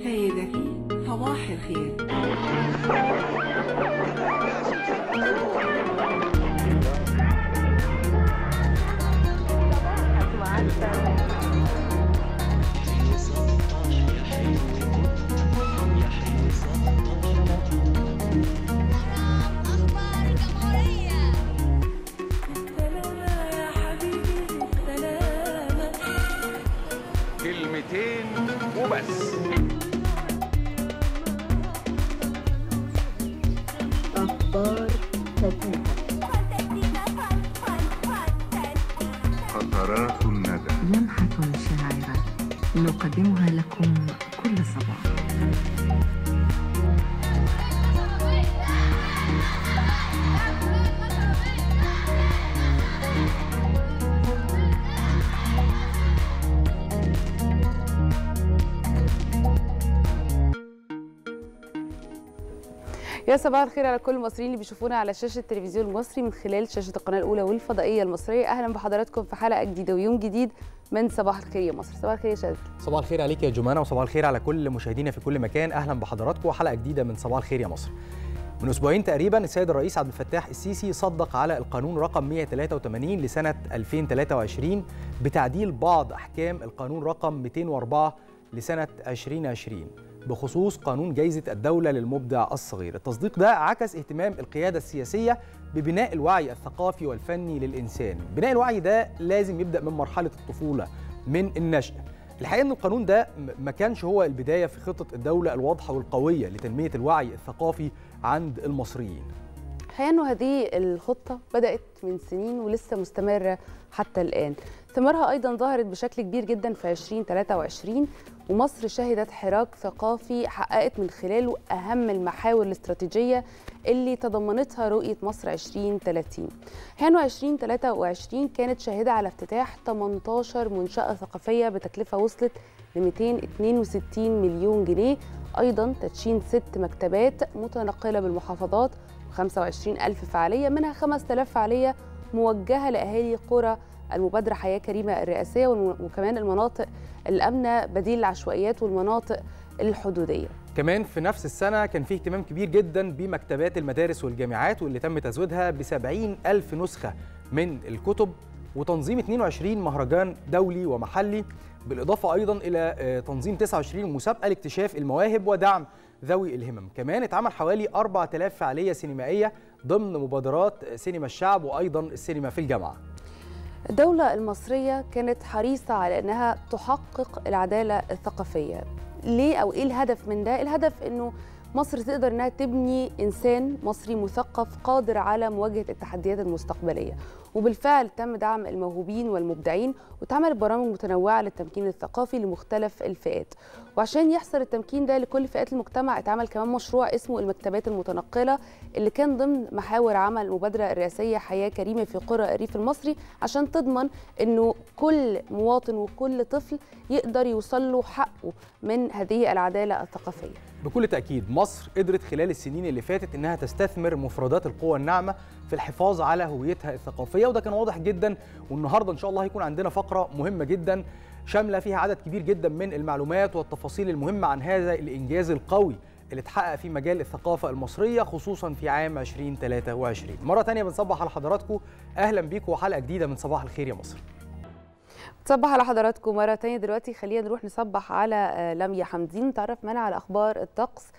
سيدتي صباح الخير. كلمتين وبس. أخبار خفيفة. قطرات الندى. لمحة شاعرة نقدمها لكم كل صباح. يا صباح الخير على كل المصريين اللي بيشوفونا على شاشة التلفزيون المصري من خلال شاشة القناة الأولى والفضائية المصرية. أهلا بحضراتكم في حلقة جديدة ويوم جديد من صباح الخير يا مصر. صباح الخير يا شاذلي. صباح الخير عليك يا جمانة، وصباح الخير على كل مشاهدينا في كل مكان. أهلا بحضراتكم وحلقة جديدة من صباح الخير يا مصر. من أسبوعين تقريبا السيد الرئيس عبد الفتاح السيسي صدق على القانون رقم 183 لسنة 2023 بتعديل بعض أحكام القانون رقم 204 لسنة 2020 بخصوص قانون جائزة الدولة للمبدع الصغير. التصديق ده عكس اهتمام القيادة السياسية ببناء الوعي الثقافي والفني للإنسان. بناء الوعي ده لازم يبدأ من مرحلة الطفولة، من النشأة. الحقيقة أن القانون ده ما كانش هو البداية في خطة الدولة الواضحة والقوية لتنمية الوعي الثقافي عند المصريين. الحقيقة أنه هذه الخطة بدأت من سنين ولسه مستمرة حتى الآن. ثمارها أيضا ظهرت بشكل كبير جدا في 2023، ومصر شهدت حراك ثقافي حققت من خلاله أهم المحاور الاستراتيجية اللي تضمنتها رؤية مصر 2030. حين 2023 كانت شاهدة على افتتاح 18 منشأة ثقافية بتكلفة وصلت ل 262 مليون جنيه، أيضا تدشين 6 مكتبات متنقلة بالمحافظات و25 ألف فعالية، منها 5000 فعالية موجهة لأهالي قرى المبادرة حياة كريمة الرئاسية، وكمان المناطق الآمنة بديل العشوائيات والمناطق الحدودية. كمان في نفس السنة كان فيه اهتمام كبير جدا بمكتبات المدارس والجامعات، واللي تم تزويدها ب70 ألف نسخة من الكتب، وتنظيم 22 مهرجان دولي ومحلي، بالإضافة أيضا إلى تنظيم 29 مسابقة لاكتشاف المواهب ودعم ذوي الهمم. كمان اتعمل حوالي 4000 فعالية سينمائية ضمن مبادرات سينما الشعب وأيضا السينما في الجامعة. الدولة المصرية كانت حريصة على أنها تحقق العدالة الثقافية. ليه أو إيه الهدف من ده؟ الهدف أنه مصر تقدر أنها تبني إنسان مصري مثقف قادر على مواجهة التحديات المستقبلية، وبالفعل تم دعم الموهوبين والمبدعين واتعملت برامج متنوعة للتمكين الثقافي لمختلف الفئات. وعشان يحصل التمكين ده لكل فئات المجتمع اتعمل كمان مشروع اسمه المكتبات المتنقلة، اللي كان ضمن محاور عمل المبادرة الرئاسية حياة كريمة في قرى الريف المصري، عشان تضمن انه كل مواطن وكل طفل يقدر يوصل له حقه من هذه العدالة الثقافية. بكل تأكيد مصر قدرت خلال السنين اللي فاتت انها تستثمر مفردات القوى الناعمة في الحفاظ على هويتها الثقافية، وده كان واضح جدا. والنهارده ان شاء الله هيكون عندنا فقرة مهمة جدا شاملة فيها عدد كبير جدا من المعلومات والتفاصيل المهمة عن هذا الإنجاز القوي اللي اتحقق في مجال الثقافة المصرية خصوصا في عام 2023. مرة تانية بنصبح على حضراتكم، أهلا بيكم وحلقة جديدة من صباح الخير يا مصر. تصبح على حضراتكم مرة تانية. دلوقتي خلينا نروح نصبح على لميا حمدين نتعرف منها على أخبار الطقس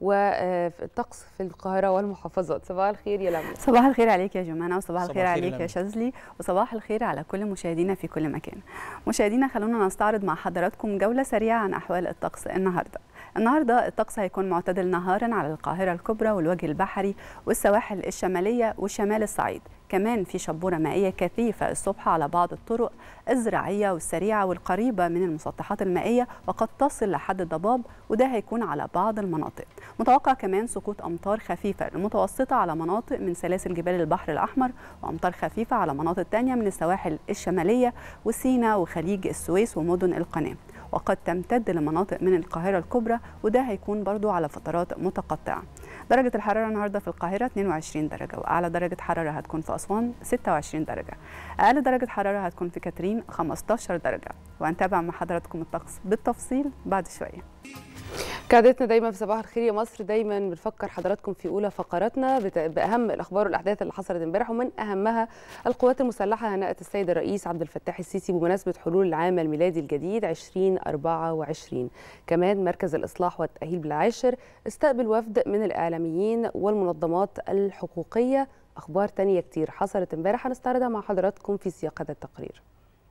والطقس في القاهرة والمحافظات. صباح الخير يا لميا. صباح الخير عليك يا جمانة، وصباح الخير عليك يا شاذلي، وصباح الخير على كل مشاهدينا في كل مكان. مشاهدينا خلونا نستعرض مع حضراتكم جولة سريعة عن أحوال الطقس النهارده الطقس هيكون معتدل نهارا على القاهرة الكبرى والوجه البحري والسواحل الشمالية وشمال الصعيد. كمان في شبورة مائية كثيفة الصبح على بعض الطرق الزراعية والسريعة والقريبة من المسطحات المائية، وقد تصل لحد الضباب، وده هيكون على بعض المناطق. متوقع كمان سقوط أمطار خفيفة المتوسطة على مناطق من سلاسل جبال البحر الأحمر، وأمطار خفيفة على مناطق تانية من السواحل الشمالية وسيناء وخليج السويس ومدن القناة، وقد تمتد لمناطق من القاهرة الكبرى، وده هيكون برضو على فترات متقطعة. درجة الحرارة النهاردة في القاهرة 22 درجة، وأعلى درجة حرارة هتكون في أسوان 26 درجة، أقل درجة حرارة هتكون في كاترين 15 درجة. وهنتابع مع حضراتكم الطقس بالتفصيل بعد شوية. كعادتنا دايما في صباح الخير يا مصر دايما بنفكر حضراتكم في اولى فقراتنا باهم الاخبار والاحداث اللي حصلت امبارح، ومن اهمها القوات المسلحه هنأت السيد الرئيس عبد الفتاح السيسي بمناسبه حلول العام الميلادي الجديد 2024. كمان مركز الاصلاح والتاهيل بالعاشر استقبل وفد من الاعلاميين والمنظمات الحقوقيه. اخبار تانية كتير حصلت امبارح هنستعرضها مع حضراتكم في سياق هذا التقرير.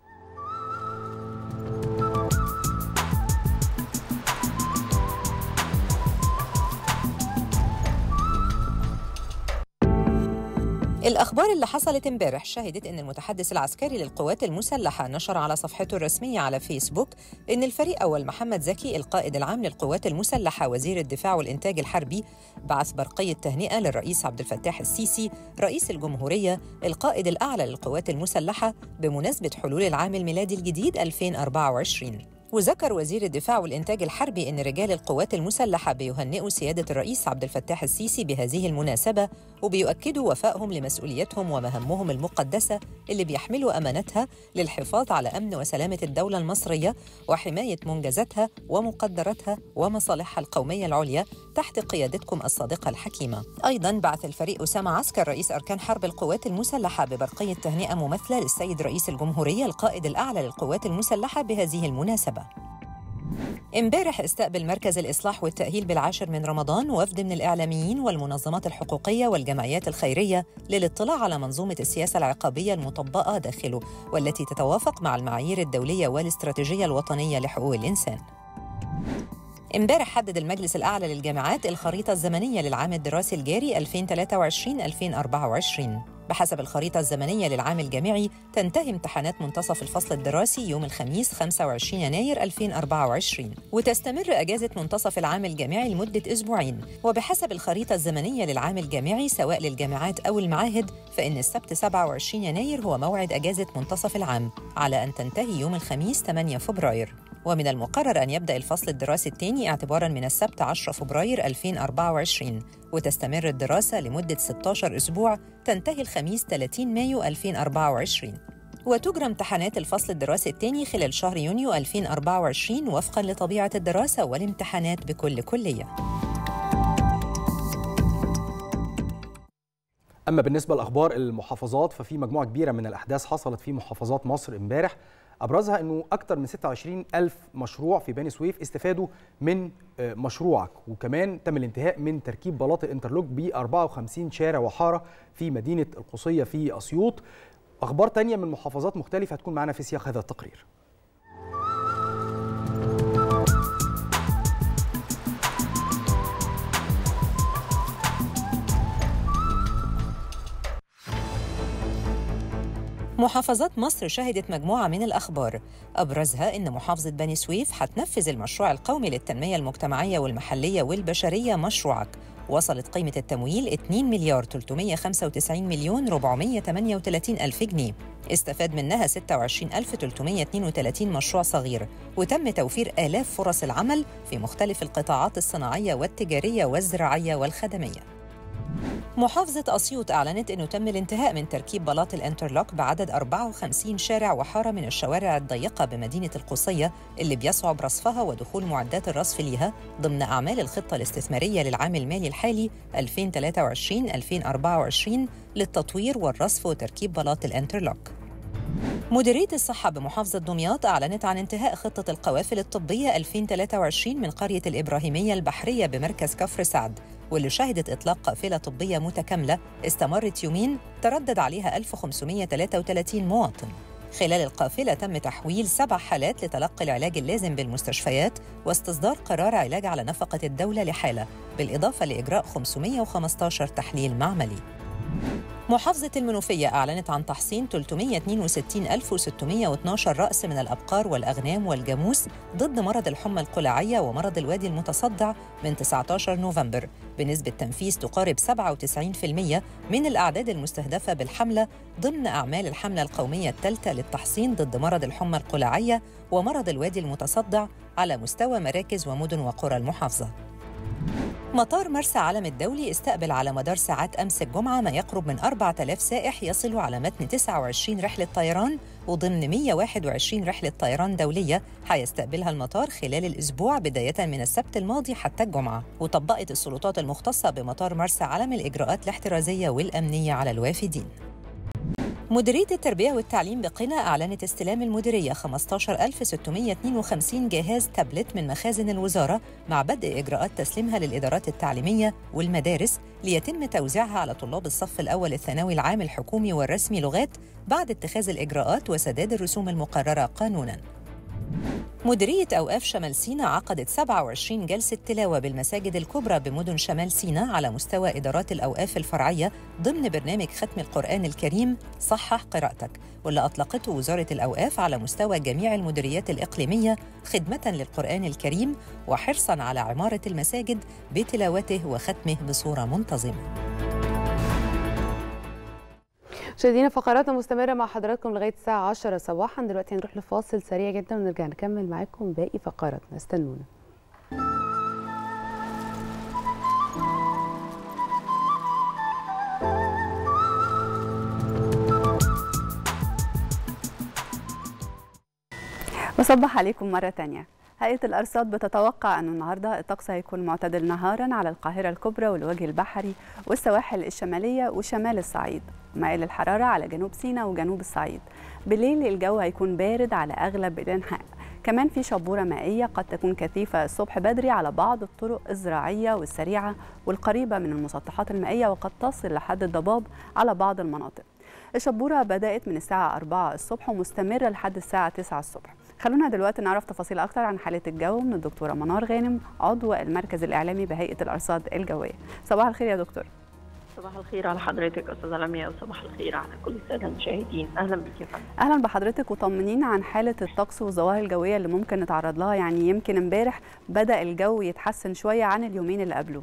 الأخبار اللي حصلت امبارح شهدت أن المتحدث العسكري للقوات المسلحة نشر على صفحته الرسمية على فيسبوك أن الفريق أول محمد زكي القائد العام للقوات المسلحة وزير الدفاع والإنتاج الحربي بعث برقية تهنئة للرئيس عبد الفتاح السيسي رئيس الجمهورية القائد الأعلى للقوات المسلحة بمناسبة حلول العام الميلادي الجديد 2024. وذكر وزير الدفاع والإنتاج الحربي أن رجال القوات المسلحة بيهنئوا سيادة الرئيس عبد الفتاح السيسي بهذه المناسبة وبيؤكدوا وفائهم لمسؤوليتهم ومهامهم المقدسة اللي بيحملوا أمانتها للحفاظ على أمن وسلامة الدولة المصرية وحماية منجزاتها ومقدراتها ومصالحها القومية العليا تحت قيادتكم الصادقة الحكيمة. أيضاً بعث الفريق أسامة عسكر رئيس أركان حرب القوات المسلحة ببرقية تهنئة مماثلة للسيد رئيس الجمهورية القائد الأعلى للقوات المسلحة بهذه المناسبة. امبارح استقبل مركز الإصلاح والتأهيل بالعاشر من رمضان وفد من الإعلاميين والمنظمات الحقوقية والجمعيات الخيرية للاطلاع على منظومة السياسة العقابية المطبقة داخله والتي تتوافق مع المعايير الدولية والاستراتيجية الوطنية لحقوق الإنسان. امبارح حدد المجلس الأعلى للجامعات الخريطة الزمنية للعام الدراسي الجاري 2023-2024. بحسب الخريطة الزمنية للعام الجامعي تنتهي امتحانات منتصف الفصل الدراسي يوم الخميس 25 يناير 2024 وتستمر أجازة منتصف العام الجامعي لمدة أسبوعين. وبحسب الخريطة الزمنية للعام الجامعي سواء للجامعات أو المعاهد فإن السبت 27 يناير هو موعد أجازة منتصف العام على أن تنتهي يوم الخميس 8 فبراير. ومن المقرر أن يبدأ الفصل الدراسي الثاني اعتباراً من السبت 10 فبراير 2024 وتستمر الدراسة لمدة 16 أسبوع تنتهي الخميس 30 مايو 2024. وتجرى امتحانات الفصل الدراسي الثاني خلال شهر يونيو 2024 وفقاً لطبيعة الدراسة والامتحانات بكل كلية. أما بالنسبة لأخبار المحافظات ففي مجموعة كبيرة من الأحداث حصلت في محافظات مصر امبارح، أبرزها أنه أكثر من 26,000 مشروع في بني سويف استفادوا من مشروعك، وكمان تم الانتهاء من تركيب بلاط الانترلوك ب 54 شارع وحارة في مدينة القصية في أسيوط. أخبار تانية من محافظات مختلفة هتكون معنا في سياق هذا التقرير. محافظات مصر شهدت مجموعة من الأخبار أبرزها أن محافظة بني سويف هتنفذ المشروع القومي للتنمية المجتمعية والمحلية والبشرية مشروعك. وصلت قيمة التمويل 2,395,438,000 جنيه، استفاد منها 26,332 مشروع صغير، وتم توفير آلاف فرص العمل في مختلف القطاعات الصناعية والتجارية والزراعية والخدمية. محافظة أسيوط أعلنت أنه تم الانتهاء من تركيب بلاط الانترلوك بعدد 54 شارع وحارة من الشوارع الضيقة بمدينة القصية اللي بيصعب رصفها ودخول معدات الرصف ليها ضمن أعمال الخطة الاستثمارية للعام المالي الحالي 2023-2024 للتطوير والرصف وتركيب بلاط الانترلوك. مديرية الصحة بمحافظة دمياط أعلنت عن انتهاء خطة القوافل الطبية 2023 من قرية الإبراهيمية البحرية بمركز كفر سعد، واللي شهدت إطلاق قافلة طبية متكاملة استمرت يومين تردد عليها 1533 مواطن. خلال القافلة تم تحويل 7 حالات لتلقي العلاج اللازم بالمستشفيات واستصدار قرار علاج على نفقة الدولة لحالة، بالإضافة لإجراء 515 تحليل معملي. محافظة المنوفية أعلنت عن تحصين 362,612 رأس من الأبقار والأغنام والجاموس ضد مرض الحمى القلاعية ومرض الوادي المتصدع من 19 نوفمبر بنسبة تنفيذ تقارب 97% من الأعداد المستهدفة بالحملة ضمن أعمال الحملة القومية الثالثة للتحصين ضد مرض الحمى القلاعية ومرض الوادي المتصدع على مستوى مراكز ومدن وقرى المحافظة. مطار مرسى علم الدولي استقبل على مدار ساعات أمس الجمعة ما يقرب من 4000 سائح يصلوا على متن 29 رحلة طيران وضمن 121 رحلة طيران دولية هيستقبلها المطار خلال الأسبوع بداية من السبت الماضي حتى الجمعة. وطبقت السلطات المختصة بمطار مرسى علم الإجراءات الاحترازية والأمنية على الوافدين. مديرية التربية والتعليم بقنا أعلنت استلام المديرية 15652 جهاز تابلت من مخازن الوزارة مع بدء إجراءات تسليمها للإدارات التعليمية والمدارس ليتم توزيعها على طلاب الصف الأول الثانوي العام الحكومي والرسمي لغات بعد اتخاذ الإجراءات وسداد الرسوم المقررة قانوناً. مديرية أوقاف شمال سيناء عقدت 27 جلسة تلاوة بالمساجد الكبرى بمدن شمال سيناء على مستوى إدارات الأوقاف الفرعية ضمن برنامج ختم القرآن الكريم صحح قراءتك، واللي أطلقته وزارة الأوقاف على مستوى جميع المديريات الإقليمية خدمة للقرآن الكريم وحرصاً على عمارة المساجد بتلاوته وختمه بصورة منتظمة. مشاهدينا فقراتنا مستمرة مع حضراتكم لغاية الساعة 10 صباحا. دلوقتي هنروح لفاصل سريع جدا ونرجع نكمل معاكم باقي فقراتنا، استنونا. بصبح عليكم مرة تانية. هيئة الأرصاد بتتوقع أن النهاردة الطقس هيكون معتدل نهارا على القاهرة الكبرى والوجه البحري والسواحل الشمالية وشمال الصعيد، مائل الحرارة على جنوب سيناء وجنوب الصعيد. بالليل الجو هيكون بارد على أغلب الأنحاء، كمان في شبورة مائية قد تكون كثيفة الصبح بدري على بعض الطرق الزراعية والسريعة والقريبة من المسطحات المائية، وقد تصل لحد الضباب على بعض المناطق. الشبورة بدأت من الساعة 4 الصبح ومستمرة لحد الساعة 9 الصبح. خلونا دلوقتي نعرف تفاصيل أكتر عن حالة الجو من الدكتورة منار غانم، عضو المركز الإعلامي بهيئة الأرصاد الجوية. صباح الخير يا دكتور. صباح الخير على حضرتك أستاذة لميا، وصباح الخير على كل السادة المشاهدين. أهلا بك يا فندم. أهلا بحضرتك، وطمنينا عن حالة الطقس والظواهر الجوية اللي ممكن نتعرض لها. يعني يمكن امبارح بدأ الجو يتحسن شوية عن اليومين اللي قبله.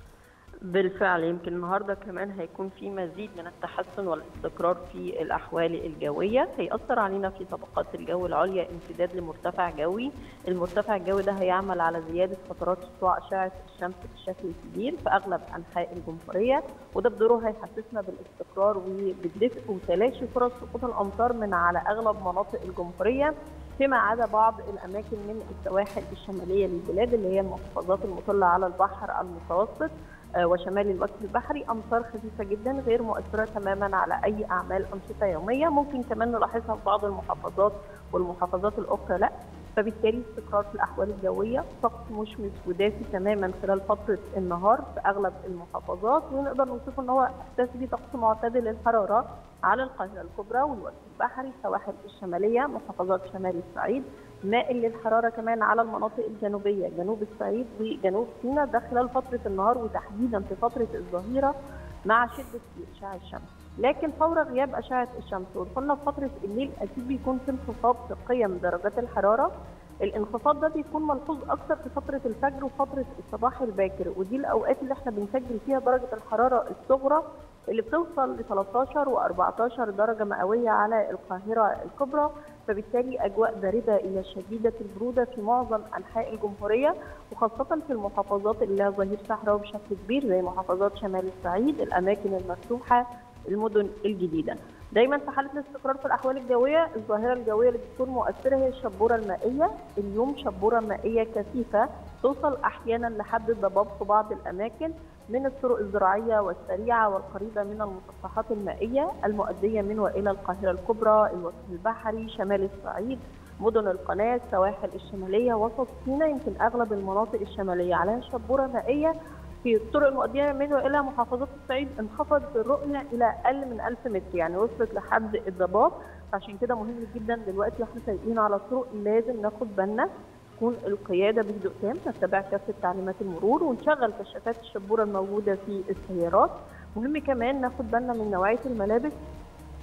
بالفعل يمكن النهارده كمان هيكون في مزيد من التحسن والاستقرار في الأحوال الجوية، هيأثر علينا في طبقات الجو العليا امتداد لمرتفع جوي. المرتفع الجوي ده هيعمل على زيادة فترات سطوع أشعة الشمس بشكل كبير في أغلب أنحاء الجمهورية، وده بدوره هيحسسنا بالاستقرار وبالدفء وتلاشي فرص سقوط الأمطار من على أغلب مناطق الجمهورية، فيما عدا بعض الأماكن من السواحل الشمالية للبلاد اللي هي المحافظات المطلة على البحر المتوسط وشمال الوجه البحري. أمطار خفيفة جدا غير مؤثرة تماما على أي أعمال أنشطة يومية، ممكن كمان نلاحظها في بعض المحافظات والمحافظات الأخرى لا. فبالتالي استقرار في الأحوال الجوية، طقس مشمس ودافي تماما خلال فترة النهار في أغلب المحافظات، ونقدر نوصفه إن هو أساسي طقس معتدل الحرارة على القاهرة الكبرى والوجه البحري، السواحل الشمالية، محافظات شمال الصعيد، مائل للحرارة كمان على المناطق الجنوبية، جنوب الصعيد وجنوب سيناء، ده خلال فترة النهار وتحديدا في فترة الظهيرة مع شدة أشعة الشمس. لكن فور غياب أشعة الشمس ودخولنا في فترة الليل أكيد بيكون في انخفاض في قيم درجات الحرارة. الانخفاض ده بيكون ملحوظ أكثر في فترة الفجر وفترة الصباح الباكر، ودي الأوقات اللي احنا بنسجل فيها درجة الحرارة الصغرى اللي بتوصل ل 13 و14 درجة مئوية على القاهرة الكبرى. فبالتالي أجواء باردة إلى شديدة البرودة في معظم أنحاء الجمهورية، وخاصة في المحافظات اللي لها ظهير صحراوي بشكل كبير زي محافظات شمال الصعيد، الأماكن المفتوحة، المدن الجديدة. دايما في حالة الاستقرار في الأحوال الجوية، الظاهرة الجوية اللي بتكون مؤثرة هي الشبورة المائية. اليوم شبورة مائية كثيفة توصل أحيانا لحد الضباب في بعض الأماكن من الطرق الزراعية والسريعة والقريبة من المسطحات المائية المؤدية من وإلى القاهرة الكبرى، الوجه البحري، شمال الصعيد، مدن القناة، السواحل الشمالية، وسط سيناء. يمكن أغلب المناطق الشمالية عليها شبورة مائية. في الطرق المؤدية من وإلى محافظات الصعيد انخفضت الرؤية إلى أقل من 1000 متر، يعني وصلت لحد الضباب. عشان كده مهم جدا دلوقتي واحنا سايقين على الطرق لازم ناخد بالنا، تكون القيادة بهدوء تام، نتبع كافة تعليمات المرور ونشغل كشافات الشبورة الموجودة في السيارات. مهم كمان ناخد بالنا من نوعية الملابس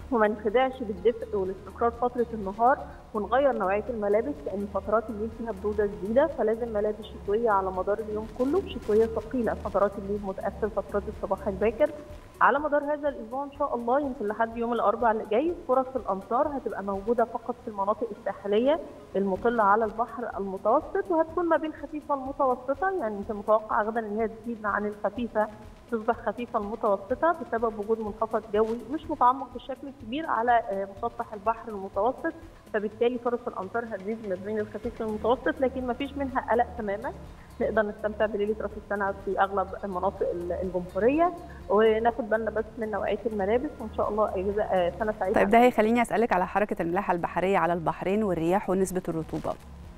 وما نخدعش بالدفء والاستقرار فتره النهار ونغير نوعيه الملابس، لان فترات الليل فيها بروده شديده، فلازم ملابس شتويه على مدار اليوم كله، شتويه ثقيله فترات الليل متاثر فترات الصباح الباكر. على مدار هذا الاسبوع ان شاء الله يمكن لحد يوم الاربعاء اللي جاي فرص الامطار هتبقى موجوده فقط في المناطق الساحليه المطله على البحر المتوسط، وهتكون ما بين خفيفه لمتوسطه، يعني انت متوقع غدا ان هي تزيد عن الخفيفه تصبح خفيفه المتوسطه بسبب وجود منخفض جوي مش متعمق بشكل كبير على مسطح البحر المتوسط، فبالتالي فرص الامطار هتزيد ما بين الخفيف والمتوسط، لكن ما فيش منها قلق تماما. نقدر نستمتع بليله راس السنه في اغلب المناطق الجمهوريه، وناخد بالنا بس من نوعيه الملابس، وان شاء الله سنه سعيده. طيب ده هيخليني اسالك على حركه الملاحه البحريه على البحرين والرياح ونسبه الرطوبه.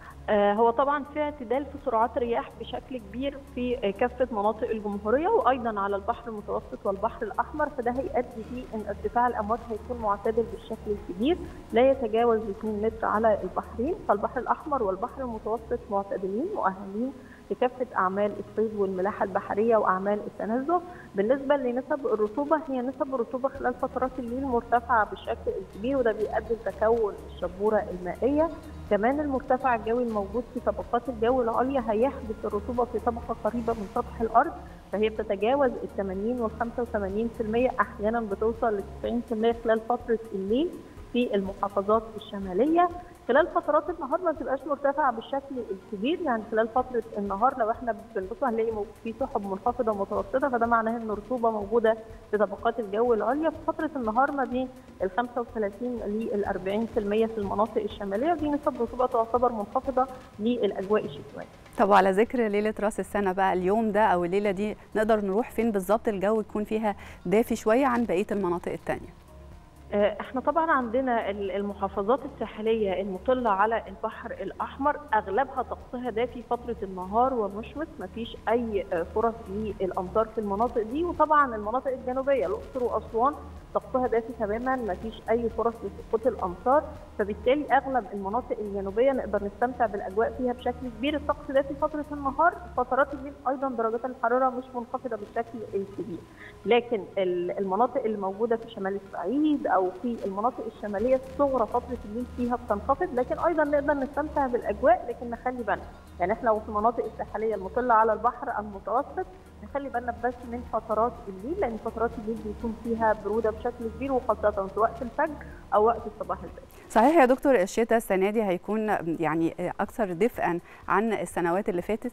هو طبعا في اعتدال في سرعات الرياح بشكل كبير في كافه مناطق الجمهوريه وايضا على البحر المتوسط والبحر الاحمر، فده هيؤدي فيه ان ارتفاع الامواج هيكون معتدل بالشكل الكبير لا يتجاوز 2 متر على البحرين، فالبحر الاحمر والبحر المتوسط معتدلين مؤهلين لكافه اعمال الصيد والملاحه البحريه واعمال التنزه. بالنسبه لنسب الرطوبه، هي نسب الرطوبه خلال فترات الليل مرتفعه بالشكل الكبير، وده بيؤدي لتكون الشبوره المائيه. كمان المرتفع الجوي الموجود في طبقات الجو العليا هيحبس الرطوبه في طبقه قريبه من سطح الارض، فهي بتتجاوز ال 80 وال 85%، احيانا بتوصل ل 90% خلال فتره الليل في المحافظات الشماليه. خلال فترات النهار ما بتبقاش مرتفعه بالشكل الكبير، يعني خلال فتره النهار لو احنا بنبص هنلاقي في سحب منخفضه متوسطه، فده معناه ان الرطوبه موجوده في طبقات الجو العليا في فتره النهار ما بين ال 35 لل 40% في المناطق الشماليه، ودي نسب رطوبه تعتبر منخفضه للاجواء الشتويه. طب وعلى ذكر ليله راس السنه بقى، اليوم ده او الليله دي نقدر نروح فين بالظبط الجو يكون فيها دافي شويه عن بقيه المناطق الثانيه؟ احنا طبعا عندنا المحافظات الساحليه المطله على البحر الاحمر اغلبها طقسها دافي فتره النهار ومشمس، مفيش اي فرص للامطار في المناطق دي، وطبعا المناطق الجنوبيه الاقصر واسوان طقسها دافي تماما، مفيش اي فرص لسقوط الامطار، فبالتالي اغلب المناطق الجنوبيه نقدر نستمتع بالاجواء فيها بشكل كبير. الطقس دافي فتره النهار، فترات الليل ايضا درجات الحراره مش منخفضه بالشكل الكبير، لكن المناطق اللي موجوده في شمال الصعيد او في المناطق الشماليه الصغرى فتره الليل فيها بتنخفض، لكن ايضا نقدر نستمتع بالاجواء، لكن نخلي بالنا يعني احنا لو في المناطق الساحليه المطله على البحر المتوسط نخلي بالنا بس من فترات الليل، لان فترات الليل بيكون فيها بروده بشكل كبير، وخاصه في وقت الفجر او وقت الصباح الباكر. صحيح يا دكتور، الشتاء السنه دي هيكون يعني اكثر دفئا عن السنوات اللي فاتت؟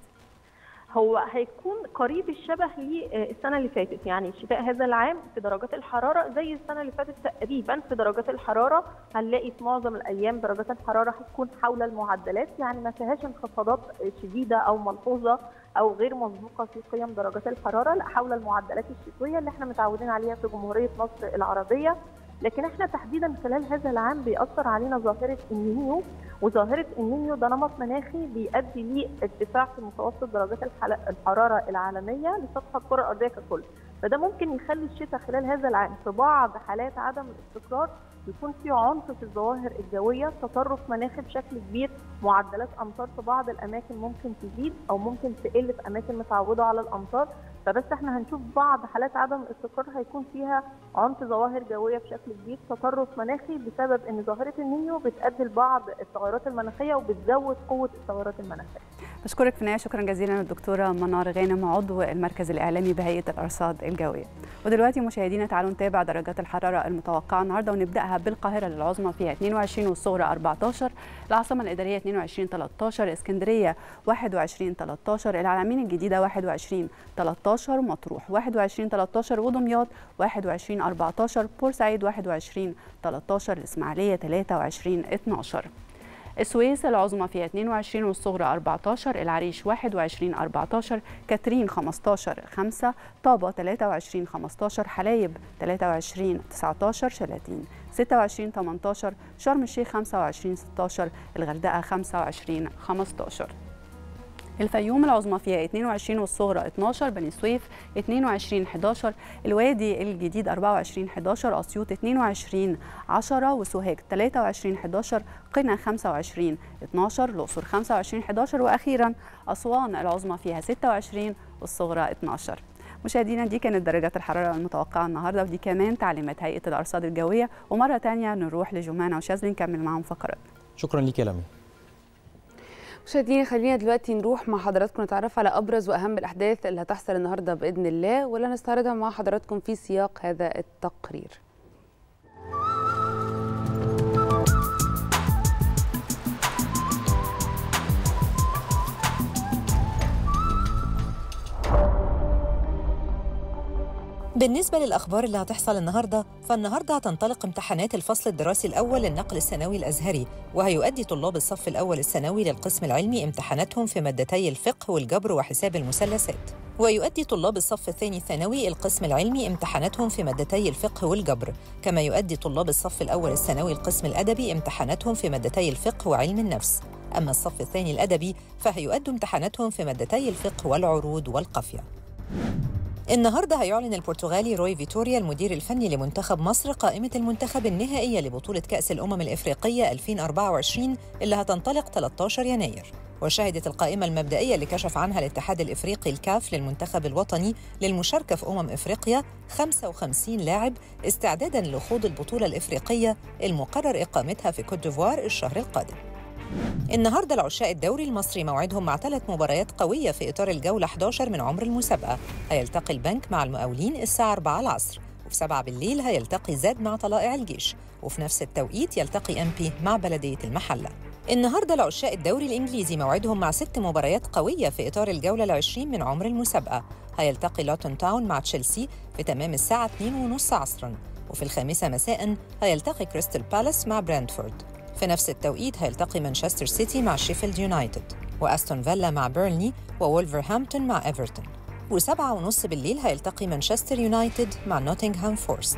هو هيكون قريب الشبه للسنه اللي فاتت، يعني الشتاء هذا العام في درجات الحراره زي السنه اللي فاتت تقريبا في درجات الحراره، هنلاقي في معظم الايام درجات الحراره هتكون حول المعدلات، يعني ما فيهاش انخفاضات شديده او ملحوظه او غير مسبوقه في قيم درجات الحراره، لا حول المعدلات الشتويه اللي احنا متعودين عليها في جمهوريه مصر العربيه. لكن احنا تحديدا خلال هذا العام بيأثر علينا ظاهره النينيو، وظاهره النينيو ده نمط مناخي بيؤدي لارتفاع في متوسط درجات الحراره العالميه لسطح الكره الارضيه ككل، فده ممكن يخلي الشتاء خلال هذا العام في بعض حالات عدم الاستقرار يكون في عنف في الظواهر الجويه، تطرف مناخي بشكل كبير، معدلات امطار في بعض الاماكن ممكن تزيد او ممكن تقل في اماكن متعوده على الامطار، فبس احنا هنشوف بعض حالات عدم الاستقرار هيكون فيها عنف ظواهر جويه بشكل كبير، تطرف مناخي بسبب ان ظاهره النينيو بتؤدي لبعض التغيرات المناخيه وبتزود قوه التغيرات المناخيه. بشكرك في النهايه، شكرا جزيلا للدكتوره منار غانم عضو المركز الاعلامي بهيئه الارصاد الجويه. ودلوقتي مشاهدينا تعالوا نتابع درجات الحراره المتوقعه النهارده، ونبداها بالقاهره للعظمى فيها 22 والصغرى 14، العاصمه الاداريه 22 13، اسكندريه 21 13، العلمين الجديده 21 13، مطروح 21 13، ودمياط 21 14، بورسعيد 21 13، الاسماعيليه 23 12. السويس العظمى فيها 22 والصغرى 14، العريش 21 14، كاترين 15 5، طابة 23 15، حلايب 23 19، شلاتين 26 18، شرم الشيخ 25 16، الغردقة 25 15. الفيوم العظمى فيها 22 والصغرى 12، بني سويف 22 11، الوادي الجديد 24 11، اسيوط 22 10، وسوهاج 23 11، قنا 25 12، الاقصر 25 11، واخيرا اسوان العظمى فيها 26 والصغرى 12. مشاهدينا دي كانت درجات الحراره المتوقعه النهارده، ودي كمان تعليمات هيئه الارصاد الجويه. ومره ثانيه نروح لجمانه وشاذلي نكمل معاهم فقرات. شكرا ليك يا لمي. مشاهدينا خلينا دلوقتي نروح مع حضراتكم نتعرف على ابرز واهم الاحداث اللي هتحصل النهارده باذن الله، واللي هنستعرضها مع حضراتكم في سياق هذا التقرير. بالنسبة للأخبار اللي هتحصل النهاردة، فالنهاردة هتنطلق امتحانات الفصل الدراسي الأول للنقل الثانوي الأزهري، وهيؤدي طلاب الصف الأول الثانوي للقسم العلمي امتحاناتهم في مادتي الفقه والجبر وحساب المثلثات، ويؤدي طلاب الصف الثاني الثانوي القسم العلمي امتحاناتهم في مادتي الفقه والجبر، كما يؤدي طلاب الصف الأول الثانوي القسم الأدبي امتحاناتهم في مادتي الفقه وعلم النفس. أما الصف الثاني الأدبي فهيؤدوا امتحاناتهم في مادتي الفقه والعروض والقافية. النهارده هيعلن البرتغالي روي فيتوريا المدير الفني لمنتخب مصر قائمة المنتخب النهائية لبطولة كأس الأمم الإفريقية 2024 اللي هتنطلق 13 يناير. وشهدت القائمة المبدئية اللي كشف عنها الاتحاد الإفريقي الكاف للمنتخب الوطني للمشاركة في إفريقيا 55 لاعب استعداداً لخوض البطولة الإفريقية المقرر إقامتها في كوت ديفوار الشهر القادم. النهارده العشاق الدوري المصري موعدهم مع 3 مباريات قوية في إطار الجولة 11 من عمر المسابقة. هيلتقي البنك مع المقاولين الساعة 4 العصر، وفي 7 بالليل هيلتقي زاد مع طلائع الجيش، وفي نفس التوقيت يلتقي MP مع بلدية المحلة. النهارده العشاق الدوري الإنجليزي موعدهم مع 6 مباريات قوية في إطار الجولة 20 من عمر المسابقة. هيلتقي لوتون تاون مع تشيلسي في تمام الساعة 2:30 عصراً، وفي 5 مساءً هيلتقي كريستال بالاس مع برنتفورد. في نفس التوقيت هيلتقي مانشستر سيتي مع شيفيلد يونايتد، وأستون فيلا مع بيرنلي، وولفرهامبتون مع إيفرتون. و7:30 بالليل هيلتقي مانشستر يونايتد مع نوتنغهام فورست.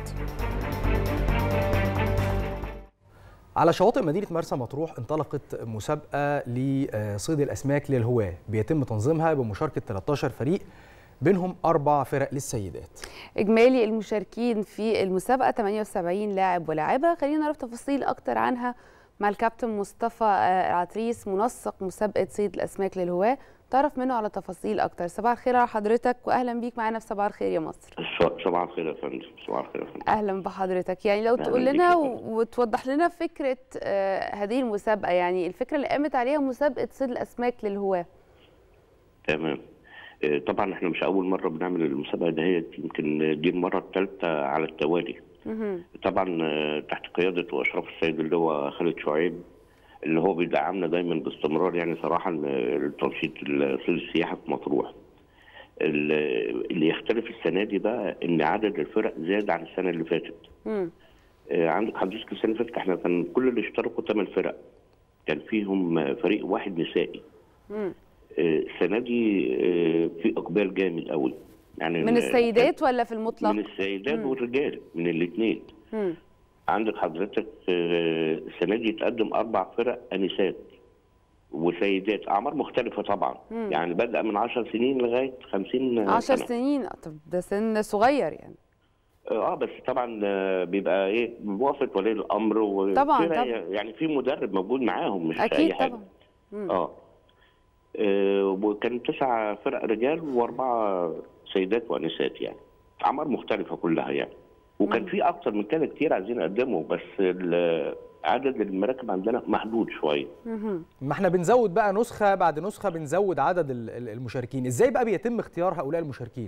على شواطئ مدينة مرسى مطروح انطلقت مسابقة لصيد الأسماك للهواة، بيتم تنظيمها بمشاركة 13 فريق بينهم 4 فرق للسيدات. إجمالي المشاركين في المسابقة 78 لاعب ولاعبة. خلينا نعرف تفاصيل أكتر عنها مع الكابتن مصطفى العتريس منسق مسابقة صيد الأسماك للهواة، تعرف منه على تفاصيل أكتر. صباح الخير على حضرتك وأهلا بيك معنا في صباح الخير يا مصر. صباح الخير يا فندم. صباح الخير يا فندم. أهلا بحضرتك. يعني لو تقول لنا وتوضح لنا فكرة هذه المسابقة، يعني الفكرة اللي قامت عليها مسابقة صيد الأسماك للهواة. تمام. طبعا احنا مش أول مرة بنعمل المسابقة دهيت، يمكن دي المرة الثالثة على التوالي. طبعا تحت قيادة وإشراف السيد اللي هو خالد شعيب، اللي هو بيدعمنا دايما باستمرار يعني صراحة لتنشيط صيد السياحة في مطروح. اللي يختلف السنة دي بقى إن عدد الفرق زاد عن السنة اللي فاتت. عندك حضرتك السنة اللي فاتت احنا كان كل اللي اشتركوا 8 فرق، كان فيهم فريق واحد نسائي. السنة دي في إقبال جامد قوي، يعني من السيدات ولا في المطلق؟ من السيدات والرجال، من الاثنين. عندك حضرتك السنة دي يتقدم 4 فرق أنسات وسيدات، أعمار مختلفة طبعا. يعني بدأ من 10 سنين لغاية 50 10 سنة. سنين؟ طب ده سن صغير يعني. بس طبعا بيبقى بواسطة ولي الأمر طبعا يعني في مدرب موجود معاهم، مش أكيد أي حاجة. طبعا. وكان 9 فرق رجال و4 سيدات وانسات، يعني اعمار مختلفه كلها يعني. وكان في اكتر من كده كتير عايزين نقدمه، بس عدد المراكب عندنا محدود شويه. ما احنا بنزود بقى نسخه بعد نسخه، بنزود عدد المشاركين. ازاي بقى بيتم اختيار هؤلاء المشاركين؟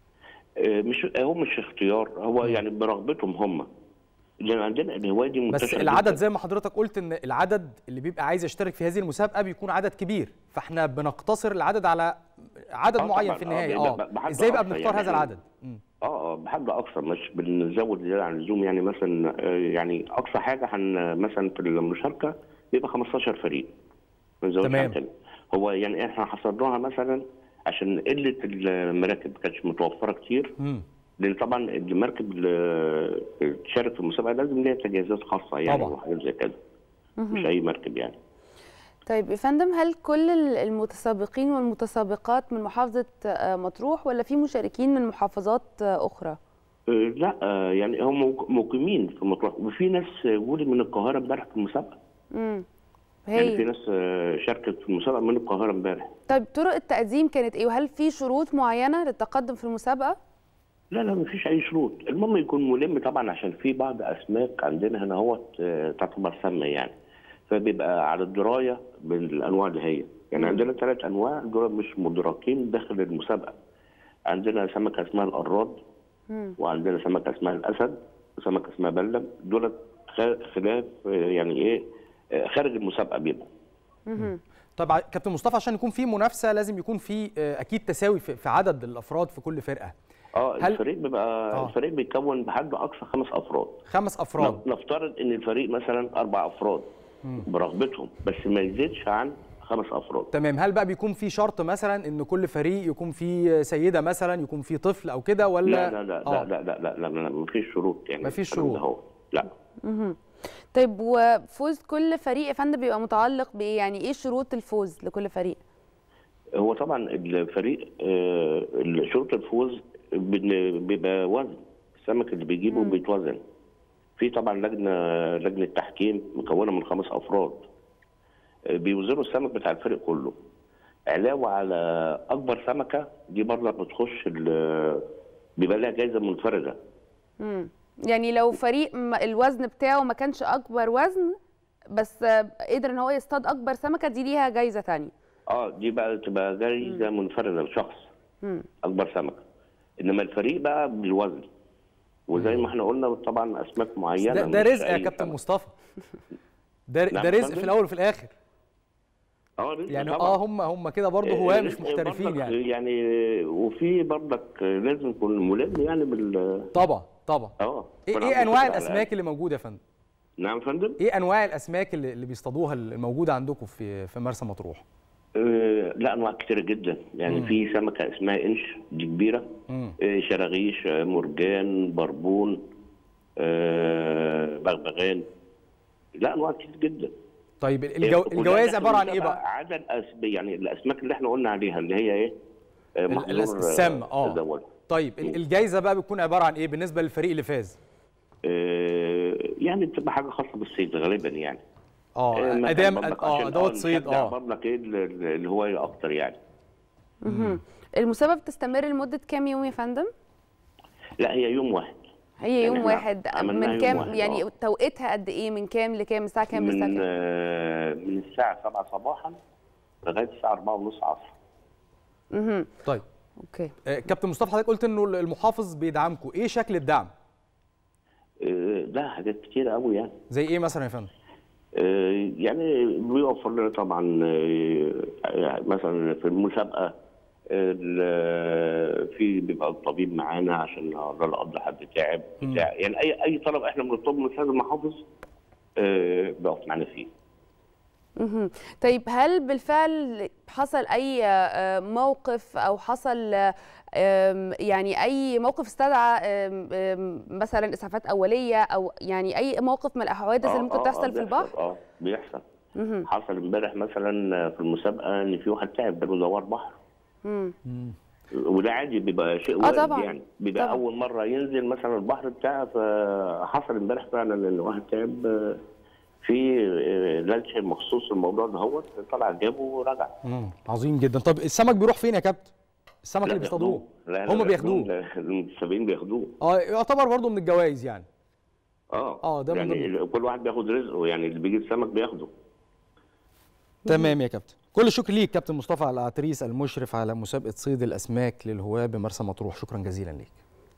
مش اختيار، هو يعني برغبتهم هم. لان عندنا الهوايه دي منتشره بس العدد زي ما حضرتك قلت ان العدد اللي بيبقى عايز يشترك في هذه المسابقه بيكون عدد كبير، فاحنا بنقتصر العدد على عدد معين في النهايه. ازاي بقى بنختار يعني هذا العدد؟ بحد اقصى، مش بنزود زياده عن اللزوم. يعني مثلا يعني اقصى حاجه مثلا في المشاركه يبقى 15 فريق. ما نزودش عن كده. هو يعني احنا حصرناها مثلا عشان قله المراكب ما كانتش متوفره كتير. لان طبعا المركب اللي تشارك في المسابقه لازم ليها تجهيزات خاصه يعني وحاجات زي كده، مش اي مركب يعني. طيب يا فندم، هل كل المتسابقين والمتسابقات من محافظه مطروح ولا في مشاركين من محافظات اخرى؟ لا، يعني هم مقيمين في مطروح، وفي ناس ولد من القاهره امبارح في المسابقه. يعني في ناس شاركت في المسابقه من القاهره امبارح. طيب طرق التقديم كانت ايه؟ وهل في شروط معينه للتقدم في المسابقه؟ لا مفيش اي شروط، المهم يكون ملم طبعا، عشان في بعض اسماك عندنا هنا اهوت تعتبر سامه يعني، فبيبقى على الدرايه بالانواع اللي هي يعني عندنا 3 انواع دول مش مدركين داخل المسابقه. عندنا سمكه اسمها القراد، وعندنا سمكه اسمها الاسد، وسمكه اسمها بلم، دول خلاف يعني ايه خارج المسابقه بيبقوا. طبعا كابتن مصطفى، عشان يكون في منافسه لازم يكون في اكيد تساوي في عدد الافراد في كل فرقه. الفريق بيبقى الفريق بيتكون بحد اقصى 5 افراد. 5 افراد. نفترض ان الفريق مثلا 4 افراد برغبتهم، بس ما يزيدش عن 5 افراد. تمام. هل بقى بيكون في شرط مثلا ان كل فريق يكون في سيده مثلا، يكون في طفل او كده، ولا؟ لا لا لا لا لا لا لا لا مفيش شروط يعني. مفيش شروط. لا. طيب وفوز كل فريق يا فندم بيبقى متعلق بايه؟ يعني ايه شروط الفوز لكل فريق؟ هو طبعا الفريق شروط الفوز بيبقى وزن السمك اللي بيجيبه بيتوزن. في طبعا لجنه تحكيم مكونه من 5 افراد بيوزنوا السمك بتاع الفريق كله، علاوه على اكبر سمكه دي برضه بتخش بيبقى لها جايزه منفرده. يعني لو فريق الوزن بتاعه ما كانش اكبر وزن بس قدر ان هو يصطاد اكبر سمكه، دي ليها جايزه ثانيه. دي بقى تبقى جايزه منفرده لشخص اكبر سمكه، انما الفريق بقى بالوزن. وزي ما احنا قلنا طبعا اسماك معينه. ده رزق يا كابتن مصطفى. ده رزق في الاول وفي الاخر. يعني هم كده برضه هواه مش محترفين يعني وفي برضك لازم يكون ملم يعني طبعا. ايه انواع الاسماك اللي موجوده يا فندم؟ نعم يا فندم. ايه انواع الاسماك اللي بيصطادوها الموجوده عندكم في مرسى مطروح؟ لا انواع كتيره جدا يعني. في سمكه اسمها انش، دي كبيره. شراغيش، مرجان، بربون، بغبغان. لا انواع كتير جدا. طيب الجوائز عباره عن ايه بقى؟ عدد يعني الاسماك اللي احنا قلنا عليها اللي هي ايه؟ السم. طيب الجائزه بقى بتكون عباره عن ايه بالنسبه للفريق اللي فاز؟ يعني بتبقى حاجه خاصه بالصيد غالبا يعني. ادام ادوات صيد. برضك ايه اللي هو اكتر يعني. المسابقه بتستمر لمده كام يوم يا فندم؟ لا هي يوم واحد. هي يوم واحد. من كام يعني توقيتها قد ايه؟ من كام لكام؟ الساعه كام للساعه كام؟ من الساعه 7 صباحا لغايه الساعه 4:30 عصرا. طيب اوكي. كابتن مصطفى، حضرتك قلت انه المحافظ بيدعمكم، ايه شكل الدعم؟ ده حاجات كتيره قوي يعني. زي ايه مثلا يا فندم؟ يعني بيوفر لنا طبعا مثلا في المسابقه في بيبقى الطبيب معانا عشان لا قدر حد تعب بتاع يعني اي طلب احنا بنطلبه من السيد المحافظ بيقف معانا فيه. طيب هل بالفعل حصل اي موقف او حصل يعني اي موقف استدعى مثلا اسعافات اوليه او يعني اي موقف من الحوادث اللي ممكن تحصل في البحر؟ بيحصل. حصل امبارح مثلا في المسابقه ان في واحد تعب ده دوار بحر. وده عادي بيبقى شيء وارد يعني. بيبقى طبعا اول مره ينزل مثلا البحر بتاعه. فحصل امبارح فعلا ان واحد تعب في لانش مخصوص الموضوع ده، هو طلع جابه ورجع. عظيم جدا. طب السمك بيروح فين يا كابتن؟ السمك اللي بيصطادوه هم بياخدوه؟ المتسابقين بياخدوه. يعتبر برضه من الجوائز يعني. ده يعني كل واحد بياخد رزقه يعني، اللي بيجيب سمك بياخده. تمام يا كابتن. كل الشكر ليك كابتن مصطفى العتريس المشرف على مسابقه صيد الاسماك للهواه بمرسى مطروح، شكرا جزيلا ليك.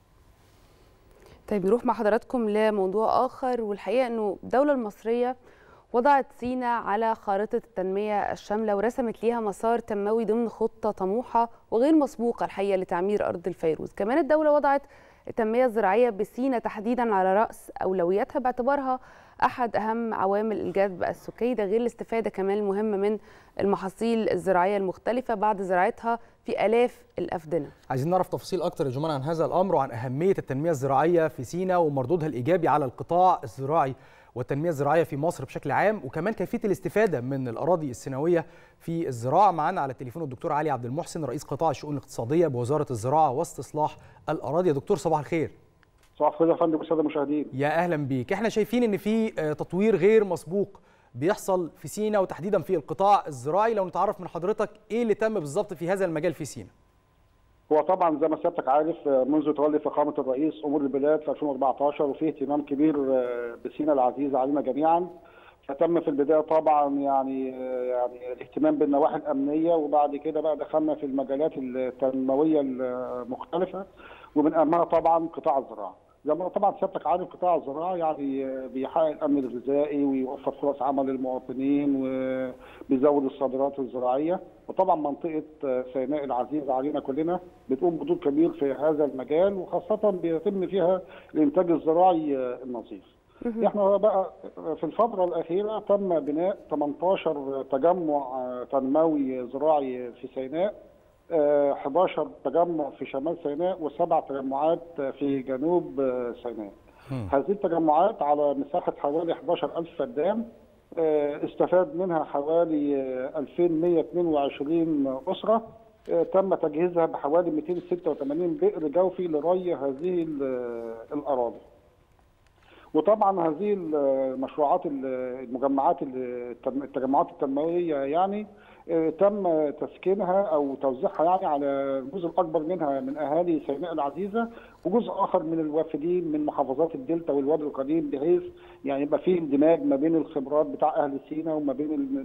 طيب نروح مع حضراتكم لموضوع آخر، والحقيقة أنه الدولة المصرية وضعت سيناء على خارطة التنمية الشاملة ورسمت ليها مسار تنموي ضمن خطة طموحة وغير مسبوقة الحقيقة لتعمير أرض الفيروز. كمان الدولة وضعت التنمية الزراعية بسيناء تحديدا على رأس أولوياتها باعتبارها أحد أهم عوامل الجذب السكاني، ده غير الاستفادة كمان المهمة من المحاصيل الزراعية المختلفة بعد زراعتها في آلاف الأفدنة. عايزين نعرف تفاصيل أكتر يا جماعة عن هذا الأمر وعن أهمية التنمية الزراعية في سيناء ومردودها الإيجابي على القطاع الزراعي والتنمية الزراعية في مصر بشكل عام، وكمان كيفية الاستفادة من الأراضي السيناوية في الزراعة. معنا على التليفون الدكتور علي عبد المحسن رئيس قطاع الشؤون الاقتصادية بوزارة الزراعة واستصلاح الأراضي. يا دكتور صباح الخير. صباح الخير يا فندم والساده المشاهدين. يا اهلا بيك. احنا شايفين ان في تطوير غير مسبوق بيحصل في سيناء وتحديدا في القطاع الزراعي. لو نتعرف من حضرتك ايه اللي تم بالظبط في هذا المجال في سيناء؟ هو طبعا زي ما سيادتك عارف منذ تولي فخامه الرئيس امور البلاد في 2014 وفيه اهتمام كبير بسيناء العزيزه علينا جميعا. فتم في البدايه طبعا يعني الاهتمام بالنواحي الامنيه، وبعد كده بقى دخلنا في المجالات التنمويه المختلفه، ومن اهمها طبعا قطاع الزراعه. زي ما طبعا سيادتك عارف قطاع الزراعه يعني بيحقق الامن الغذائي ويوفر فرص عمل للمواطنين وبيزود الصادرات الزراعيه، وطبعا منطقه سيناء العزيزه علينا كلنا بتقوم بدور كبير في هذا المجال، وخاصه بيتم فيها الانتاج الزراعي النظيف. احنا بقى في الفتره الاخيره تم بناء 18 تجمع تنموي زراعي في سيناء، 11 تجمع في شمال سيناء و7 تجمعات في جنوب سيناء. هذه التجمعات على مساحه حوالي 11,000 فدان، استفاد منها حوالي 2122 اسره، تم تجهيزها بحوالي 286 بئر جوفي لري هذه الاراضي. وطبعا هذه المشروعات التجمعات التنمويه يعني تم تسكينها او توزيعها يعني على الجزء الاكبر منها من اهالي سيناء العزيزه، وجزء اخر من الوافدين من محافظات الدلتا والوادي القديم، بحيث يعني يبقى فيه اندماج ما بين الخبرات بتاع اهل سيناء وما بين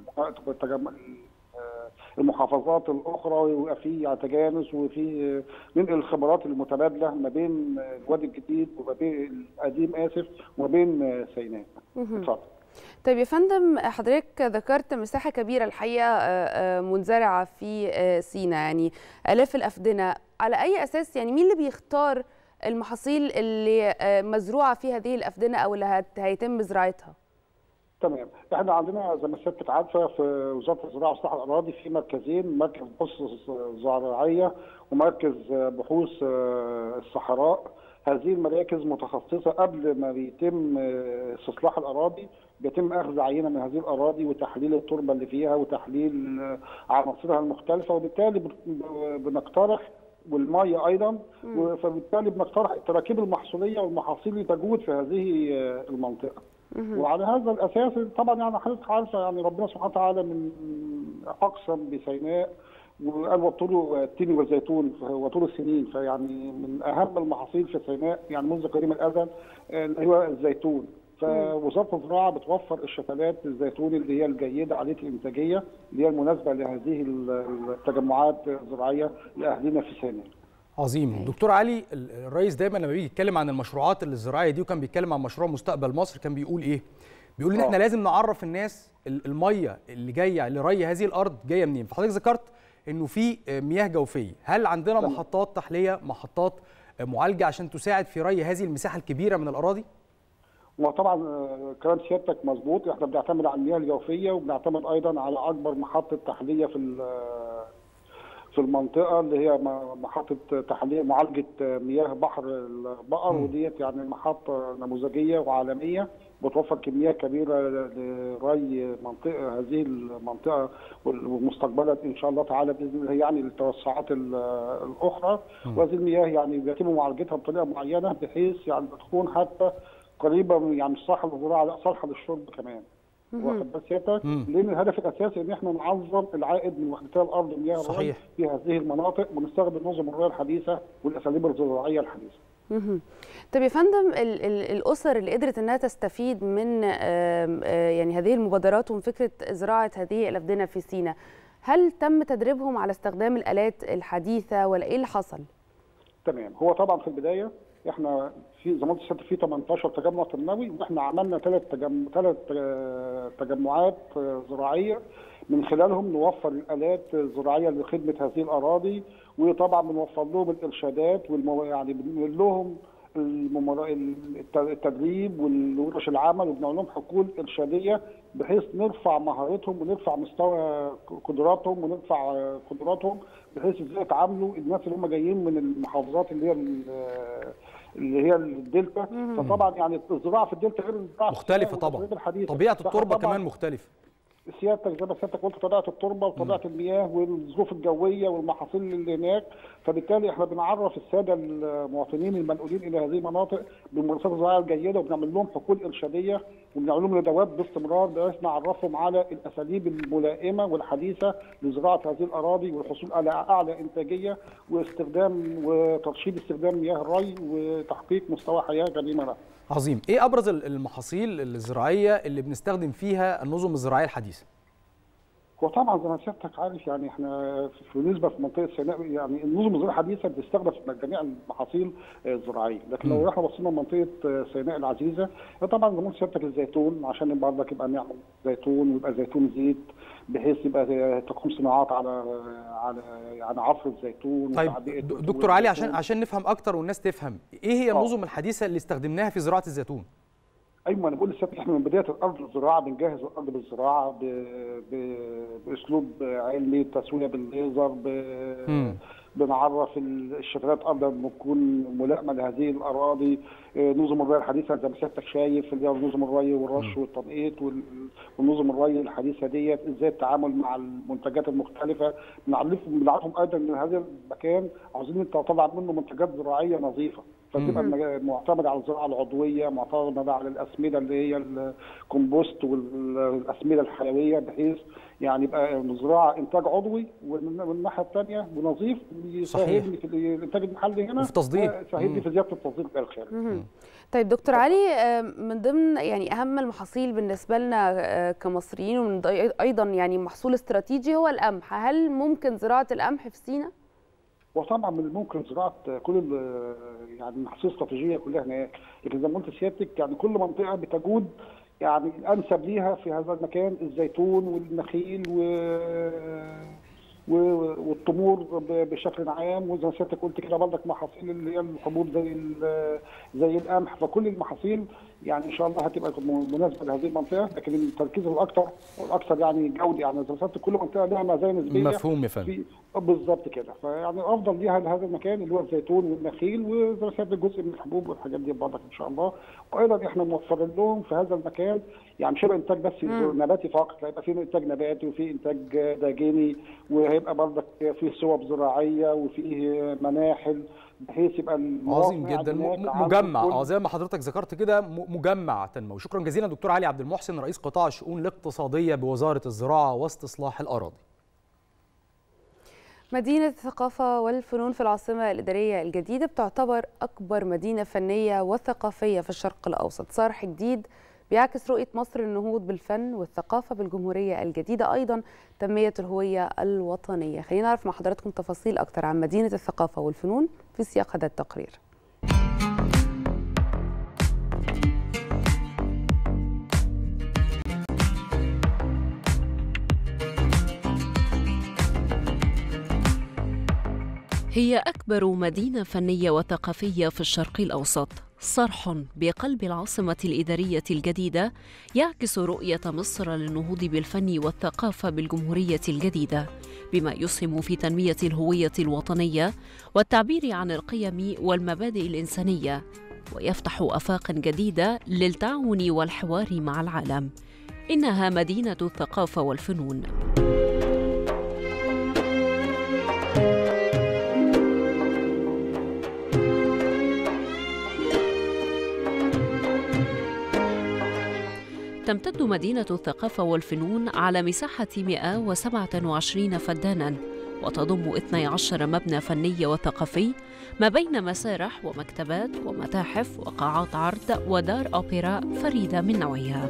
المحافظات الاخرى، ويبقى في تجانس وفي ننقل الخبرات المتبادله ما بين الوادي الجديد وما بين القديم وما بين سيناء. اتفضل. طيب يا فندم، حضرتك ذكرت مساحه كبيره الحقيقه منزرعه في سيناء، يعني آلاف الأفدنة. على اي اساس يعني مين اللي بيختار المحاصيل اللي مزروعه في هذه الأفدنة او اللي هيتم زراعتها؟ تمام، احنا عندنا زي ما سيادتك عارفه في وزاره الزراعه واصلاح الاراضي في مركزين، مركز بحوث زراعيه ومركز بحوث الصحراء. هذه المراكز متخصصه قبل ما بيتم استصلاح الاراضي، بيتم اخذ عينه من هذه الاراضي وتحليل التربه اللي فيها وتحليل عناصرها المختلفه، وبالتالي بنقترح والميه ايضا، فبالتالي بنقترح التراكيب المحصوليه والمحاصيل اللي تجود في هذه المنطقه. وعلى هذا الاساس طبعا يعني حضرتك عارفه يعني ربنا سبحانه وتعالى من اقسم بسيناء وقال وطول التين والزيتون وطول السنين، فيعني من اهم المحاصيل في سيناء يعني منذ قديم الازل اللي هو الزيتون. فوزاره الزراعه بتوفر الشتلات الزيتون اللي هي الجيده عاليه الانتاجيه اللي هي المناسبه لهذه التجمعات الزراعيه لاهلنا في سيناء. عظيم. دكتور علي، الرئيس دايما لما بيجي يتكلم عن المشروعات الزراعيه دي، وكان بيتكلم عن مشروع مستقبل مصر، كان بيقول ايه؟ بيقول ان احنا لازم نعرف الناس الميه اللي جايه لري هذه الارض جايه منين. فحضرتك ذكرت انه في مياه جوفيه، هل عندنا محطات تحليه، محطات معالجه عشان تساعد في ري هذه المساحه الكبيره من الاراضي؟ وطبعا كلام سيادتك مظبوط، احنا بنعتمد على المياه الجوفيه وبنعتمد ايضا على اكبر محطه تحليه في المنطقه اللي هي محطه تحليه معالجه مياه بحر البقر، وديت يعني محطه نموذجيه وعالميه بتوفر كميات كبيره لري هذه المنطقه ومستقبلا ان شاء الله تعالى باذن الله يعني للتوسعات الاخرى. وهذه المياه يعني بيتم معالجتها بطريقه معينه بحيث يعني تكون حتى قريبه من يعني صالحه للزراعه لا صالحه للشرب كمان. واخد بال سيادتك؟ لان الهدف الاساسي ان احنا نعظم العائد من وحدتي الارض ومياه الري في هذه المناطق، ونستخدم نظم الري الحديثه والاساليب الزراعيه الحديثه. طب يا فندم، الاسر اللي قدرت انها تستفيد من يعني هذه المبادرات ومن فكره زراعه هذه الأفدنة في سيناء، هل تم تدريبهم على استخدام الآلات الحديثه ولا ايه اللي حصل؟ تمام، هو طبعا في البدايه احنا في زي ما انت في 18 تجمع تنموي، واحنا عملنا 3 تجمعات زراعيه من خلالهم نوفر الالات الزراعيه لخدمه هذه الاراضي، وطبعا بنوفر لهم الارشادات يعني بنقول لهم التدريب والورش العمل، وبنعمل لهم حقول ارشاديه بحيث نرفع مهارتهم ونرفع مستوى قدراتهم ونرفع قدراتهم بحيث ازاي يتعاملوا الناس اللي هم جايين من المحافظات اللي هي الدلتا. فطبعا يعني الزراعه في الدلتا غير الزراعه مختلفه طبعا، طبيعه التربه كمان مختلفه. سيادتك زي ما سيادتك قلت طبيعه التربه وطبيعه المياه والظروف الجويه والمحاصيل اللي هناك، فبالتالي احنا بنعرف الساده المواطنين المنقولين الى هذه المناطق بالممارسات الزراعيه الجيده، وبنعمل لهم حقول ارشاديه وبنعمل لهم ندوات باستمرار بحيث نعرفهم على الاساليب الملائمه والحديثه لزراعه هذه الاراضي والحصول على اعلى انتاجيه واستخدام وترشيد استخدام مياه الري وتحقيق مستوى حياه غنيمه لها. عظيم. ايه ابرز المحاصيل الزراعيه اللي بنستخدم فيها النظم الزراعيه الحديثه؟ هو طبعا زي ما سيادتك عارف يعني احنا بالنسبه في منطقه سيناء يعني النظم الزراعيه الحديثه بتستخدم في جميع المحاصيل الزراعيه، لكن لو احنا بصينا لمنطقه سيناء العزيزه طبعا زي ما قلت سيادتك الزيتون عشان برضك يبقى نعمل زيتون ويبقى زيتون زيت بحيث يبقى تقوم صناعات على يعني عصر الزيتون. طيب دكتور علي عشان نفهم اكتر والناس تفهم ايه هي النظم الحديثه اللي استخدمناها في زراعه الزيتون؟ ايوه انا بقول لسيادتك احنا من بدايه الارض الزراعه بنجهز الارض بالزراعه باسلوب علمي، تسويه بالليزر، بنعرف الشتلات ارض بتكون ملائمه لهذه الاراضي، نظم الري الحديثه زي ما سيادتك شايف اللي هي نظم الري والرش والتنقيط والنظم الري الحديثه ديت ازاي التعامل مع المنتجات المختلفه، بنعرفهم ايضا ان هذا المكان عاوزين طبعا منه منتجات زراعيه نظيفه، فتبقى معتمده على الزراعه العضويه، معتمده على الاسمده اللي هي الكومبوست والاسمده الحيويه بحيث يعني يبقى زراعه انتاج عضوي والناحيه الثانيه ونظيف يساعدني في الانتاج المحلي هنا وفي تصدير، يساعدني في زياده التصدير الى الخارج. طيب دكتور علي، من ضمن يعني اهم المحاصيل بالنسبه لنا كمصريين ومن ايضا يعني محصول استراتيجي هو القمح، هل ممكن زراعه القمح في سيناء؟ وطبعا من الممكن زراعه كل يعني المحاصيل الاستراتيجيه كلها هناك، لكن زي ما قلت سيادتك يعني كل منطقه بتجود يعني الانسب ليها في هذا المكان الزيتون والنخيل والتمور بشكل عام، وزي ما سيادتك قلت كده برضك محاصيل اللي هي الحبوب زي القمح، فكل المحاصيل يعني ان شاء الله هتبقى مناسبه لهذه المنطقه، لكن التركيز الاكثر يعني جودي يعني زي ما سيادتك كل منطقه لها مزايا نسبيه. مفهوم يا فندم. بالظبط كده، فيعني افضل ليها لهذا المكان اللي هو الزيتون والنخيل وزي ما سيادتك جزء من الحبوب والحاجات دي برضك ان شاء الله، وايضا احنا موفرين لهم في هذا المكان يعني شبه انتاج بس نباتي فقط، هيبقى في انتاج نباتي وفي انتاج داجيني وهيبقى برضك فيه صوب زراعيه وفيه مناحل بحيث يبقى عظيم جدا مجمع زي ما حضرتك ذكرت كده مجمع تنموي. شكرا جزيلا دكتور علي عبد المحسن رئيس قطاع الشؤون الاقتصاديه بوزاره الزراعه واستصلاح الاراضي. مدينة الثقافة والفنون في العاصمة الإدارية الجديدة بتعتبر أكبر مدينة فنية وثقافية في الشرق الأوسط، صرح جديد بيعكس رؤية مصر للنهوض بالفن والثقافة بالجمهورية الجديدة، أيضا تنمية الهوية الوطنية. خلينا نعرف مع حضراتكم تفاصيل أكتر عن مدينة الثقافة والفنون في سياق هذا التقرير. هي أكبر مدينة فنية وثقافية في الشرق الأوسط، صرح بقلب العاصمة الإدارية الجديدة يعكس رؤية مصر للنهوض بالفن والثقافة بالجمهورية الجديدة، بما يسهم في تنمية الهوية الوطنية والتعبير عن القيم والمبادئ الإنسانية، ويفتح آفاق جديدة للتعاون والحوار مع العالم. إنها مدينة الثقافة والفنون. تمتد مدينة الثقافة والفنون على مساحة 127 فداناً، وتضم 12 مبنى فني وثقافي ما بين مسارح ومكتبات ومتاحف وقاعات عرض ودار أوبرا فريدة من نوعها.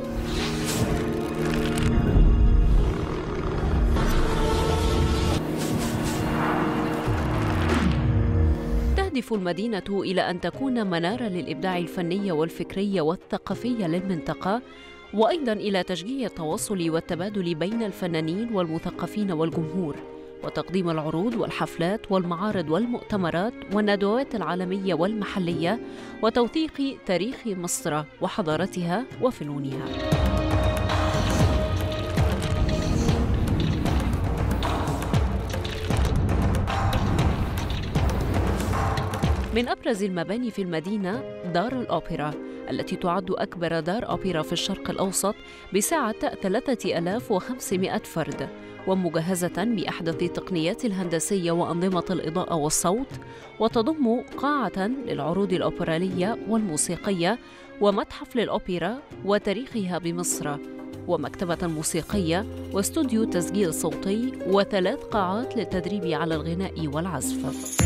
تهدف المدينة إلى أن تكون منارة للإبداع الفني والفكري والثقافي للمنطقة، وأيضاً إلى تشجيع التواصل والتبادل بين الفنانين والمثقفين والجمهور، وتقديم العروض والحفلات والمعارض والمؤتمرات والندوات العالمية والمحلية، وتوثيق تاريخ مصر وحضارتها وفنونها. من أبرز المباني في المدينة دار الأوبرا التي تعد أكبر دار أوبرا في الشرق الأوسط بسعة 3500 فرد، ومجهزة بأحدث التقنيات الهندسية وأنظمة الإضاءة والصوت، وتضم قاعة للعروض الأوبرالية والموسيقية، ومتحف للأوبرا وتاريخها بمصر، ومكتبة موسيقية، واستوديو تسجيل صوتي، و3 قاعات للتدريب على الغناء والعزف.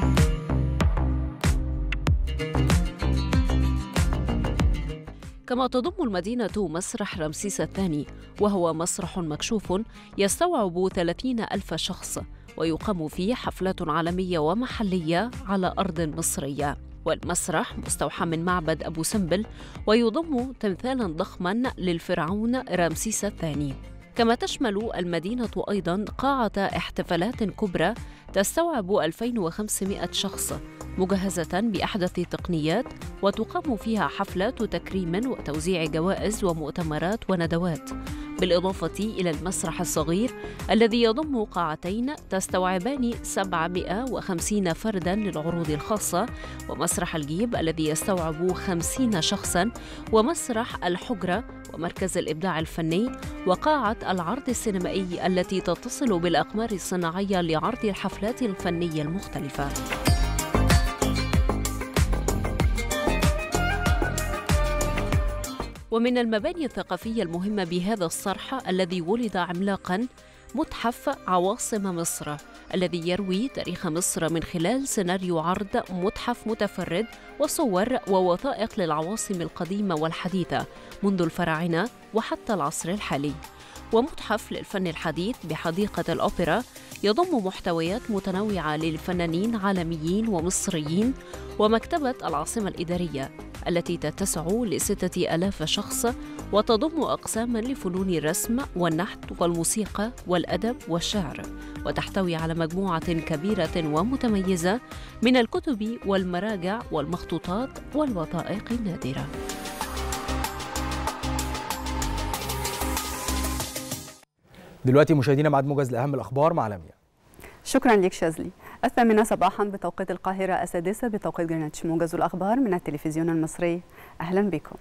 كما تضم المدينة مسرح رمسيس الثاني، وهو مسرح مكشوف يستوعب 30,000 شخص، ويقام فيه حفلات عالمية ومحلية على أرض مصرية. والمسرح مستوحى من معبد أبو سمبل، ويضم تمثالا ضخما للفرعون رمسيس الثاني. كما تشمل المدينة أيضا قاعة احتفالات كبرى تستوعب 2500 شخص، مجهزة بأحدث التقنيات، وتقام فيها حفلات تكريم وتوزيع جوائز ومؤتمرات وندوات، بالإضافة إلى المسرح الصغير الذي يضم قاعتين تستوعبان 750 فردا للعروض الخاصة، ومسرح الجيب الذي يستوعب 50 شخصا، ومسرح الحجرة، ومركز الإبداع الفني، وقاعة العرض السينمائي التي تتصل بالأقمار الصناعية لعرض الحفلات الفنية المختلفة. ومن المباني الثقافية المهمة بهذا الصرح الذي ولد عملاقاً متحف عواصم مصر، الذي يروي تاريخ مصر من خلال سيناريو عرض متحف متفرد وصور ووثائق للعواصم القديمة والحديثة منذ الفراعنة وحتى العصر الحالي، ومتحف للفن الحديث بحديقة الأوبرا يضم محتويات متنوعة للفنانين عالميين ومصريين، ومكتبة العاصمة الإدارية التي تتسع ل6,000 شخص، وتضم أقساما لفنون الرسم والنحت والموسيقى والأدب والشعر، وتحتوي على مجموعة كبيرة ومتميزة من الكتب والمراجع والمخطوطات والوثائق النادرة. دلوقتي مشاهدينا ميعاد موجز لأهم الأخبار مع لميا. شكرا لك شاذلي. 8 صباحا بتوقيت القاهرة، 6 بتوقيت جرينتش. موجز الأخبار من التلفزيون المصري، أهلا بكم.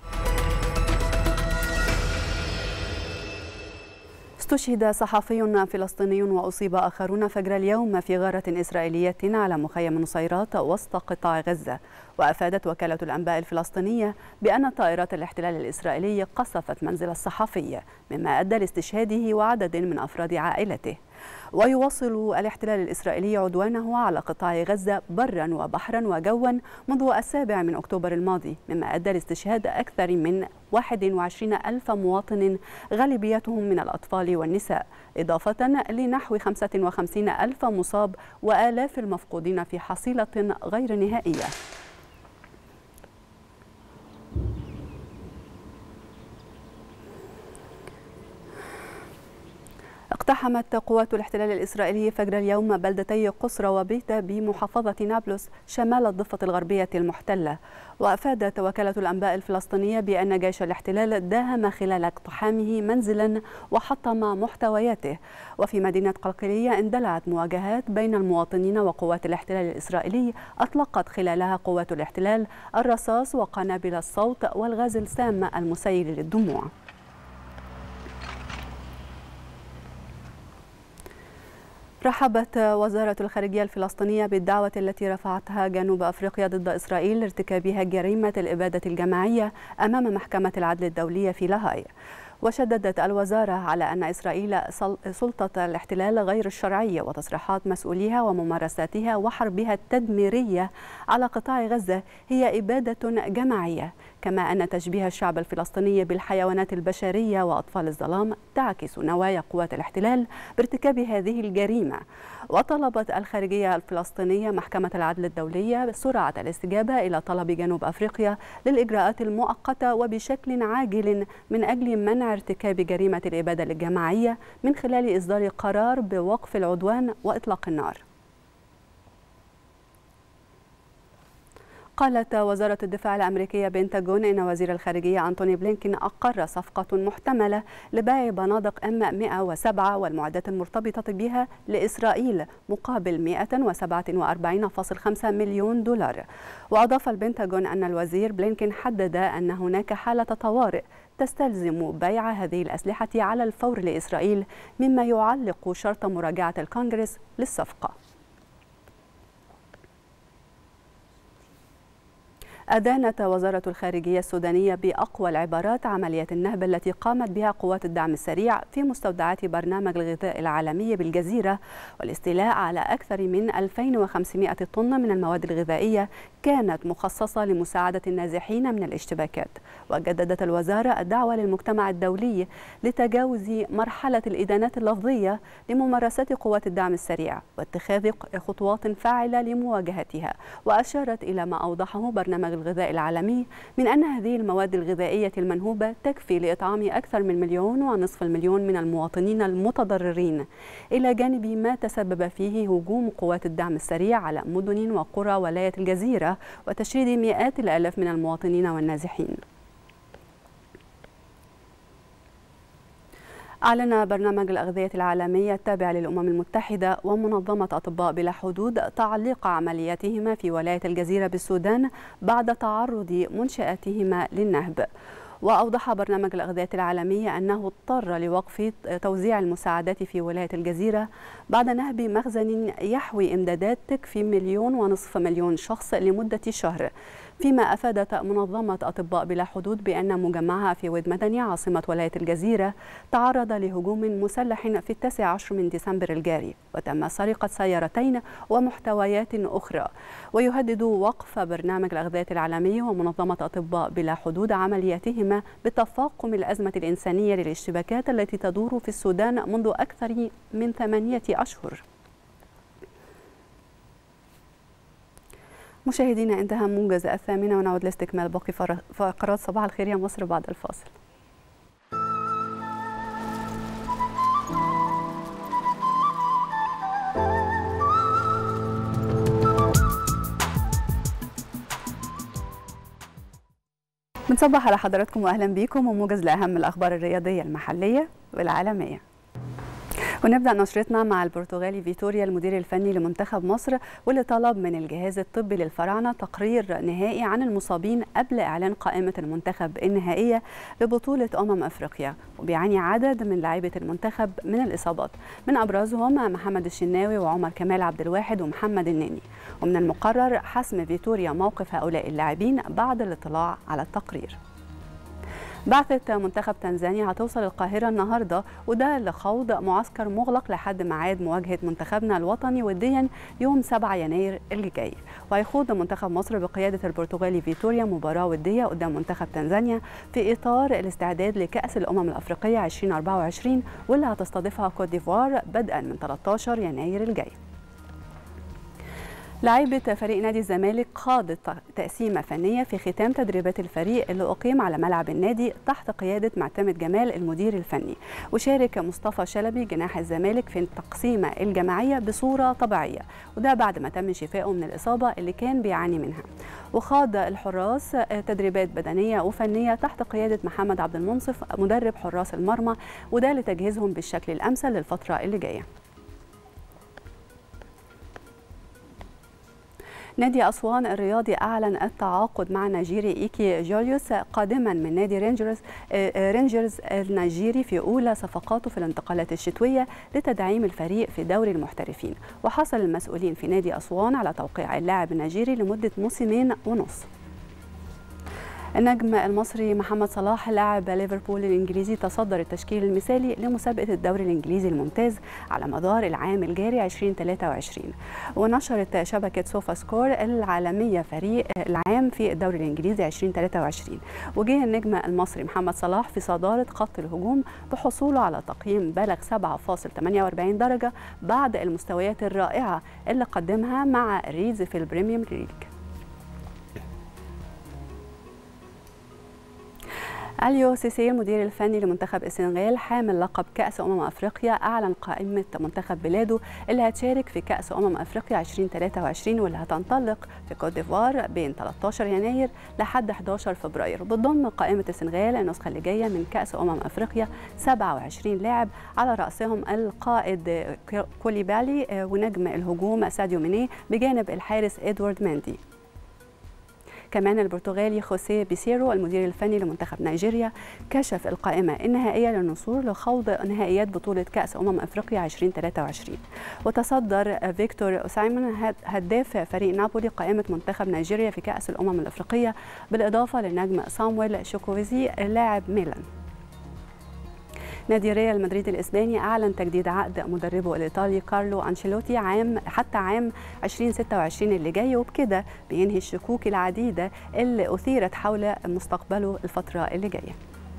استشهد صحفي فلسطيني وأصيب آخرون فجر اليوم في غارة إسرائيلية على مخيم نصيرات وسط قطاع غزة. وأفادت وكالة الأنباء الفلسطينية بأن طائرات الاحتلال الإسرائيلي قصفت منزل الصحفي، مما أدى لاستشهاده وعدد من أفراد عائلته. ويواصل الاحتلال الإسرائيلي عدوانه على قطاع غزة برا وبحرا وجوا منذ 7 أكتوبر الماضي، مما أدى لاستشهاد أكثر من 21,000 مواطن غالبيتهم من الأطفال والنساء، إضافة لنحو 55,000 مصاب وآلاف المفقودين في حصيلة غير نهائية. اقتحمت قوات الاحتلال الإسرائيلي فجر اليوم بلدتي قصرى وبيتا بمحافظة نابلس شمال الضفة الغربية المحتلة. وأفادت وكالة الأنباء الفلسطينية بأن جيش الاحتلال داهم خلال اقتحامه منزلا وحطم محتوياته. وفي مدينة قلقلية اندلعت مواجهات بين المواطنين وقوات الاحتلال الإسرائيلي، أطلقت خلالها قوات الاحتلال الرصاص وقنابل الصوت والغاز السام المسيل للدموع. رحبت وزارة الخارجية الفلسطينية بالدعوة التي رفعتها جنوب أفريقيا ضد إسرائيل لارتكابها جريمة الإبادة الجماعية أمام محكمة العدل الدولية في لاهاي. وشددت الوزارة على أن إسرائيل سلطة الاحتلال غير الشرعية وتصريحات مسؤوليها وممارساتها وحربها التدميرية على قطاع غزة هي إبادة جماعية، كما أن تشبيه الشعب الفلسطيني بالحيوانات البشرية وأطفال الظلام تعكس نوايا قوات الاحتلال بارتكاب هذه الجريمة. وطلبت الخارجية الفلسطينية محكمة العدل الدولية سرعة الاستجابة إلى طلب جنوب أفريقيا للإجراءات المؤقتة وبشكل عاجل من أجل منع ارتكاب جريمة الإبادة الجماعية من خلال إصدار قرار بوقف العدوان وإطلاق النار. قالت وزارة الدفاع الأمريكية بنتاغون إن وزير الخارجية أنتوني بلينكين أقر صفقة محتملة لبيع بنادق M107 والمعدات المرتبطة بها لإسرائيل مقابل 147.5 مليون دولار. وأضاف البنتاغون أن الوزير بلينكين حدد أن هناك حالة طوارئ تستلزم بيع هذه الأسلحة على الفور لإسرائيل، مما يعلق شرط مراجعة الكونغرس للصفقة. أدانت وزارة الخارجية السودانية بأقوى العبارات عملية النهب التي قامت بها قوات الدعم السريع في مستودعات برنامج الغذاء العالمي بالجزيرة، والاستيلاء على أكثر من 2500 طن من المواد الغذائية كانت مخصصة لمساعدة النازحين من الاشتباكات. وجددت الوزارة الدعوة للمجتمع الدولي لتجاوز مرحلة الإدانات اللفظية لممارسات قوات الدعم السريع واتخاذ خطوات فاعلة لمواجهتها. وأشارت إلى ما أوضحه برنامج الغذاء العالمي من أن هذه المواد الغذائية المنهوبة تكفي لإطعام أكثر من 1.5 مليون من المواطنين المتضررين، إلى جانب ما تسبب فيه هجوم قوات الدعم السريع على مدن وقرى ولاية الجزيرة وتشريد مئات الآلاف من المواطنين والنازحين. أعلن برنامج الأغذية العالمية التابع للأمم المتحدة ومنظمة أطباء بلا حدود تعليق عملياتهما في ولاية الجزيرة بالسودان بعد تعرض منشآتهما للنهب. وأوضح برنامج الأغذية العالمية أنه اضطر لوقف توزيع المساعدات في ولاية الجزيرة بعد نهب مخزن يحوي إمدادات تكفي 1.5 مليون شخص لمدة شهر. فيما أفادت منظمة أطباء بلا حدود بأن مجمعها في ود مدني عاصمة ولاية الجزيرة تعرض لهجوم مسلح في 19 من ديسمبر الجاري، وتم سرقة سيارتين ومحتويات أخرى. ويهدد وقف برنامج الأغذية العالمي ومنظمة أطباء بلا حدود عملياتهما بتفاقم الأزمة الإنسانية للاشتباكات التي تدور في السودان منذ أكثر من 8 أشهر. مشاهدينا، انتهى موجز 8 ونعود لاستكمال باقي فقرات صباح الخير يا مصر بعد الفاصل. بنصبح على حضراتكم واهلا بيكم وموجز لاهم الاخبار الرياضيه المحليه والعالميه. ونبدأ نشرتنا مع البرتغالي فيتوريا المدير الفني لمنتخب مصر، واللي طلب من الجهاز الطبي للفراعنة تقرير نهائي عن المصابين قبل إعلان قائمة المنتخب النهائية لبطولة أفريقيا. وبيعاني عدد من لاعيبة المنتخب من الإصابات، من أبرزهم محمد الشناوي وعمر كمال عبد الواحد ومحمد النني. ومن المقرر حسم فيتوريا موقف هؤلاء اللاعبين بعد الاطلاع على التقرير. بعثة منتخب تنزانيا هتوصل القاهرة النهاردة، وده لخوض معسكر مغلق لحد ميعاد مواجهة منتخبنا الوطني وديا يوم 7 يناير اللي جاي. وهيخوض منتخب مصر بقيادة البرتغالي فيتوريا مباراة ودية قدام منتخب تنزانيا في إطار الاستعداد لكأس الأمم الأفريقية 2024 واللي هتستضيفها كوت ديفوار بدءا من 13 يناير الجاي. لاعيبة فريق نادي الزمالك خاضت تقسيمة فنية في ختام تدريبات الفريق اللي أقيم على ملعب النادي تحت قيادة معتمد جمال المدير الفني. وشارك مصطفى شلبي جناح الزمالك في التقسيمة الجماعية بصورة طبيعية، وده بعد ما تم شفائه من الإصابة اللي كان بيعاني منها. وخاض الحراس تدريبات بدنية وفنية تحت قيادة محمد عبد المنصف مدرب حراس المرمى، وده لتجهيزهم بالشكل الأمثل للفترة اللي جاية. نادي أسوان الرياضي أعلن التعاقد مع النيجيري إيكي جوليوس قادما من نادي رينجرز النيجيري في أولى صفقاته في الانتقالات الشتوية لتدعيم الفريق في دوري المحترفين. وحصل المسؤولين في نادي أسوان على توقيع اللاعب النيجيري لمدة 2.5 موسم. النجم المصري محمد صلاح لاعب ليفربول الإنجليزي تصدر التشكيل المثالي لمسابقة الدوري الإنجليزي الممتاز على مدار العام الجاري 2023. ونشرت شبكة سوفا سكور العالمية فريق العام في الدوري الإنجليزي 2023. وجه النجم المصري محمد صلاح في صدارة خط الهجوم بحصوله على تقييم بلغ 7.48 درجة بعد المستويات الرائعة اللي قدمها مع ريدز في البريميوم ليج. أليو سيسي المدير الفني لمنتخب السنغال حامل لقب كأس أفريقيا أعلن قائمة منتخب بلاده اللي هتشارك في كأس أفريقيا 2023 واللي هتنطلق في كوت ديفوار بين 13 يناير لحد 11 فبراير. بتضم قائمة السنغال النسخة اللي جاية من كأس أفريقيا 27 لاعب على رأسهم القائد كوليبالي ونجم الهجوم ساديو ماني بجانب الحارس إدوارد ماندي. كمان البرتغالي خوسيه بيسيرو المدير الفني لمنتخب نيجيريا كشف القائمة النهائية للنصور لخوض نهائيات بطولة كأس أفريقيا 2023. وتصدر فيكتور أوسايمون هداف فريق نابولي قائمة منتخب نيجيريا في كأس الأفريقية بالإضافة للنجم سامويل شوكوفيزي لاعب ميلان. نادي ريال مدريد الإسباني أعلن تجديد عقد مدربه الإيطالي كارلو أنشيلوتي حتى عام 2026 اللي جاي، وبكده بينهي الشكوك العديدة اللي أثيرت حول مستقبله الفترة اللي جاية.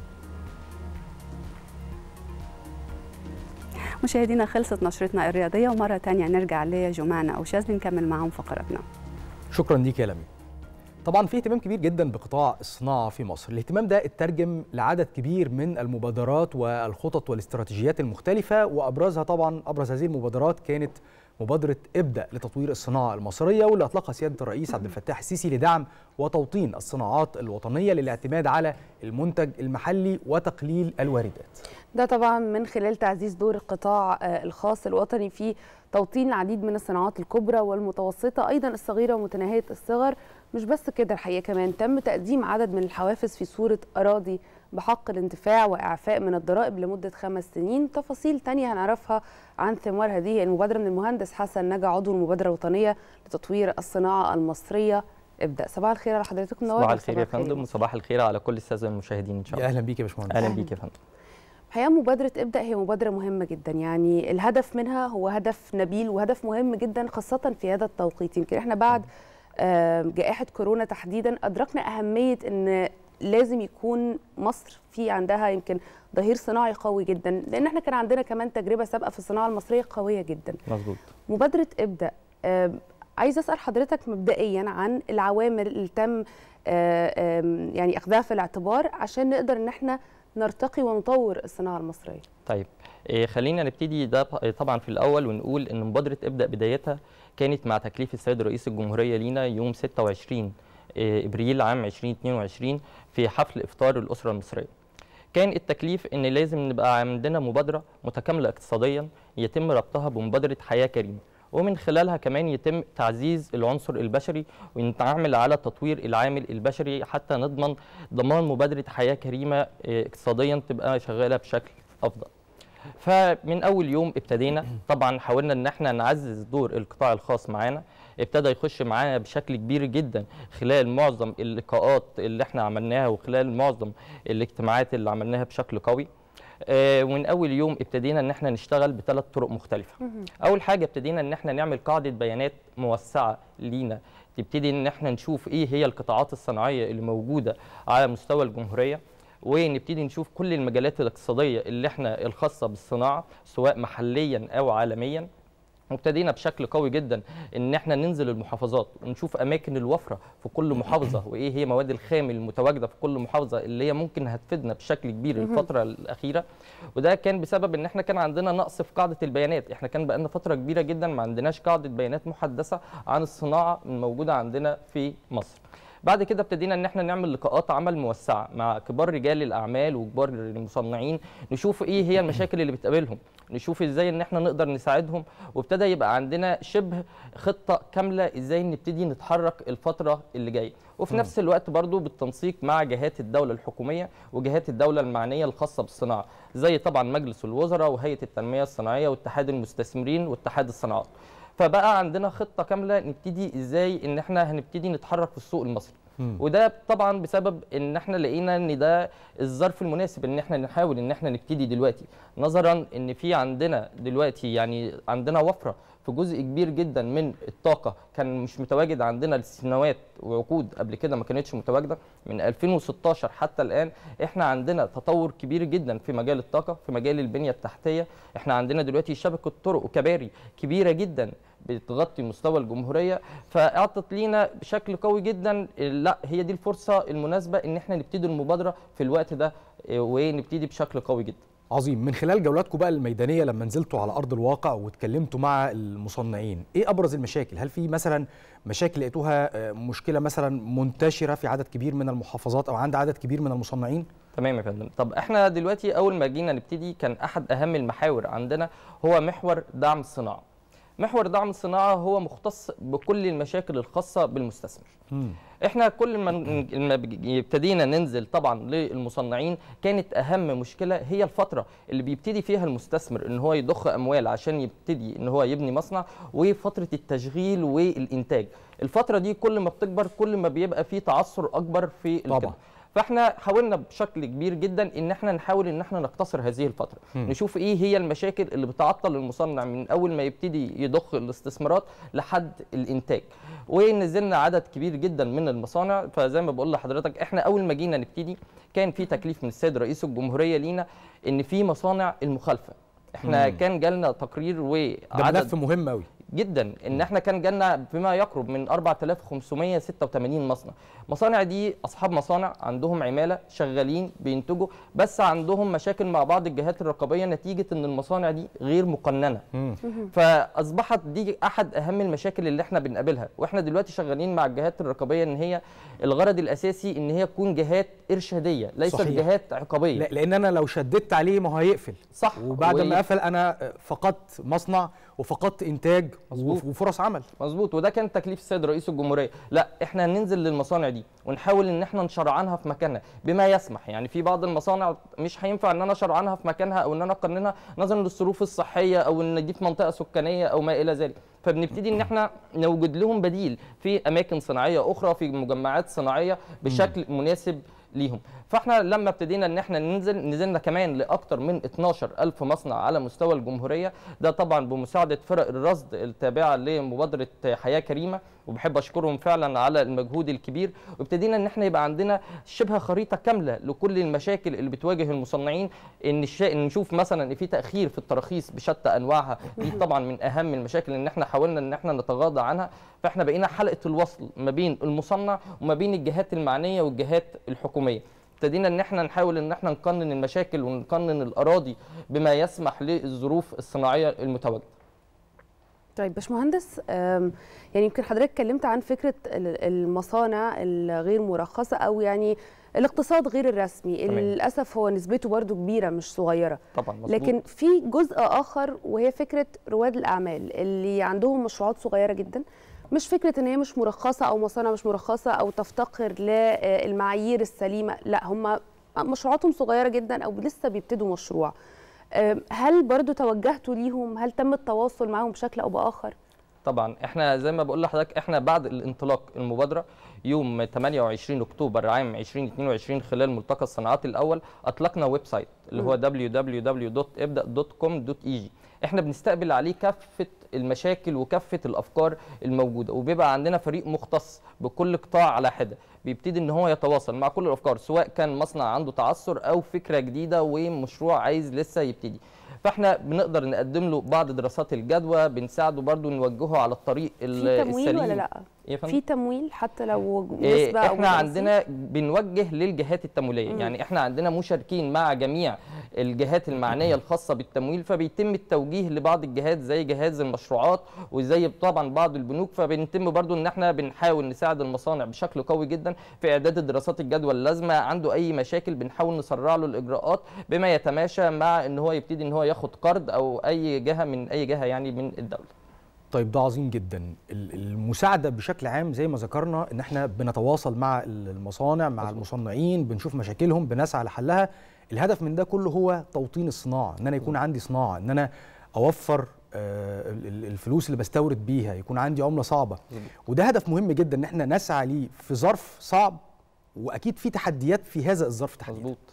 مشاهدينا خلصت نشرتنا الرياضية، ومرة تانية نرجع لجمانة أو شاذلي نكمل معهم فقراتنا. شكرا ليك يا لمي. طبعا في اهتمام كبير جدا بقطاع الصناعه في مصر، الاهتمام ده اترجم لعدد كبير من المبادرات والخطط والاستراتيجيات المختلفه، وابرزها طبعا ابرز هذه المبادرات كانت مبادره ابدا لتطوير الصناعه المصريه، واللي اطلقها سياده الرئيس عبد الفتاح السيسي لدعم وتوطين الصناعات الوطنيه للاعتماد على المنتج المحلي وتقليل الواردات. ده طبعا من خلال تعزيز دور القطاع الخاص الوطني في توطين العديد من الصناعات الكبرى والمتوسطه، ايضا الصغيره ومتناهيه الصغر. مش بس كده، الحقيقه كمان تم تقديم عدد من الحوافز في صوره اراضي بحق الانتفاع واعفاء من الضرائب لمده 5 سنين. تفاصيل تانية هنعرفها عن ثمار هذه المبادره من المهندس حسن نجا عضو المبادره الوطنيه لتطوير الصناعه المصريه. ابدا. صباح الخير على حضرتك. صباح الخير يا فندم، وصباح الخير على كل الساده المشاهدين ان شاء الله. اهلا بيك يا باشمهندس. اهلا بيك يا فندم. الحقيقه مبادره ابدا هي مبادره مهمه جدا، يعني الهدف منها هو هدف نبيل وهدف مهم جدا خاصه في هذا التوقيت. يمكن احنا بعد جائحه كورونا تحديدا ادركنا اهميه ان لازم يكون مصر في عندها يمكن ظهير صناعي قوي جدا، لان احنا كان عندنا كمان تجربه سابقه في الصناعه المصريه قويه جدا. مظبوط. مبادره ابدا، عايزه اسال حضرتك مبدئيا عن العوامل اللي تم يعني اخذها في الاعتبار عشان نقدر ان احنا نرتقي ونطور الصناعه المصريه. طيب خلينا نبتدي ده طبعا في الاول ونقول ان مبادره ابدا بدايتها كانت مع تكليف السيد رئيس الجمهوريه لينا يوم 26 ابريل عام 2022 في حفل افطار الاسره المصريه. كان التكليف ان لازم نبقى عندنا مبادره متكامله اقتصاديا يتم ربطها بمبادره حياه كريمه، ومن خلالها كمان يتم تعزيز العنصر البشري ونتعامل على تطوير العامل البشري حتى نضمن ضمان مبادره حياه كريمه اقتصاديا تبقى شغاله بشكل افضل. فمن اول يوم ابتدينا طبعا حاولنا ان احنا نعزز دور القطاع الخاص معانا، ابتدى يخش معانا بشكل كبير جدا خلال معظم اللقاءات اللي احنا عملناها وخلال معظم الاجتماعات اللي عملناها بشكل قوي. ومن اول يوم ابتدينا ان احنا نشتغل بثلاث طرق مختلفه. اول حاجه ابتدينا ان احنا نعمل قاعده بيانات موسعه لينا، تبتدي ان احنا نشوف ايه هي القطاعات الصناعيه اللي موجوده على مستوى الجمهوريه، ونبتدي نشوف كل المجالات الاقتصاديه اللي احنا الخاصه بالصناعه سواء محليا او عالميا. وابتدينا بشكل قوي جدا ان احنا ننزل المحافظات ونشوف اماكن الوفره في كل محافظه وايه هي مواد الخام المتواجده في كل محافظه اللي هي ممكن هتفيدنا بشكل كبير الفتره الاخيره. وده كان بسبب ان احنا كان عندنا نقص في قاعده البيانات، احنا كان بقالنا فتره كبيره جدا ما عندناش قاعده بيانات محدثه عن الصناعه الموجوده عندنا في مصر. بعد كده ابتدينا ان احنا نعمل لقاءات عمل موسعه مع كبار رجال الاعمال وكبار المصنعين، نشوف ايه هي المشاكل اللي بتقابلهم، نشوف ازاي ان احنا نقدر نساعدهم، وابتدى يبقى عندنا شبه خطه كامله ازاي نبتدي نتحرك الفتره اللي جايه، وفي نفس الوقت برضو بالتنسيق مع جهات الدوله الحكوميه وجهات الدوله المعنيه الخاصه بالصناعه زي طبعا مجلس الوزراء وهيئه التنميه الصناعيه واتحاد المستثمرين واتحاد الصناعات. فبقى عندنا خطه كامله نبتدي ازاي ان احنا هنبتدي نتحرك في السوق المصري. وده طبعا بسبب ان احنا لقينا ان ده الظرف المناسب ان احنا نحاول ان احنا نبتدي دلوقتي، نظرا ان في عندنا دلوقتي يعني عندنا وفره في جزء كبير جدا من الطاقه كان مش متواجد عندنا لسنوات وعقود قبل كده ما كانتش متواجده. من 2016 حتى الان احنا عندنا تطور كبير جدا في مجال الطاقه، في مجال البنيه التحتيه. احنا عندنا دلوقتي شبكه طرق وكباري كبيره جدا بتغطي مستوى الجمهوريه، فاعطت لينا بشكل قوي جدا لا هي دي الفرصه المناسبه ان احنا نبتدي المبادره في الوقت ده ونبتدي بشكل قوي جدا. عظيم. من خلال جولاتكم بقى الميدانيه لما نزلتوا على ارض الواقع واتكلمتوا مع المصنعين، ايه ابرز المشاكل؟ هل في مثلا مشاكل لقيتوها مشكله مثلا منتشره في عدد كبير من المحافظات او عند عدد كبير من المصنعين؟ تمام يا فندم. طب احنا دلوقتي اول ما جينا نبتدي كان احد اهم المحاور عندنا هو محور دعم الصناعه. محور دعم الصناعه هو مختص بكل المشاكل الخاصه بالمستثمر. احنا كل ما ابتدينا ننزل طبعا للمصنعين كانت اهم مشكله هي الفتره اللي بيبتدي فيها المستثمر ان هو يضخ اموال عشان يبتدي ان هو يبني مصنع، وفتره التشغيل والانتاج. الفتره دي كل ما بتكبر كل ما بيبقى فيه تعثر اكبر في الكلام. فاحنا حاولنا بشكل كبير جدا ان احنا نحاول ان احنا نقتصر هذه الفتره، نشوف ايه هي المشاكل اللي بتعطل المصنع من اول ما يبتدي يضخ الاستثمارات لحد الانتاج. ونزلنا عدد كبير جدا من المصانع. فزي ما بقول لحضرتك احنا اول ما جينا نبتدي كان في تكليف من السيد رئيس الجمهوريه لينا ان في مصانع المخالفه. احنا كان جالنا تقرير وعدد ده ملف مهم قوي جدا ان احنا كان جالنا بما يقرب من 4586 مصنع. مصانع دي اصحاب مصانع عندهم عماله شغالين بينتجوا، بس عندهم مشاكل مع بعض الجهات الرقابيه نتيجه ان المصانع دي غير مقننه. فاصبحت دي احد اهم المشاكل اللي احنا بنقابلها، واحنا دلوقتي شغالين مع الجهات الرقابيه ان هي الغرض الاساسي ان هي تكون جهات ارشاديه ليست صحيح. جهات عقابيه. لان انا لو شددت عليه ما هيقفل صح، وبعد ما قفل انا فقدت مصنع وفقدت انتاج وفرص عمل. مظبوط. وده كان تكليف السيد رئيس الجمهوريه، لا احنا ننزل للمصانع دي ونحاول ان احنا نشرعنها في مكانها بما يسمح. يعني في بعض المصانع مش هينفع ان انا اشرعنها في مكانها او ان انا اقننها نظرا للظروف الصحيه او ان دي في منطقه سكانيه او ما الى ذلك، فبنبتدي ان احنا نوجد لهم بديل في اماكن صناعيه اخرى في مجمعات صناعيه بشكل مناسب ليهم. فاحنا لما ابتدينا ان احنا نزلنا كمان لاكثر من 12000 مصنع على مستوى الجمهوريه، ده طبعا بمساعده فرق الرصد التابعه لمبادره حياه كريمه، وبحب اشكرهم فعلا على المجهود الكبير. وابتدينا ان احنا يبقى عندنا شبه خريطه كامله لكل المشاكل اللي بتواجه المصنعين، ان نشوف مثلا ان في تاخير في التراخيص بشتى انواعها، دي طبعا من اهم المشاكل ان احنا حاولنا ان احنا نتغاضى عنها. فاحنا بقينا حلقه الوصل ما بين المصنع وما بين الجهات المعنيه والجهات الحكوميه. ابتدينا ان احنا نحاول ان احنا نقنن المشاكل ونقنن الاراضي بما يسمح للظروف الصناعيه المتواجده. طيب باشمهندس، يعني يمكن حضرتك اتكلمت عن فكره المصانع الغير مرخصه او يعني الاقتصاد غير الرسمي. تمام. للاسف هو نسبته برضو كبيره مش صغيره طبعا. مظبوط. لكن في جزء اخر وهي فكره رواد الاعمال اللي عندهم مشروعات صغيره جدا، مش فكره ان هي مش مرخصه او مصانع مش مرخصه او تفتقر للمعايير السليمه، لا هم مشروعاتهم صغيره جدا او لسه بيبتدوا مشروع. هل برضو توجهتوا ليهم؟ هل تم التواصل معهم بشكل او باخر؟ طبعا احنا زي ما بقول لحضرتك احنا بعد الانطلاق المبادره يوم 28 اكتوبر عام 2022 خلال ملتقى الصناعات الاول اطلقنا ويب سايت اللي هو www.ibda.com.eg. احنا بنستقبل عليه كافه المشاكل وكافه الافكار الموجوده، وبيبقى عندنا فريق مختص بكل قطاع على حده بيبتدي ان هو يتواصل مع كل الافكار، سواء كان مصنع عنده تعثر او فكره جديده ومشروع عايز لسه يبتدي. فاحنا بنقدر نقدم له بعض دراسات الجدوى، بنساعده برضو نوجهه على الطريق السليم. في تمويل ولا لا؟ في تمويل حتى لو نسبه او احنا عندنا بنوجه للجهات التمويليه. يعني احنا عندنا مشاركين مع جميع الجهات المعنيه الخاصه بالتمويل، فبيتم التوجيه لبعض الجهات زي جهاز المشروعات وزي طبعا بعض البنوك، فبنتم برضو ان احنا بنحاول نساعد المصانع بشكل قوي جدا في اعداد دراسات الجدوى اللازمه. عنده اي مشاكل بنحاول نسرع له الاجراءات بما يتماشى مع ان هو يبتدي ان هو ياخد قرض او اي جهه من اي جهه يعني من الدوله. طيب ده عظيم جدا. المساعده بشكل عام زي ما ذكرنا ان احنا بنتواصل مع المصانع مع المصنعين، بنشوف مشاكلهم بنسعى لحلها. الهدف من ده كله هو توطين الصناعه، ان انا يكون عندي صناعه، ان انا اوفر الفلوس اللي بستورد بيها، يكون عندي عمله صعبه. وده هدف مهم جدا ان احنا نسعى ليه في ظرف صعب، واكيد في تحديات في هذا الظرف تحديدا. مظبوط.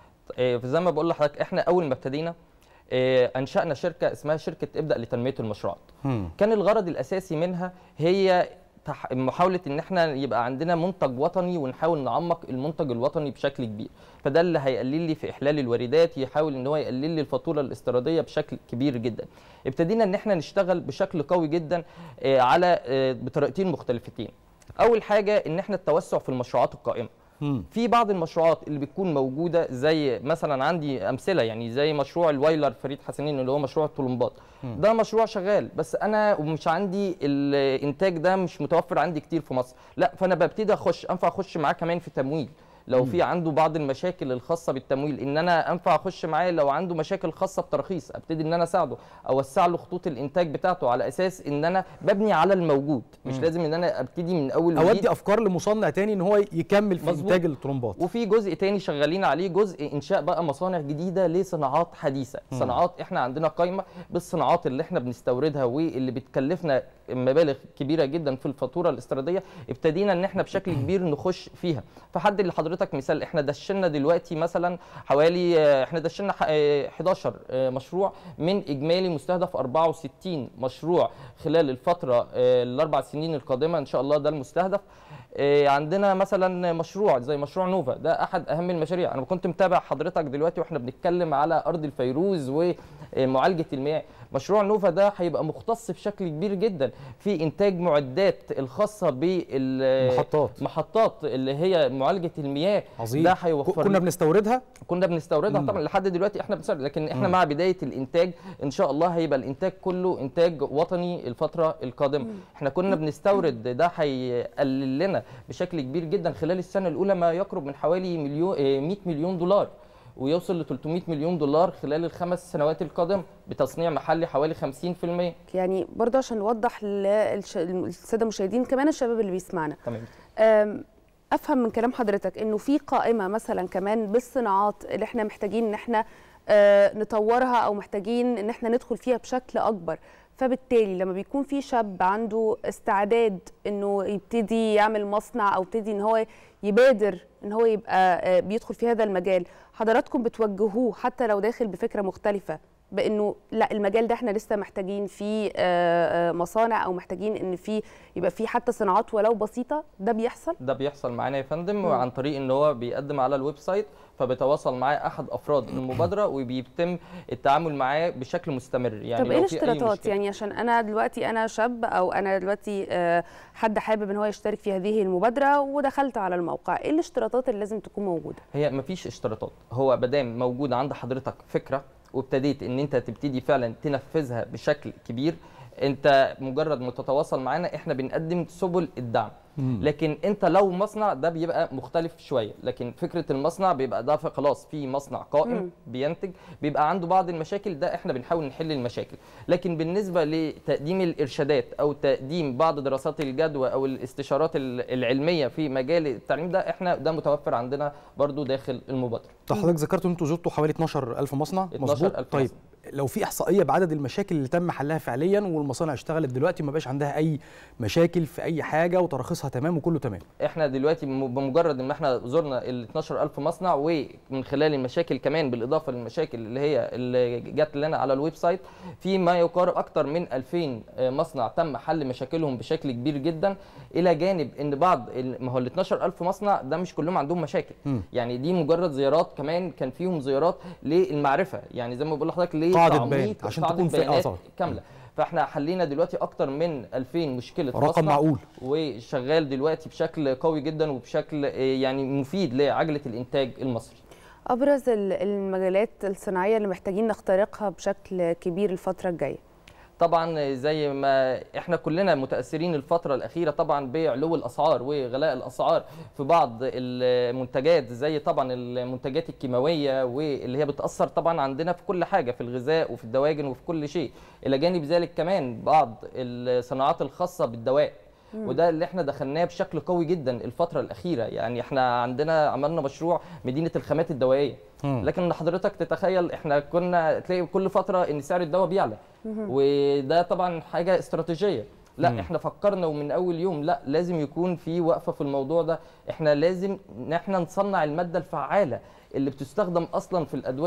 زي ما بقول لحضرتك احنا اول ما ابتدينا انشأنا شركه اسمها شركه ابدأ لتنميه المشروعات. كان الغرض الاساسي منها هي محاوله ان احنا يبقى عندنا منتج وطني ونحاول نعمق المنتج الوطني بشكل كبير، فده اللي هيقلل لي في احلال الواردات، يحاول ان هو يقلل لي الفاتوره الاستيراديه بشكل كبير جدا. ابتدينا ان احنا نشتغل بشكل قوي جدا على بطريقتين مختلفتين. اول حاجه ان احنا التوسع في المشروعات القائمه. في بعض المشروعات اللي بتكون موجوده زي مثلا عندي امثله يعني زي مشروع الوايلر فريد حسنين اللي هو مشروع الطلمبات. ده مشروع شغال بس انا ومش عندي الانتاج ده مش متوفر عندي كتير في مصر، لا فانا ببتدي انفع اخش معاه كمان في تمويل لو في عنده بعض المشاكل الخاصه بالتمويل، ان انا انفع اخش معاه لو عنده مشاكل خاصه بتراخيص، ابتدي ان انا اساعده اوسع له خطوط الانتاج بتاعته على اساس ان انا ببني على الموجود، مش لازم ان انا ابتدي من اول وجديد. اودي افكار لمصنع تاني ان هو يكمل في انتاج الطرمبات. وفي جزء تاني شغالين عليه، جزء انشاء بقى مصانع جديده لصناعات حديثه، صناعات احنا عندنا قايمه بالصناعات اللي احنا بنستوردها واللي بتكلفنا مبالغ كبيره جدا في الفاتوره الاستيراديه، ابتدينا ان احنا بشكل كبير نخش فيها. فحد لحضرتك مثال، احنا دشنا دلوقتي مثلا حوالي احنا دشنا 11 مشروع من اجمالي مستهدف 64 مشروع خلال الفتره الاربع سنين القادمه ان شاء الله، ده المستهدف. عندنا مثلا مشروع زي مشروع نوفا، ده احد اهم المشاريع. انا كنت متابع حضرتك دلوقتي واحنا بنتكلم على ارض الفيروز ومعالجه المياه. مشروع نوفا ده هيبقى مختص بشكل كبير جدا في انتاج معدات الخاصه بالمحطات اللي هي معالجه المياه. عظيم. ده هيوفر كنا بنستوردها طبعا لحد دلوقتي احنا بنستورد، لكن احنا مع بدايه الانتاج ان شاء الله هيبقى الانتاج كله انتاج وطني الفتره القادمه. احنا كنا بنستورد، ده هيقلل لنا بشكل كبير جدا خلال السنه الاولى ما يقرب من حوالي 100 مليون دولار، ويوصل ل 300 مليون دولار خلال الخمس سنوات القادمه بتصنيع محلي حوالي 50%. يعني برضه عشان نوضح للساده المشاهدين كمان الشباب اللي بيسمعنا، تمام، افهم من كلام حضرتك انه في قائمه مثلا كمان بالصناعات اللي احنا محتاجين ان احنا نطورها او محتاجين ان احنا ندخل فيها بشكل اكبر، فبالتالي لما بيكون في شاب عنده استعداد انه يبتدي يعمل مصنع او يبتدي ان هو يبادر ان هو يبقى بيدخل في هذا المجال، حضراتكم بتوجهوه حتى لو داخل بفكره مختلفه بانه لا المجال ده احنا لسه محتاجين فيه مصانع او محتاجين ان فيه يبقى فيه حتى صناعات ولو بسيطه؟ ده بيحصل؟ ده بيحصل معانا يا فندم، عن طريق ان هو بيقدم على الويب سايت، فبيتواصل معاه احد افراد المبادره وبيتم التعامل معاه بشكل مستمر. يعني طب ايه الاشتراطات؟ يعني عشان انا دلوقتي انا شاب او انا دلوقتي حد حابب ان هو يشترك في هذه المبادره ودخلت على الموقع، ايه الاشتراطات اللي لازم تكون موجوده؟ هي مفيش اشتراطات، هو مادام موجود عند حضرتك فكره وابتديت ان انت تبتدي فعلا تنفذها بشكل كبير، انت مجرد ما تتواصل معانا احنا بنقدم سبل الدعم. لكن انت لو مصنع ده بيبقى مختلف شويه، لكن فكره المصنع بيبقى ده خلاص في مصنع قائم بينتج، بيبقى عنده بعض المشاكل، ده احنا بنحاول نحل المشاكل. لكن بالنسبه لتقديم الارشادات او تقديم بعض دراسات الجدوى او الاستشارات العلميه في مجال التعليم، ده احنا ده متوفر عندنا برضو داخل المبادره. طب حضرتك ذكرت ان انتوا زرتوا حوالي 12000 مصنع، 12,000 طيب مصنع. لو في احصائيه بعدد المشاكل اللي تم حلها فعليا والمصانع اشتغلت دلوقتي ما بقاش عندها اي مشاكل في اي حاجه وتراخيصها تمام وكله تمام، احنا دلوقتي بمجرد ان احنا زرنا ال 12000 مصنع ومن خلال المشاكل كمان بالاضافه للمشاكل اللي جت لنا على الويب سايت، في ما يقارب اكثر من 2000 مصنع تم حل مشاكلهم بشكل كبير جدا، الى جانب ان بعض ما هو ال 12000 مصنع ده مش كلهم عندهم مشاكل. يعني دي مجرد زيارات، كمان كان فيهم زيارات للمعرفه، يعني زي ما بقول لحضرتك قاعده بيانات عشان تكون بيانات كامله. فاحنا حلينا دلوقتي اكتر من 2000 مشكله رقم معقول، وشغال دلوقتي بشكل قوي جدا وبشكل يعني مفيد لعجله الانتاج المصري. ابرز المجالات الصناعيه اللي محتاجين نخترقها بشكل كبير الفتره الجايه؟ طبعا زي ما احنا كلنا متاثرين الفتره الاخيره طبعا بعلو الاسعار وغلاء الاسعار في بعض المنتجات، زي طبعا المنتجات الكيماويه واللي هي بتاثر طبعا عندنا في كل حاجه، في الغذاء وفي الدواجن وفي كل شيء. الى جانب ذلك كمان بعض الصناعات الخاصه بالدواء، وده اللي احنا دخلناه بشكل قوي جدا الفتره الاخيره. يعني احنا عندنا عملنا مشروع مدينه الخامات الدوائيه، لكن حضرتك تتخيل احنا كنا تلاقي كل فتره ان سعر الدواء بيعلى، وده طبعا حاجه استراتيجيه. لا احنا فكرنا ومن اول يوم لا لازم يكون في وقفه في الموضوع ده، احنا لازم ان احنا نصنع الماده الفعاله اللي بتستخدم اصلا في الادويه.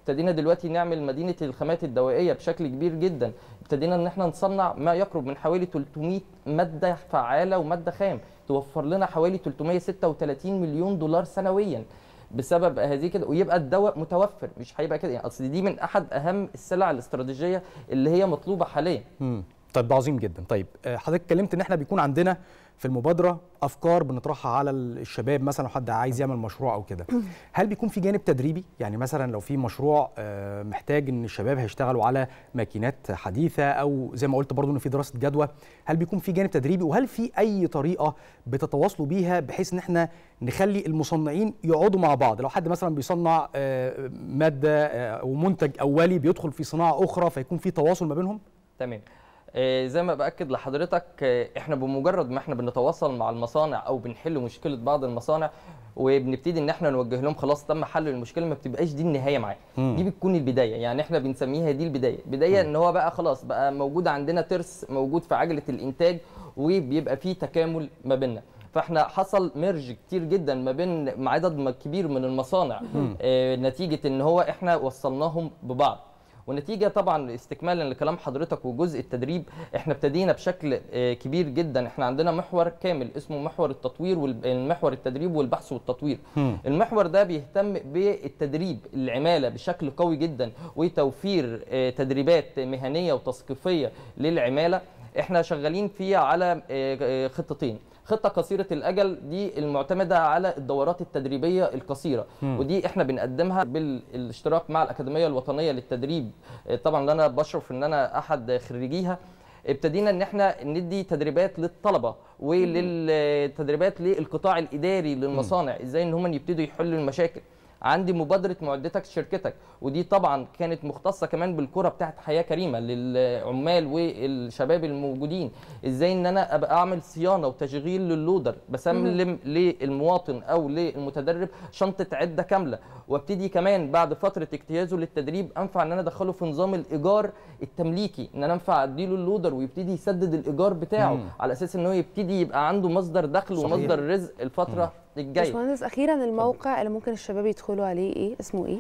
ابتدينا دلوقتي نعمل مدينه الخامات الدوائيه بشكل كبير جدا، ابتدينا ان احنا نصنع ما يقرب من حوالي 300 ماده فعاله وماده خام توفر لنا حوالي 336 مليون دولار سنويا بسبب هذه كده، ويبقى الدواء متوفر، مش هيبقى كده يعني. اصل دي من احد اهم السلع الاستراتيجيه اللي هي مطلوبه حاليا. طيب عظيم جدا. طيب حضرتك اتكلمت ان احنا بيكون عندنا في المبادره افكار بنطرحها على الشباب، مثلا لو حد عايز يعمل مشروع او كده، هل بيكون في جانب تدريبي؟ يعني مثلا لو في مشروع محتاج ان الشباب هيشتغلوا على ماكينات حديثه، او زي ما قلت برضو ان في دراسه جدوى، هل بيكون في جانب تدريبي؟ وهل في اي طريقه بتتواصلوا بيها بحيث ان احنا نخلي المصنعين يقعدوا مع بعض؟ لو حد مثلا بيصنع ماده او منتج اولي بيدخل في صناعه اخرى، فيكون في تواصل ما بينهم؟ تمام. زي ما باكد لحضرتك، احنا بمجرد ما احنا بنتواصل مع المصانع او بنحل مشكله بعض المصانع وبنبتدي ان احنا نوجه لهم خلاص تم حل المشكله، ما بتبقاش دي النهايه معاه، دي بتكون البدايه. يعني احنا بنسميها دي البدايه ان هو بقى خلاص بقى موجود عندنا ترس موجود في عجله الانتاج، وبيبقى فيه تكامل ما بيننا. فاحنا حصل ميرج كتير جدا ما بين عدد كبير من المصانع نتيجه ان هو احنا وصلناهم ببعض. ونتيجه طبعا استكمالا لكلام حضرتك وجزء التدريب، احنا ابتدينا بشكل كبير جدا. احنا عندنا محور كامل اسمه محور التطوير والمحور التدريب والبحث والتطوير. المحور ده بيهتم بالتدريب العماله بشكل قوي جدا، وتوفير تدريبات مهنيه وتثقيفيه للعماله. احنا شغالين فيها على خطتين. خطة قصيرة الأجل دي المعتمدة على الدورات التدريبية القصيرة، ودي احنا بنقدمها بالاشتراك مع الأكاديمية الوطنية للتدريب، طبعا اللي أنا بشرف إن أنا أحد خريجيها. ابتدينا إن احنا ندي تدريبات للطلبة وللتدريبات للقطاع الإداري للمصانع، إزاي إن هم يبتدوا يحلوا المشاكل. عندي مبادرة معدتك شركتك، ودي طبعا كانت مختصة كمان بالكرة بتاعت حياة كريمة للعمال والشباب الموجودين، ازاي ان انا ابقى اعمل صيانة وتشغيل لللودر، بسلم للمواطن او للمتدرب شنطة عدة كاملة، وابتدي كمان بعد فترة اجتيازه للتدريب انفع ان انا ادخله في نظام الايجار التمليكي، ان انا انفع اديله اللودر ويبتدي يسدد الايجار بتاعه على اساس ان هو يبتدي يبقى عنده مصدر دخل ومصدر رزق الفترة الجاية. باشمهندس اخيرا الموقع اللي ممكن الشباب يدخلوا عليه ايه؟ اسمه ايه؟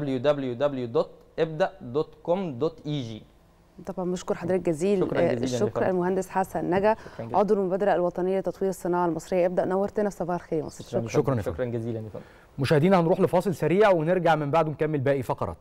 www.ibda.com.eg. طبعا بشكر حضرتك جزيل الشكر المهندس حسن نجا، عضو المبادره الوطنيه لتطوير الصناعه المصريه. ابدا نورتنا في صباح الخير يا مصر. شكرا جزيلا يا فندم. مشاهدينا هنروح لفاصل سريع ونرجع من بعده نكمل باقي فقراتنا.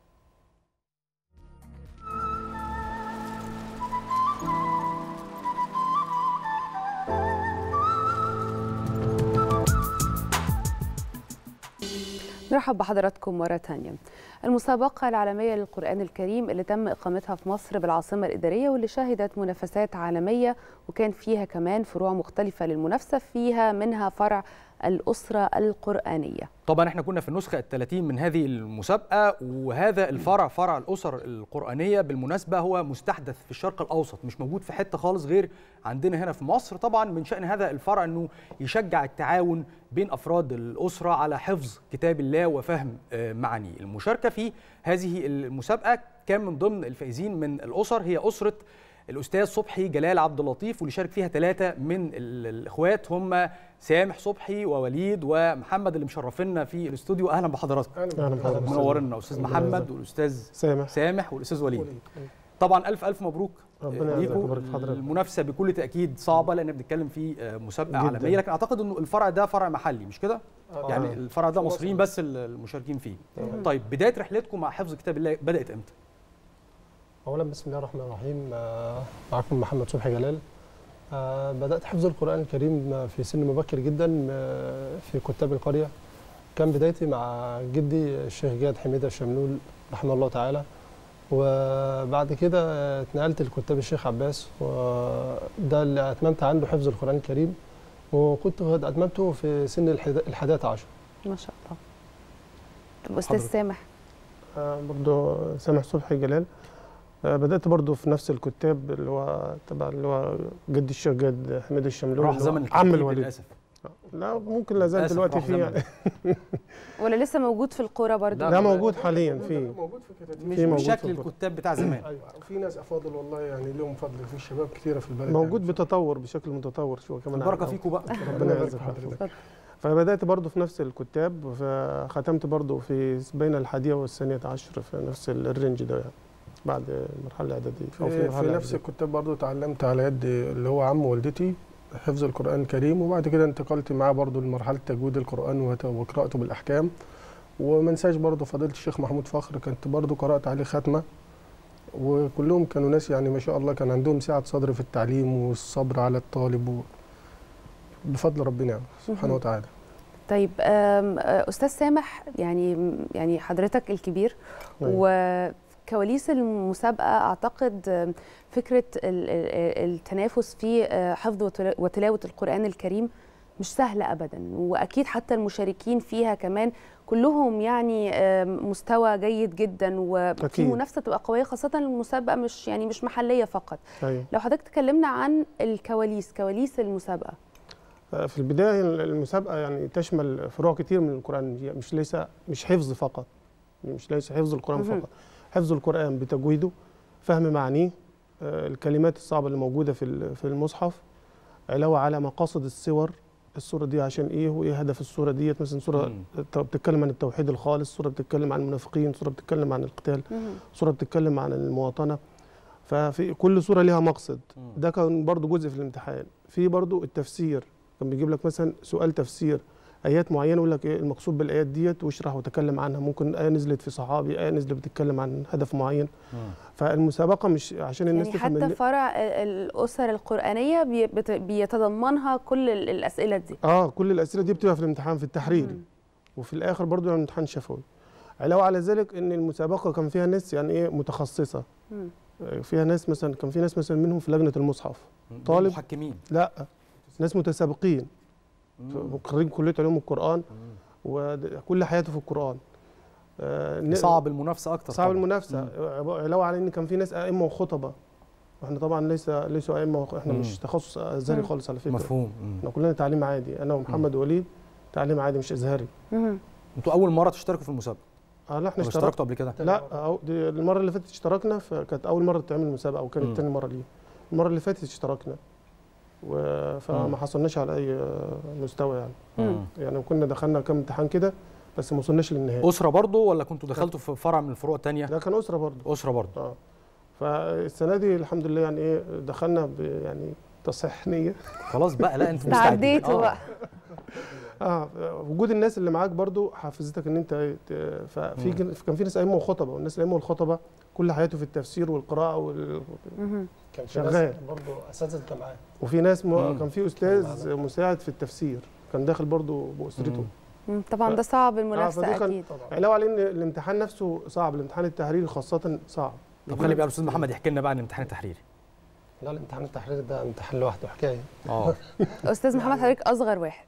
نرحب بحضراتكم مرة تانية. المسابقة العالمية للقرآن الكريم اللي تم إقامتها في مصر بالعاصمة الإدارية، واللي شهدت منافسات عالمية وكان فيها كمان فروع مختلفة للمنافسة، فيها منها فرع الأسرة القرآنية. طبعا احنا كنا في النسخة ال30 من هذه المسابقة، وهذا الفرع فرع الأسر القرآنية بالمناسبة هو مستحدث في الشرق الأوسط، مش موجود في حتة خالص غير عندنا هنا في مصر. طبعا من شأن هذا الفرع أنه يشجع التعاون بين أفراد الأسرة على حفظ كتاب الله وفهم معانيه. المشاركة في هذه المسابقة كان من ضمن الفائزين من الأسر هي أسرة الأستاذ صبحي جلال عبد اللطيف، واللي شارك فيها 3 من الإخوات هم سامح صبحي ووليد ومحمد اللي مشرفينا في الاستوديو. أهلا بحضراتكم. أهلا بحضرتك. منورنا أستاذ محمد والأستاذ سامح والأستاذ وليد. طبعا ألف مبروك ليكم. المنافسة بكل تأكيد صعبة لأن بنتكلم في مسابقة عالمية، لكن أعتقد إنه الفرع ده فرع محلي مش كده؟ يعني الفرع ده مصريين بس المشاركين فيه. طيب بداية رحلتكم مع حفظ كتاب الله بدأت إمتى؟ أولا بسم الله الرحمن الرحيم، معكم محمد صبحي جلال. بدأت حفظ القرآن الكريم في سن مبكر جدا في كتاب القرية. كان بدايتي مع جدي الشيخ جاد حميدة الشملول رحمه الله تعالى، وبعد كده اتنقلت لكتاب الشيخ عباس، وده اللي أتممت عنده حفظ القرآن الكريم، وكنت قد أتممته في سن ال11. ما شاء الله. طب أستاذ سامح؟ برضو سامح صبحي جلال. بدأت برضو في نفس الكتاب اللي هو تبع اللي هو جد الشيخ جاد حميد الشملول، راح زمن عم الوليد للأسف. لا ممكن لا زال دلوقتي فيه يعني. ولا لسه موجود في القرى برضو؟ لا موجود حاليا موجود في كتاب مش بشكل الكتاب بتاع زمان. ايوه، وفي ناس افاضل والله يعني لهم فضل، في شباب كثيره في البلد موجود بتطور بشكل متطور شويه كمان. البركه فيكم بقى. ربنا يعزك حضرتك. فبدات برضو في نفس الكتاب، فختمت برضو في بين الحادية والثانية عشر في نفس الرينج ده يعني بعد المرحله الاعداديه. في نفس الكتاب برضو اتعلمت على يد اللي هو عم والدتي حفظ القرآن الكريم، وبعد كده انتقلت معاه برضو لمرحله تجويد القرآن وقراءته بالاحكام. وما انساش برضو فضيله الشيخ محمود فخر، كنت برضو قرات عليه ختمه، وكلهم كانوا ناس يعني ما شاء الله كان عندهم سعه صدر في التعليم والصبر على الطالب بفضل ربنا يعني سبحانه وتعالى. طيب استاذ سامح، يعني حضرتك الكبير وكواليس المسابقه، اعتقد فكره التنافس في حفظ وتلاوه القرآن الكريم مش سهله ابدا، واكيد حتى المشاركين فيها كمان كلهم يعني مستوى جيد جدا، وفي منافسه تبقى قويه، خاصه المسابقه مش محليه فقط. أيوة. لو حضرتك تكلمنا عن كواليس المسابقه. في البدايه المسابقه يعني تشمل فروع كتير من القرآن، مش حفظ فقط، مش ليس حفظ القرآن فقط، حفظ القرآن بتجويده، فهم معانيه، الكلمات الصعبه اللي موجوده في المصحف، علاوه على مقاصد السوره دي عشان ايه وايه هدف السوره ديت. مثلا سوره بتتكلم عن التوحيد الخالص، سوره بتتكلم عن المنافقين، سوره بتتكلم عن القتال، سوره بتتكلم عن المواطنه. ففي كل سوره ليها مقصد. ده كان برضو جزء في الامتحان. في برضو التفسير، كان بيجيب لك مثلا سؤال تفسير ايات معينه، يقول لك ايه المقصود بالايات ديت واشرح وتكلم عنها. ممكن ايه نزلت في صحابي، ايه نزلت بتتكلم عن هدف معين. فالمسابقه مش عشان الناس يعني تفهم حتى فرع الاسر القرآنيه بيتضمنها كل الاسئله دي. كل الاسئله دي بتبقى في الامتحان في التحريري، وفي الاخر برضو يعني امتحان شفوي. علاوه على ذلك ان المسابقه كان فيها ناس يعني ايه متخصصه. فيها ناس مثلا، كان في ناس مثلا منهم في لجنه المصحف طالب محكمين، لا ناس متسابقين خريج كليه علوم القرآن وكل حياته في القرآن. صعب المنافسه اكتر، صعب المنافسه. علاوه على ان كان في ناس ائمه وخطبه، واحنا طبعا ليسوا ائمه، احنا مش تخصص ازهري خالص على فكره. مفهوم. احنا كلنا تعليم عادي، انا ومحمد وليد تعليم عادي مش ازهري. انتوا اول مره تشتركوا في المسابقه؟ لا احنا اشتركتوا قبل كده؟ لا المره اللي فاتت اشتركنا، فكانت اول مره تعمل المسابقه وكانت ثاني مره ليه. المره اللي فاتت اشتركنا فما حصلناش على اي مستوى يعني. يعني كنا دخلنا كام امتحان كده بس ما وصلناش للنهائي. اسره برضو ولا كنتوا دخلتوا في فرع من الفروع الثانيه؟ لا كان اسره برضو. اسره برضو. فالسنه دي الحمد لله يعني ايه دخلنا يعني تصحيح نيه. خلاص بقى، لا انتوا تعديتوا بقى. وجود الناس اللي معاك برضو حفزتك ان انت كان في ناس ائمه وخطبه، والناس الائمه والخطبه كل حياته في التفسير والقراءه كان شغال برضو اساتذه جامعات، وفي ناس كان في استاذ مساعد في التفسير كان داخل برضو باسرته. طبعا ده صعب المنافسه اكيد. علاوه على ان الامتحان نفسه صعب، الامتحان التحريري خاصه صعب. طب خلي بقى الاستاذ محمد يحكي لنا بقى عن الامتحان التحريري. لا الامتحان التحريري ده امتحان لوحده حكايه. استاذ محمد حضرتك اصغر واحد.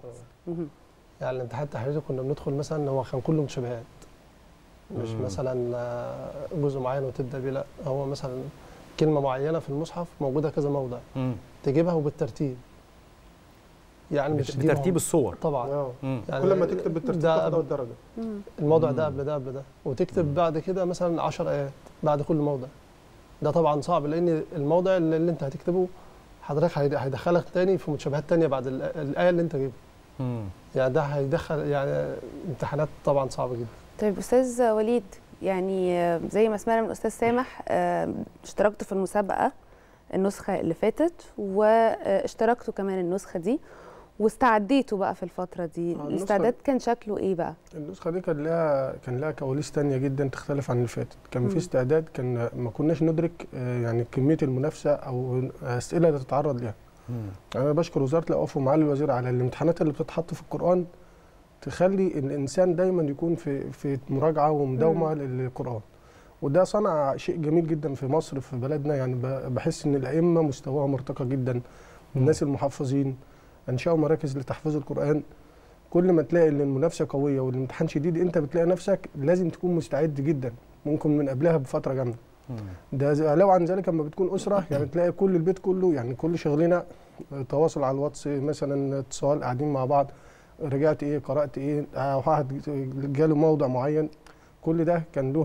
يعني الامتحان التحريري كنا بندخل مثلا هو كان كله مشابهات، مش مثلا جزء معين وتبدا بيه، لا هو مثلا كلمه معينه في المصحف موجوده كذا موضع تجيبها وبالترتيب. يعني مش بترتيب الصور طبعا. يعني كل ما تكتب بالترتيب تاخد الدرجه. الموضع ده قبل ده قبل ده، وتكتب بعد كده مثلا 10 ايات بعد كل موضع. ده طبعا صعب لان الموضع اللي انت هتكتبه حضرتك هيدخلك تاني في متشابهات تانيه بعد الايه اللي انت جايبها. يعني ده هيدخل يعني امتحانات طبعا صعبه جدا. طيب استاذ وليد، يعني زي ما سمعنا من الاستاذ سامح اشتركتوا في المسابقه النسخه اللي فاتت، واشتركتوا كمان النسخه دي، واستعديتوا بقى في الفتره دي. الاستعداد كان شكله ايه بقى؟ النسخه دي كان لها كواليس ثانيه جدا تختلف عن اللي فاتت. كان في استعداد، كان ما كناش ندرك يعني كميه المنافسه او الاسئله اللي تتعرض لها. انا بشكر وزاره الاوقاف ومعالي الوزير على الامتحانات اللي بتتحط في القران، تخلي الانسان دايما يكون في مراجعه ومداومه للقران، وده صنع شيء جميل جدا في مصر في بلدنا. يعني بحس ان الائمه مستواهم مرتقى جدا، الناس المحفظين انشأوا مراكز لتحفيظ القرآن. كل ما تلاقي ان المنافسه قويه والامتحان شديد، انت بتلاقي نفسك لازم تكون مستعد جدا، ممكن من قبلها بفتره جامده. ده لو عن ذلك لما بتكون اسره، يعني تلاقي كل البيت كله، يعني كل شغلنا تواصل على الواتس، مثلا اتصال، قاعدين مع بعض، رجعت ايه، قرات ايه، واحد جاله موضع معين، كل ده كان له دور.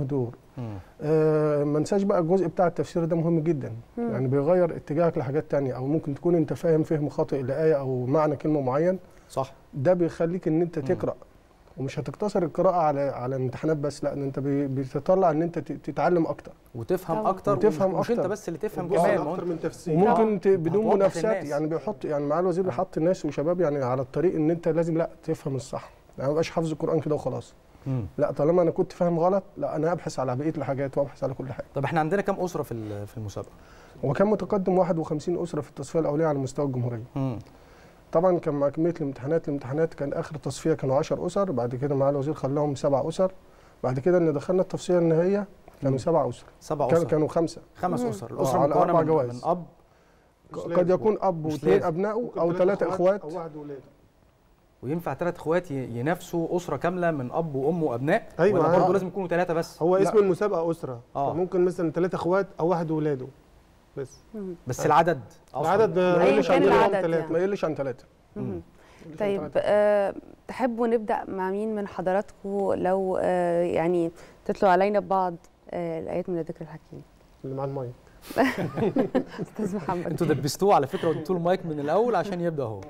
ما ننساش بقى الجزء بتاع التفسير ده مهم جدا. يعني بيغير اتجاهك لحاجات تانية، او ممكن تكون انت فهم خاطئ لآية او معنى كلمة معين. صح. ده بيخليك ان انت تقرأ، ومش هتقتصر القراءة على الامتحانات بس، لا انت بتطلع ان انت تتعلم اكتر وتفهم اكتر، مش انت بس اللي تفهم كمان، اكتر من تفسير، وممكن بدون منافسات. يعني بيحط، يعني معالي الوزير بيحط ناس وشباب يعني على الطريق ان انت لازم لا تفهم الصح، يعني ما يبقاش حافظ القرآن كده وخلاص. لا، طالما انا كنت فاهم غلط، لا انا ابحث على بقيه الحاجات وابحث على كل حاجه. طب احنا عندنا كام اسره في المسابقه؟ هو كان متقدم 51 اسره في التصفيه الاوليه على مستوى الجمهوريه. طبعا كان مع كميه الامتحانات كان اخر تصفيه كانوا 10 اسر، بعد كده معالي الوزير خلاهم 7 اسر، بعد كده ان دخلنا التصفيه النهائيه كانوا 7 اسر. 7 اسر كانوا 5 اسر. الاسره مكونه من اب، قد يكون اب واثنين ابنائه او 3 اخوات او واحد ولاده. وينفع 3 اخوات ينافسوا اسره كامله من اب وام وابناء؟ ايوه، ولا برضه لازم يكونوا 3 بس؟ هو اسم المسابقه اسره. ممكن مثلا 3 اخوات او واحد ولاده بس العدد ما يقلش عن 3. طيب تحبوا نبدا مع مين من حضراتكم؟ لو يعني تتلو علينا ببعض الايات من الذكر الحكيم اللي مع المايك. استاذ محمد، انتوا دبستوه على فكره واديتوا له المايك من الاول عشان يبدا هو.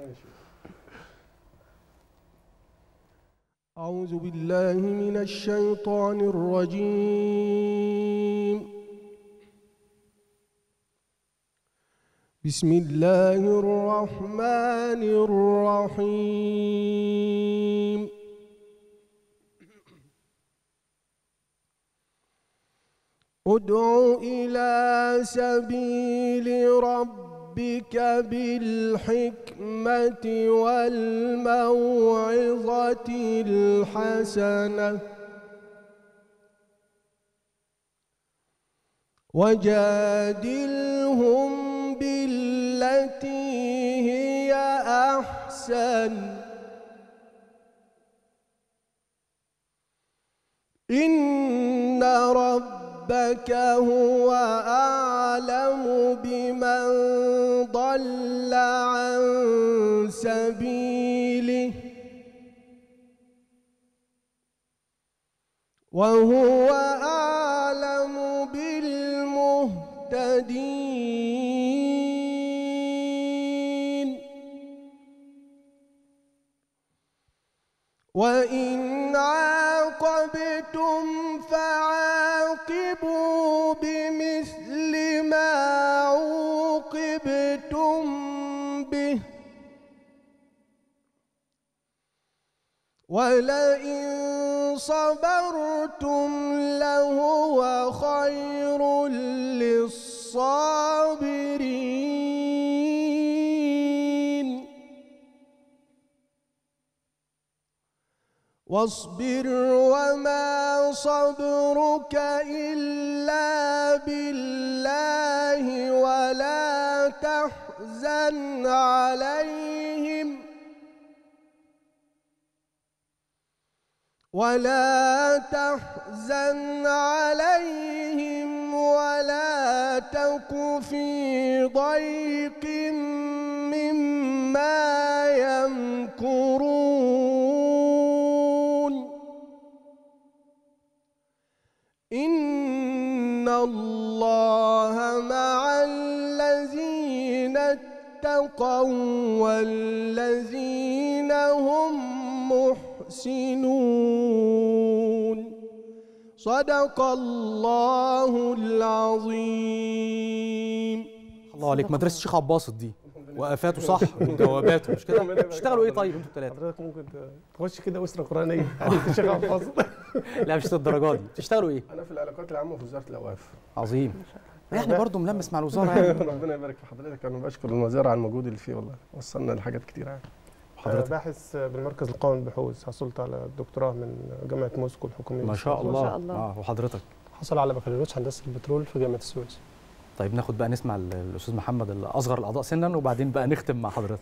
أعوذ بالله من الشيطان الرجيم. بسم الله الرحمن الرحيم. ادع إلى سبيل ربك بالحكمة والموعظة الحسنة وجادلهم بالتي هي أحسن إن ربك هو أعلم بمن ضل عن سبيله وهو أعلم بالمهتدين وإن عاقبتم فعاقبوا بمثل ما عوقبتم به ولئن صبرتم لهو خير للصابرين واصبر وما صبرك إلا بالله ولا تحزن عليهم ولا تك في ضيق مما يمكرون إن الله مع الذين اتقوا والذين هم محسنون صدق الله العظيم. الله عليك، مدرسة الشيخ عباسط دي وقفاته صح وجواباته مش كده؟ بتشتغلوا ايه طيب انتوا الثلاثة؟ حضرتك ممكن تخش كده أسرة قرآنية الشيخ عباسط. لا مش للدرجة دي. بتشتغلوا ايه؟ أنا في العلاقات العامة في وزارة الأوقاف. عظيم. يعني برضه ملمس مع الوزارة يعني. ربنا يبارك في حضرتك، أنا بشكر الوزارة على المجهود اللي فيه والله، وصلنا لحاجات كتير يعني. حضرتك باحث بالمركز القومي للبحوث، حصلت على الدكتوراه من جامعة موسكو الحكومية. ما شاء الله. ما شاء الله. وحضرتك؟ حصل على بكالوريوس هندسة البترول في جامعة السويس. طيب ناخد بقى نسمع الأستاذ محمد الأصغر الأعضاء سنا وبعدين بقى نختم مع حضرتك.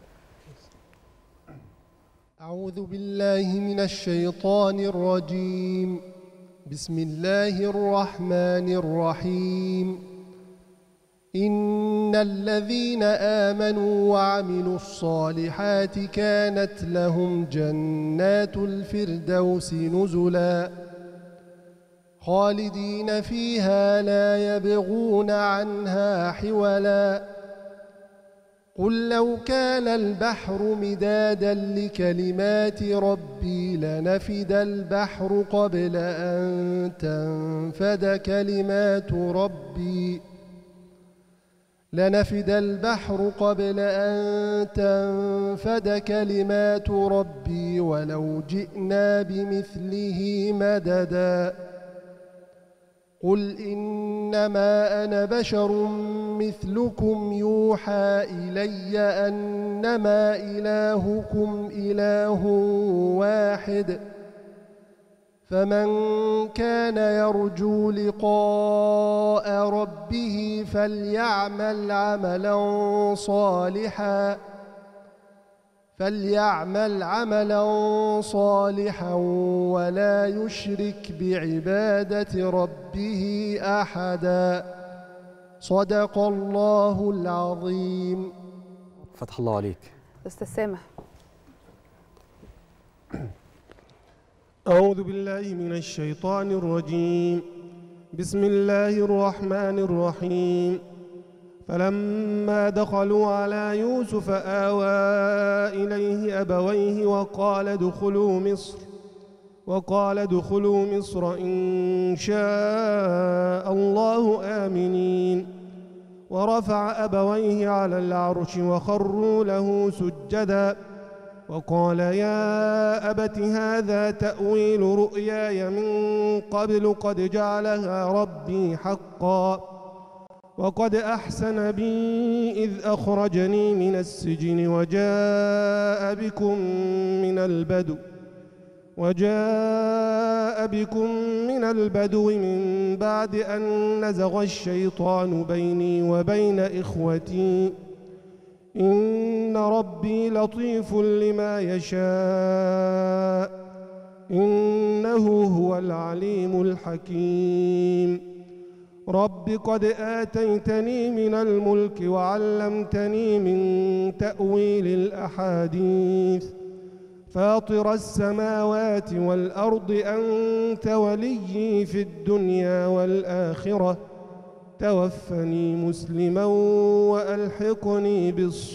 أعوذ بالله من الشيطان الرجيم. بسم الله الرحمن الرحيم. إن الذين آمنوا وعملوا الصالحات كانت لهم جنات الفردوس نزلا خالدين فيها لا يبغون عنها حولا قل لو كان البحر مدادا لكلمات ربي لنفد البحر قبل أن تنفد كلمات ربي ولو جئنا بمثله مددا قل إنما أنا بشر مثلكم يوحى إلي أنما إلهكم إله واحد فمن كان يرجو لقاء ربه فليعمل عملا صالحا ولا يشرك بعبادة ربه أحدا صدق الله العظيم. فتح الله عليك. أستاذ سامح. أعوذ بالله من الشيطان الرجيم. بسم الله الرحمن الرحيم. فلما دخلوا على يوسف آوى إليه أبويه وقال ادخلوا مصر إن شاء الله آمنين ورفع أبويه على العرش وخروا له سجدا وقال يا أبت هذا تأويل رؤياي من قبل قد جعلها ربي حقا وقد أحسن بي إذ أخرجني من السجن وجاء بكم من البدو من بعد أن نزغ الشيطان بيني وبين إخوتي إن ربي لطيف لما يشاء إنه هو العليم الحكيم. رب قد آتيتني من الملك وعلمتني من تأويل الأحاديث فاطر السماوات والأرض أنت وليي في الدنيا والآخرة توفني مسلما وألحقني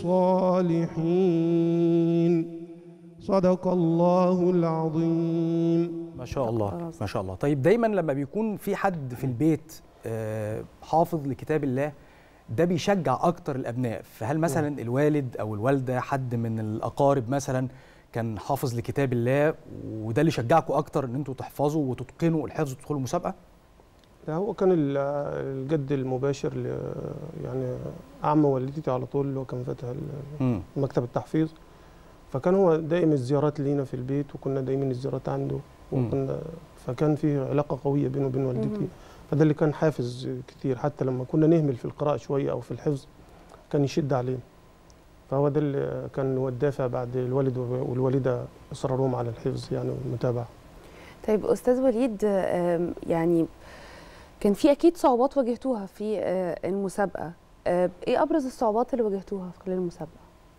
بالصالحين صدق الله العظيم. ما شاء الله ما شاء الله. طيب دايما لما بيكون في حد في البيت حافظ لكتاب الله ده بيشجع اكتر الابناء، فهل مثلا الوالد او الوالده حد من الاقارب مثلا كان حافظ لكتاب الله وده اللي شجعكم اكتر ان انتوا تحفظوا وتتقنوا الحفظ وتدخلوا مسابقه؟ لا هو كان الجد المباشر يعني عم والدتي على طول اللي هو كان فاتح مكتب التحفيظ، فكان هو دائما الزيارات لينا في البيت وكنا دائما الزيارات عنده فكان في علاقه قويه بينه وبين والدتي، فده اللي كان حافز كتير حتى لما كنا نهمل في القراءه شويه او في الحفظ كان يشد علينا، فهو ده اللي كان هو الدافع بعد الوالد والوالده اصرارهم على الحفظ يعني والمتابعه. طيب استاذ وليد، يعني كان في اكيد صعوبات واجهتوها في المسابقه، ايه ابرز الصعوبات اللي واجهتوها في خلال المسابقه؟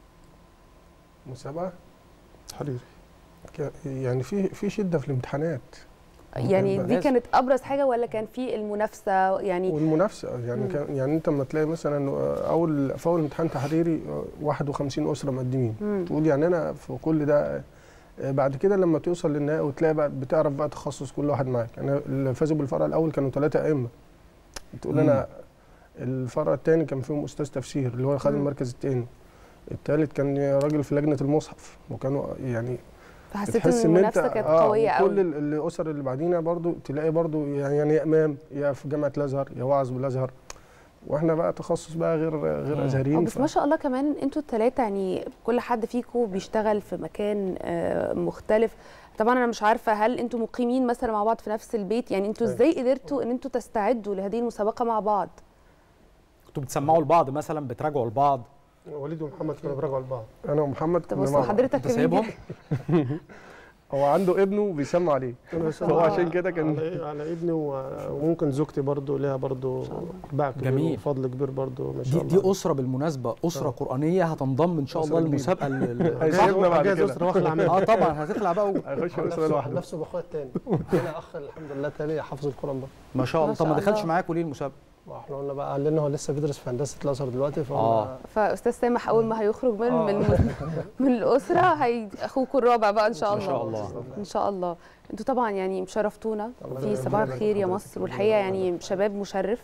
مسابقه حريري يعني في شده في الامتحانات، يعني دي كانت ابرز حاجه ولا كان في المنافسه يعني؟ والمنافسه يعني كان يعني انت لما تلاقي مثلا في اول امتحان تحريري 51 اسره مقدمين تقول يعني انا في كل ده، بعد كده لما توصل للنهائي وتلاقي بقى بتعرف بقى تخصص كل واحد معاك. يعني اللي فازوا بالفرع الاول كانوا 3 ائمه، تقول انا الفرع الثاني كان فيهم استاذ تفسير اللي هو خد المركز الثاني، الثالث كان راجل في لجنه المصحف، وكانوا يعني فحسيت ان المنافسه كانت قويه قوي. كل الاسر اللي بعدينا برضو تلاقي برضو يعني يا امام يا في جامعه الازهر يا واعظ بالازهر، واحنا بقى تخصص بقى غير ازهريين. بس ما شاء الله كمان انتوا الثلاثه يعني كل حد فيكم بيشتغل في مكان مختلف. طبعا انا مش عارفه هل انتوا مقيمين مثلا مع بعض في نفس البيت، يعني انتوا ازاي قدرتوا ان انتوا تستعدوا لهذه المسابقه مع بعض؟ كنتوا بتسمعوا لبعض مثلا، بتراجعوا لبعض؟ وليد ومحمد كانوا بيراجعوا لبعض. انا ومحمد كنا مع بعض. حضرتك سايبهم؟ هو عنده ابنه بيسمع عليه هو عشان كده كان على ابني وممكن زوجتي برضو ليها برضو باع كبير وفضل كبير برضو ما شاء الله. دي اسره بالمناسبه، اسره قرانيه هتنضم ان شاء الله للمسابقه هيسيبنا بعد كده. اسره واخلع منها. طبعا هتخلع بقى هيخش اسره لوحده. نفسه باخويا الثاني انا اخ الحمد لله تاني حافظ القران برضه ما شاء الله. طب ما دخلش معاكم ليه المسابقه؟ واحنا قلنا بقى لان هو لسه بيدرس في هندسه الازهر دلوقتي فاستاذ سامح اول ما هيخرج من الاسره اخوكم الرابع بقى ان شاء الله. ان شاء الله ان شاء الله. انتوا طبعا يعني مشرفتونا في صباح الخير يا مصر، والحقيقه يعني شباب مشرف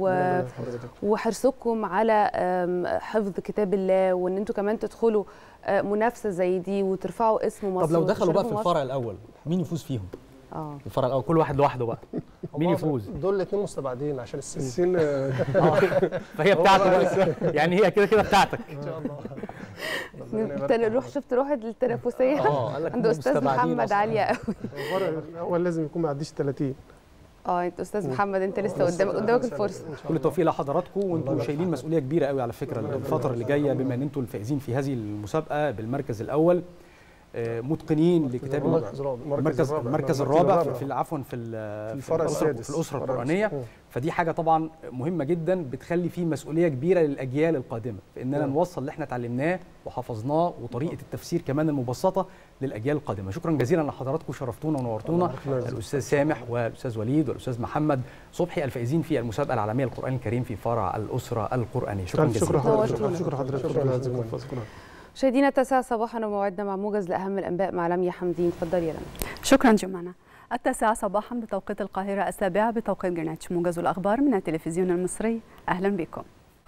وحرصكم على حفظ كتاب الله، وان انتوا كمان تدخلوا منافسه زي دي وترفعوا اسم مصر. طب لو دخلوا بقى في الفرع الاول مين يفوز فيهم؟ الفرع الاول كل واحد لوحده بقى مين يفوز؟ دول الاثنين مستبعدين عشان السن فهي بتاعته بقى يعني هي كده بتاعتك ان شاء الله. نروح شفت روح التنافسيه عند استاذ محمد عاليه قوي. الاول لازم يكون ما يعديش 30. انت استاذ محمد انت لسه قدامك الفرصه. كل التوفيق لحضراتكم، وانتم شايلين مسؤوليه كبيره قوي على فكره الفتره اللي جايه، بما ان انتم الفائزين في هذه المسابقه بالمركز الاول، متقنين لكتاب المركز الرابع في عفوا في الفرع السادس في الاسره القرانيه. فدي حاجه طبعا مهمه جدا بتخلي فيه مسؤوليه كبيره للاجيال القادمه في اننا نوصل اللي احنا اتعلمناه وحفظناه وطريقه التفسير كمان المبسطه للاجيال القادمه. شكرا جزيلا لحضراتكم، شرفتونا ونورتونا الاستاذ سامح والاستاذ وليد والاستاذ محمد صبحي الفائزين في المسابقه العالميه للقران الكريم في فرع الاسره القرانيه. شكرا جزيلا. شكرا حضرتك. مشاهدينا 9 صباحا وموعدنا مع موجز لاهم الانباء مع لميا حمدين. اتفضلي يا لميا. شكرا جمانة. 9 صباحا بتوقيت القاهرة، 7 بتوقيت جرينتش. موجز الأخبار من التلفزيون المصري، أهلا بكم.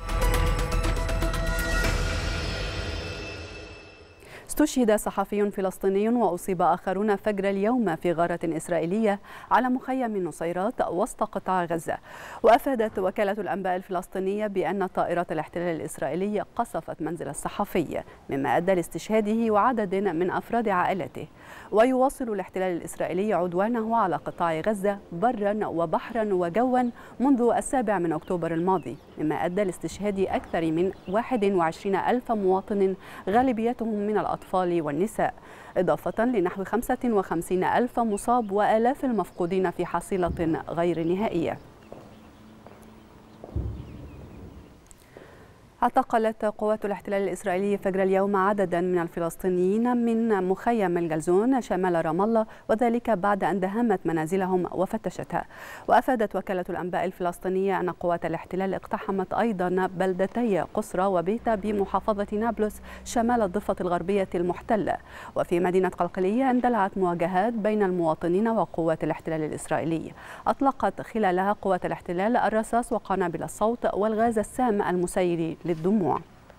استشهد صحفي فلسطيني وأصيب آخرون فجر اليوم في غارة إسرائيلية على مخيم نصيرات وسط قطاع غزة. وأفادت وكالة الأنباء الفلسطينية بأن طائرات الاحتلال الإسرائيلي قصفت منزل الصحفي، مما أدى لاستشهاده وعدد من أفراد عائلته. ويواصل الاحتلال الإسرائيلي عدوانه على قطاع غزة برا وبحرا وجوا منذ 7 أكتوبر الماضي، مما أدى لاستشهاد أكثر من 21,000 مواطن غالبيتهم من الأطفال والنساء، إضافة لنحو 55,000 مصاب وآلاف المفقودين في حصيلة غير نهائية. اعتقلت قوات الاحتلال الإسرائيلي فجر اليوم عددا من الفلسطينيين من مخيم الجلزون شمال رام الله، وذلك بعد أن دهمت منازلهم وفتشتها. وأفادت وكالة الأنباء الفلسطينية أن قوات الاحتلال اقتحمت أيضا بلدتي قصرى وبيتا بمحافظة نابلس شمال الضفة الغربية المحتلة. وفي مدينة قلقلية اندلعت مواجهات بين المواطنين وقوات الاحتلال الإسرائيلي، أطلقت خلالها قوات الاحتلال الرصاص وقنابل الصوت والغاز السام المسيل للدموع.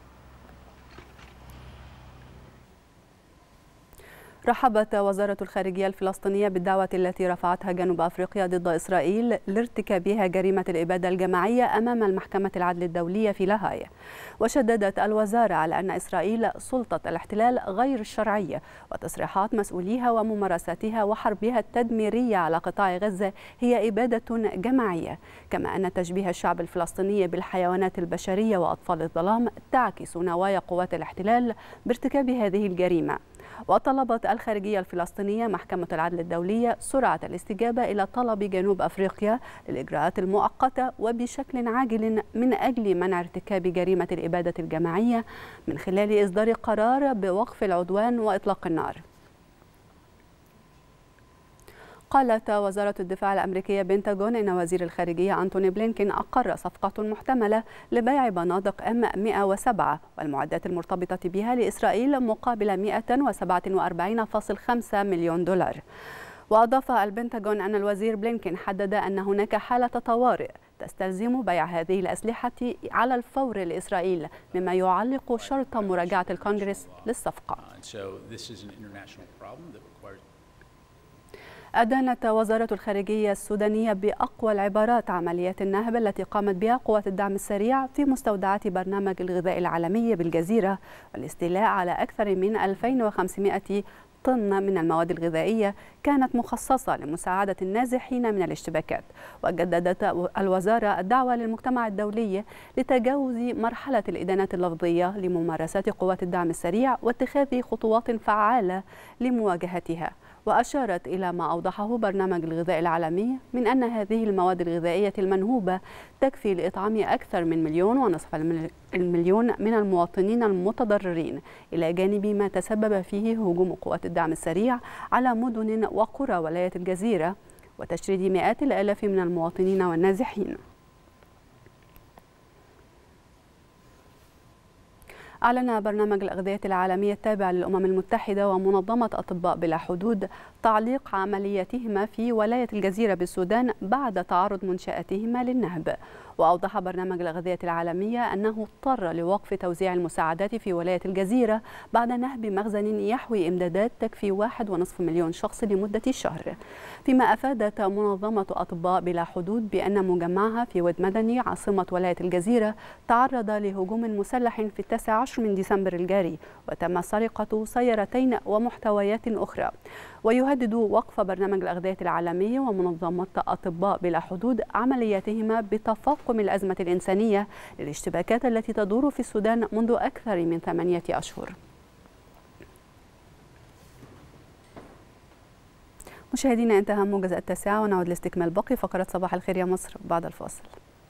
رحبت وزارة الخارجية الفلسطينية بالدعوة التي رفعتها جنوب أفريقيا ضد إسرائيل لارتكابها جريمة الإبادة الجماعية أمام المحكمة العدل الدولية في لاهاي. وشددت الوزارة على أن إسرائيل سلطة الاحتلال غير الشرعية، وتصريحات مسؤوليها وممارساتها وحربها التدميرية على قطاع غزة هي إبادة جماعية، كما أن تشبيه الشعب الفلسطيني بالحيوانات البشرية وأطفال الظلام تعكس نوايا قوات الاحتلال بارتكاب هذه الجريمة. وطلبت الخارجية الفلسطينية محكمة العدل الدولية سرعة الاستجابة إلى طلب جنوب أفريقيا للإجراءات المؤقتة وبشكل عاجل من أجل منع ارتكاب جريمة الإبادة الجماعية من خلال إصدار قرار بوقف العدوان وإطلاق النار. قالت وزارة الدفاع الأمريكية بنتاغون إن وزير الخارجية أنتوني بلينكين أقر صفقة محتملة لبيع بنادق M107 والمعدات المرتبطة بها لإسرائيل مقابل 147.5 مليون دولار. وأضاف البنتاغون أن الوزير بلينكين حدد أن هناك حالة طوارئ تستلزم بيع هذه الأسلحة على الفور لإسرائيل، مما يعلق شرط مراجعة الكونغرس للصفقة. أدانت وزارة الخارجية السودانية بأقوى العبارات عمليات النهب التي قامت بها قوات الدعم السريع في مستودعات برنامج الغذاء العالمي بالجزيرة، والاستيلاء على أكثر من 2500 طن من المواد الغذائية كانت مخصصة لمساعدة النازحين من الاشتباكات. وجددت الوزارة الدعوة للمجتمع الدولي لتجاوز مرحلة الإدانات اللفظية لممارسات قوات الدعم السريع واتخاذ خطوات فعالة لمواجهتها. وأشارت إلى ما أوضحه برنامج الغذاء العالمي من أن هذه المواد الغذائية المنهوبة تكفي لإطعام أكثر من 1.5 مليون من المواطنين المتضررين، إلى جانب ما تسبب فيه هجوم قوات الدعم السريع على مدن وقرى ولاية الجزيرة وتشريد مئات الآلاف من المواطنين والنازحين. أعلن برنامج الأغذية العالمي التابع للأمم المتحدة ومنظمة أطباء بلا حدود تعليق عملياتهما في ولاية الجزيرة بالسودان بعد تعرض منشآتهما للنهب. وأوضح برنامج الأغذية العالمية أنه اضطر لوقف توزيع المساعدات في ولاية الجزيرة بعد نهب مخزن يحوي إمدادات تكفي 1.5 مليون شخص لمدة شهر. فيما أفادت منظمة أطباء بلا حدود بأن مجمعها في ود مدني عاصمة ولاية الجزيرة تعرض لهجوم مسلح في 19 من ديسمبر الجاري، وتم سرقة سيارتين ومحتويات أخرى. ويهدد وقف برنامج الأغذية العالمي ومنظمة أطباء بلا حدود عملياتهما بتفاقم الأزمة الإنسانية للاشتباكات التي تدور في السودان منذ أكثر من 8 أشهر. مشاهدينا، انتهى موجز التاسعة، ونعود لاستكمال باقي فقرات صباح الخير يا مصر بعد الفاصل.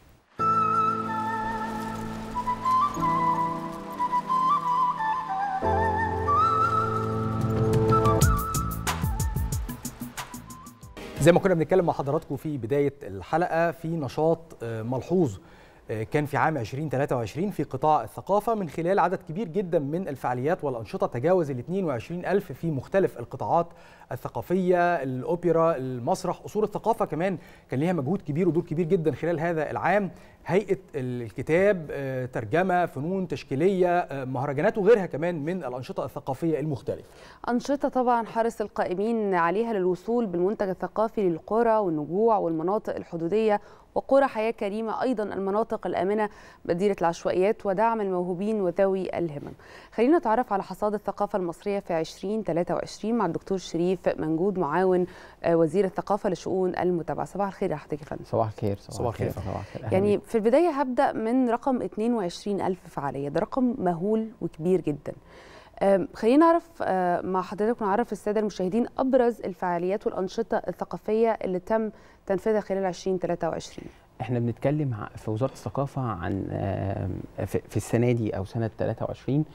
زي ما كنا بنتكلم مع حضراتكم في بداية الحلقة، في نشاط ملحوظ كان في عام 2023 في قطاع الثقافة من خلال عدد كبير جدا من الفعاليات والأنشطة تجاوز ال 22,000 في مختلف القطاعات الثقافية، الأوبرا، المسرح، أصول الثقافة كمان كان ليها مجهود كبير ودور كبير جدا خلال هذا العام، هيئة الكتاب، ترجمة، فنون تشكيلية، مهرجانات وغيرها كمان من الأنشطة الثقافية المختلفة. أنشطة طبعا حرص القائمين عليها للوصول بالمنتج الثقافي للقرى والنجوع والمناطق الحدودية وقرى حياة كريمة، أيضا المناطق الآمنة بديلة العشوائيات، ودعم الموهوبين وذوي الهمم. خلينا نتعرف على حصاد الثقافة المصرية في 2023 مع الدكتور شريف منجود، معاون وزير الثقافة لشؤون المتابعة. صباح الخير يا حضرتك يا فندم. صباح الخير. صباح الخير. يعني في البداية هبدأ من رقم 22,000 فعالية، ده رقم مهول وكبير جدا. خلينا نعرف مع حضرتك ونعرف السادة المشاهدين أبرز الفعاليات والأنشطة الثقافية اللي تم تنفيذها خلال 2023. احنا بنتكلم في وزارة الثقافة عن في السنة دي أو سنة 23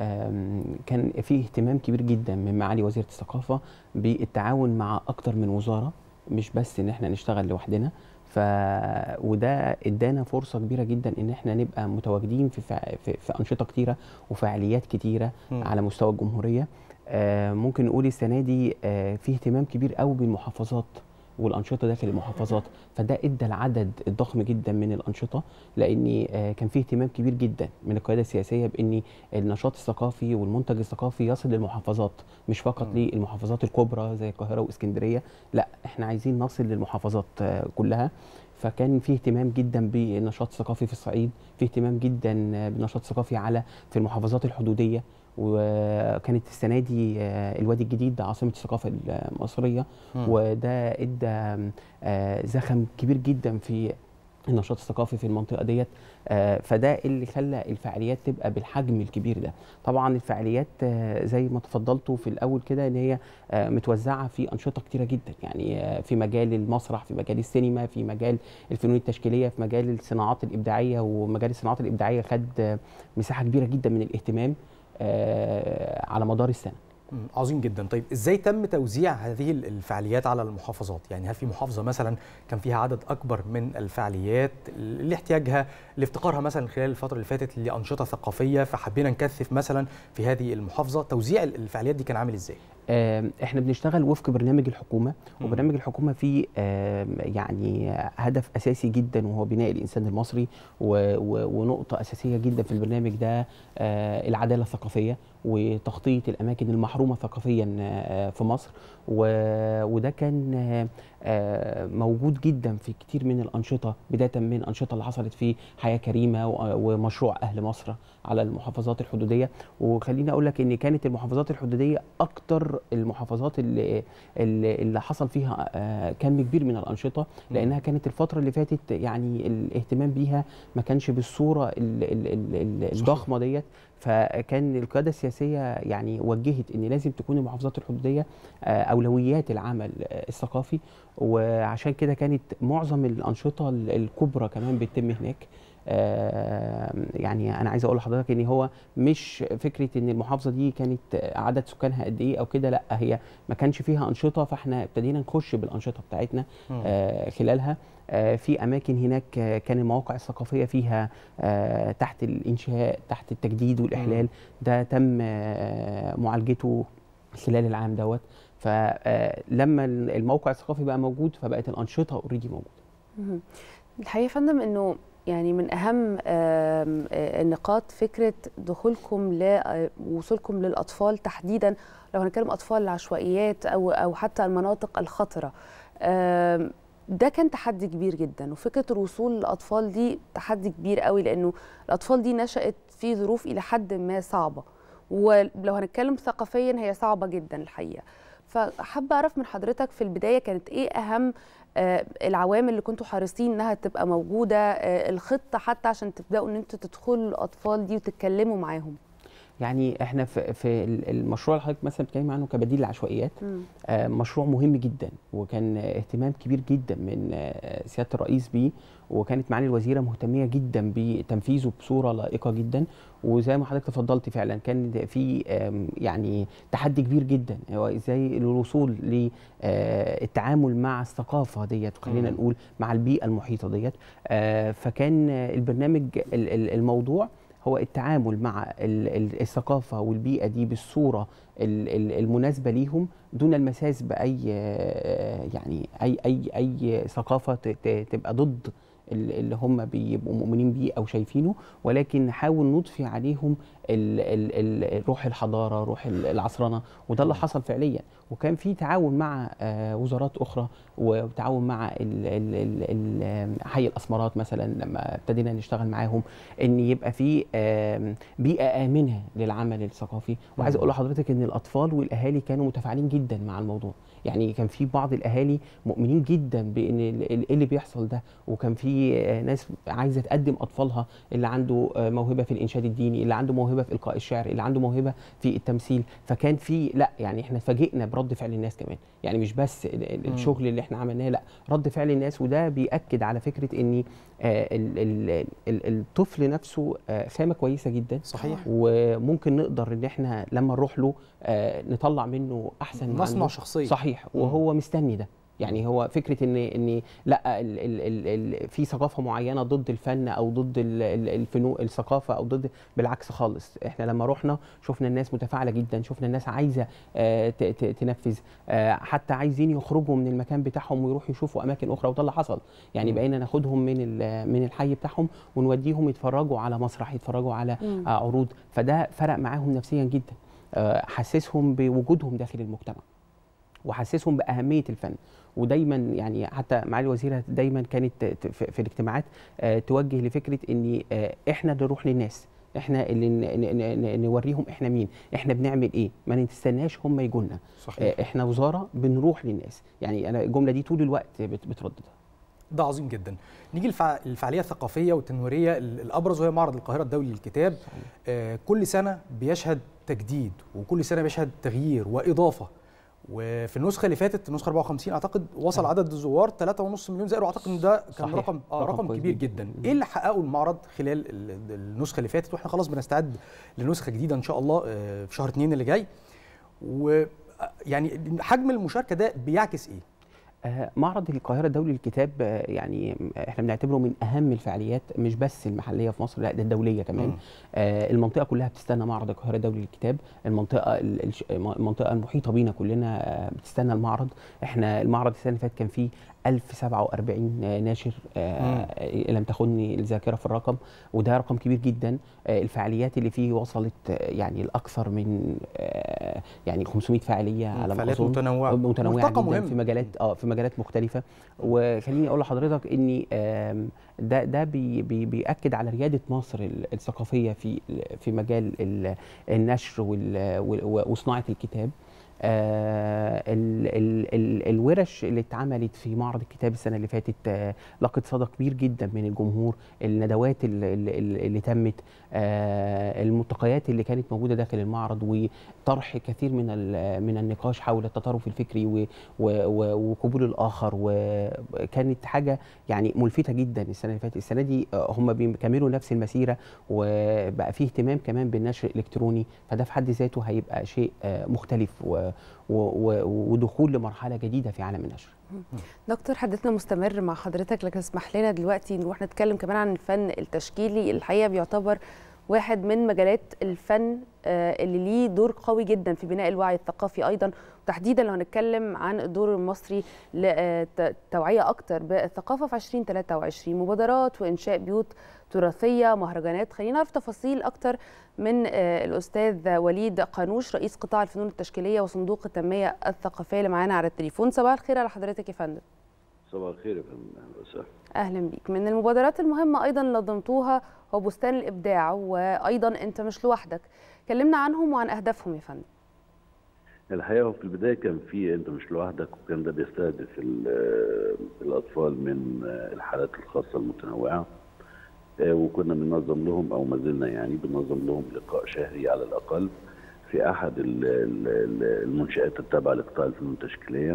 كان في اهتمام كبير جدا من معالي وزيرة الثقافة بالتعاون مع أكتر من وزارة، مش بس إن احنا نشتغل لوحدنا. وده ادانا فرصه كبيره جدا ان احنا نبقى متواجدين في انشطه كتيره وفعاليات كتيره على مستوى الجمهوريه. ممكن نقول السنه دي في اهتمام كبير قوي بالمحافظات والانشطه داخل المحافظات، فده ادى العدد الضخم جدا من الانشطه، لان كان في اهتمام كبير جدا من القياده السياسيه بان النشاط الثقافي والمنتج الثقافي يصل للمحافظات، مش فقط للمحافظات الكبرى زي القاهره واسكندريه، لا احنا عايزين نصل للمحافظات كلها. فكان في اهتمام جدا بالنشاط الثقافي في الصعيد، في اهتمام جدا بالنشاط الثقافي في المحافظات الحدوديه. وكانت السنه دي الوادي الجديد عاصمه الثقافه المصريه، وده ادى زخم كبير جدا في النشاط الثقافي في المنطقه ديت. فده اللي خلى الفعاليات تبقى بالحجم الكبير ده. طبعا الفعاليات زي ما تفضلتوا في الاول كده ان هي متوزعه في انشطه كتيره جدا، يعني في مجال المسرح، في مجال السينما، في مجال الفنون التشكيليه، في مجال الصناعات الابداعيه، ومجال الصناعات الابداعيه خد مساحه كبيره جدا من الاهتمام على مدار السنه. عظيم جدا. طيب ازاي تم توزيع هذه الفعاليات على المحافظات؟ يعني هل في محافظه مثلا كان فيها عدد اكبر من الفعاليات لاحتياجها لافتقارها مثلا خلال الفتره اللي فاتت لانشطه ثقافيه، فحبينا نكثف مثلا في هذه المحافظه؟ توزيع الفعاليات دي كان عامل ازاي؟ احنا بنشتغل وفق برنامج الحكومه، وبرنامج الحكومه فيه يعني هدف اساسي جدا وهو بناء الانسان المصري، ونقطه اساسيه جدا في البرنامج ده العداله الثقافيه وتغطيه الاماكن المحرومه ثقافيا في مصر. وده كان موجود جدا في كتير من الانشطه، بدايه من الانشطه اللي حصلت في حياه كريمه ومشروع اهل مصر على المحافظات الحدوديه. وخليني اقول لك ان كانت المحافظات الحدوديه اكتر المحافظات اللي حصل فيها كم كبير من الانشطه، لانها كانت الفتره اللي فاتت يعني الاهتمام بيها ما كانش بالصوره الضخمه ديت. فكان القياده السياسيه يعني وجهت ان لازم تكون المحافظات الحدوديه اولويات العمل الثقافي، وعشان كده كانت معظم الانشطه الكبرى كمان بتتم هناك. يعني انا عايز اقول لحضرتك ان هو مش فكره ان المحافظه دي كانت عدد سكانها قد ايه او كده، لا هي ما كانش فيها انشطه، فاحنا ابتدينا نخش بالانشطه بتاعتنا خلالها. في اماكن هناك كان المواقع الثقافيه فيها تحت الانشاء، تحت التجديد والاحلال، ده تم معالجته خلال العام دوت. فلما الموقع الثقافي بقى موجود فبقت الانشطه اوريدي موجوده. الحقيقه يا فندم انه يعني من اهم النقاط فكره دخولكم ووصولكم للاطفال تحديدا، لو هنتكلم اطفال العشوائيات او حتى المناطق الخطره. ده كان تحدي كبير جدا، وفكره الوصول للاطفال دي تحدي كبير قوي، لانه الاطفال دي نشأت في ظروف الى حد ما صعبه، ولو هنتكلم ثقافيا هي صعبه جدا الحقيقه. فحابه اعرف من حضرتك في البدايه كانت ايه اهم العوامل اللي كنتوا حريصين انها تبقى موجوده، الخطه حتى عشان تبداوا ان انتوا تدخلوا الاطفال دي وتتكلموا معاهم. يعني احنا في المشروع اللي حضرتك مثلا بتتكلم عنه كبديل للعشوائيات، مشروع مهم جدا، وكان اهتمام كبير جدا من سياده الرئيس بيه، وكانت معالي الوزيره مهتميه جدا بتنفيذه بصوره لائقه جدا. وزي ما حضرتك تفضلت فعلا كان في يعني تحدي كبير جدا، هو ازاي الوصول للتعامل مع الثقافه ديت، وخلينا نقول مع البيئه المحيطه ديت. فكان البرنامج الموضوع هو التعامل مع الثقافه والبيئه دي بالصوره المناسبه ليهم، دون المساس باي يعني اي ثقافه تبقى ضد اللي هم بيبقوا مؤمنين بيه او شايفينه، ولكن نحاول نضفي عليهم روح الحضاره، روح العصرنه، وده اللي حصل فعليا. وكان في تعاون مع وزارات اخرى، وتعاون مع حي الاسمرات مثلا لما ابتدينا نشتغل معاهم ان يبقى في بيئه امنه للعمل الثقافي. وعايز اقول لحضرتك ان الاطفال والاهالي كانوا متفاعلين جدا مع الموضوع، يعني كان في بعض الاهالي مؤمنين جدا بان ايه اللي بيحصل ده، وكان في ناس عايزه تقدم اطفالها، اللي عنده موهبه في الانشاد الديني، اللي عنده موهبه في القاء الشعر، اللي عنده موهبه في التمثيل. فكان في لا يعني احنا اتفاجئنا برد فعل الناس كمان، يعني مش بس الشغل اللي احنا عملناه، لا رد فعل الناس. وده بيأكد على فكره ان الطفل نفسه خامه كويسه جدا. صحيح. وممكن نقدر ان احنا لما نروح له نطلع منه احسن، نصنع شخصيه. صحيح. وهو مستني ده، يعني هو فكره ان لا في ثقافه معينه ضد الفن او ضد الفنون الثقافه او ضد، بالعكس خالص. احنا لما رحنا شفنا الناس متفاعله جدا، شفنا الناس عايزه تنفذ، حتى عايزين يخرجوا من المكان بتاعهم ويروحوا يشوفوا اماكن اخرى، وده اللي حصل. يعني بقينا ناخدهم من الحي بتاعهم ونوديهم يتفرجوا على مسرح، يتفرجوا على عروض، فده فرق معاهم نفسيا جدا، حسسهم بوجودهم داخل المجتمع، وحسسهم بأهمية الفن. ودايما يعني حتى معالي الوزيرة دايما كانت في الاجتماعات توجه لفكرة ان احنا اللي نروح للناس، احنا اللي نوريهم احنا مين، احنا بنعمل ايه، ما نستناش هم يجوا لنا. احنا وزارة بنروح للناس، يعني انا الجملة دي طول الوقت بترددها. ده عظيم جدا. نيجي الفعالية الثقافية والتنويرية الأبرز، وهي معرض القاهرة الدولي للكتاب. كل سنة بيشهد تجديد، وكل سنة بيشهد تغيير وإضافة. وفي النسخه اللي فاتت، النسخه 54 اعتقد، وصل عدد الزوار 3.5 مليون زائر، واعتقد ان ده كان رقم كبير جدا. ايه اللي حققه المعرض خلال النسخه اللي فاتت، واحنا خلاص بنستعد لنسخه جديده ان شاء الله في شهر 2 اللي جاي، ويعني حجم المشاركه ده بيعكس ايه؟ معرض القاهرة الدولي للكتاب يعني احنا بنعتبره من اهم الفعاليات، مش بس المحلية في مصر، لا ده الدولية كمان. المنطقة كلها بتستنى معرض القاهرة الدولي للكتاب، المنطقة المحيطة بينا كلنا بتستنى المعرض. احنا المعرض السنة اللي فاتت كان فيه 1047 ناشر، لم تخني الذاكرة في الرقم، وده رقم كبير جدا. الفعاليات اللي فيه وصلت يعني الأكثر من يعني 500 فعاليه على ما اظن، متنوعه جدا في مجالات مختلفه. وخليني اقول لحضرتك ان ده بيأكد على رياده مصر الثقافيه في مجال النشر وصناعه الكتاب. الورش اللي اتعملت في معرض الكتاب السنه اللي فاتت لقت صدى كبير جدا من الجمهور. الندوات اللي تمت، الملتقيات اللي كانت موجوده داخل المعرض، وطرح كثير من النقاش حول التطرف الفكري وقبول الاخر، وكانت حاجه يعني ملفته جدا السنه اللي فاتت. السنه دي هم بيكملوا نفس المسيره، وبقى فيه اهتمام كمان بالنشر الالكتروني، فده في حد ذاته هيبقى شيء مختلف ودخول لمرحله جديده في عالم النشر. دكتور، حديثنا مستمر مع حضرتك، لكن اسمح لنا دلوقتي نروح نتكلم كمان عن الفن التشكيلي. الحقيقه بيعتبر واحد من مجالات الفن اللي ليه دور قوي جدا في بناء الوعي الثقافي ايضا، وتحديدا لو هنتكلم عن الدور المصري للتوعيه اكتر بالثقافه في 2023، مبادرات وانشاء بيوت تراثيه، مهرجانات. خلينا نعرف تفاصيل اكتر من الاستاذ وليد قانوش، رئيس قطاع الفنون التشكيليه وصندوق التنميه الثقافيه، اللي معانا على التليفون. صباح الخير على حضرتك يا فندم. صباح الخير يا فندم، اهلا وسهلا. اهلا بيك. من المبادرات المهمه ايضا نظمتوها هو بستان الابداع، وايضا انت مش لوحدك. كلمنا عنهم وعن اهدافهم يا فندم. الحقيقه في البدايه كان في انت مش لوحدك، وكان ده بيستهدف الاطفال من الحالات الخاصه المتنوعه، وكنا بننظم لهم او ما زلنا يعني بننظم لهم لقاء شهري على الاقل في احد المنشآت التابعه لقطاع الفنون التشكيليه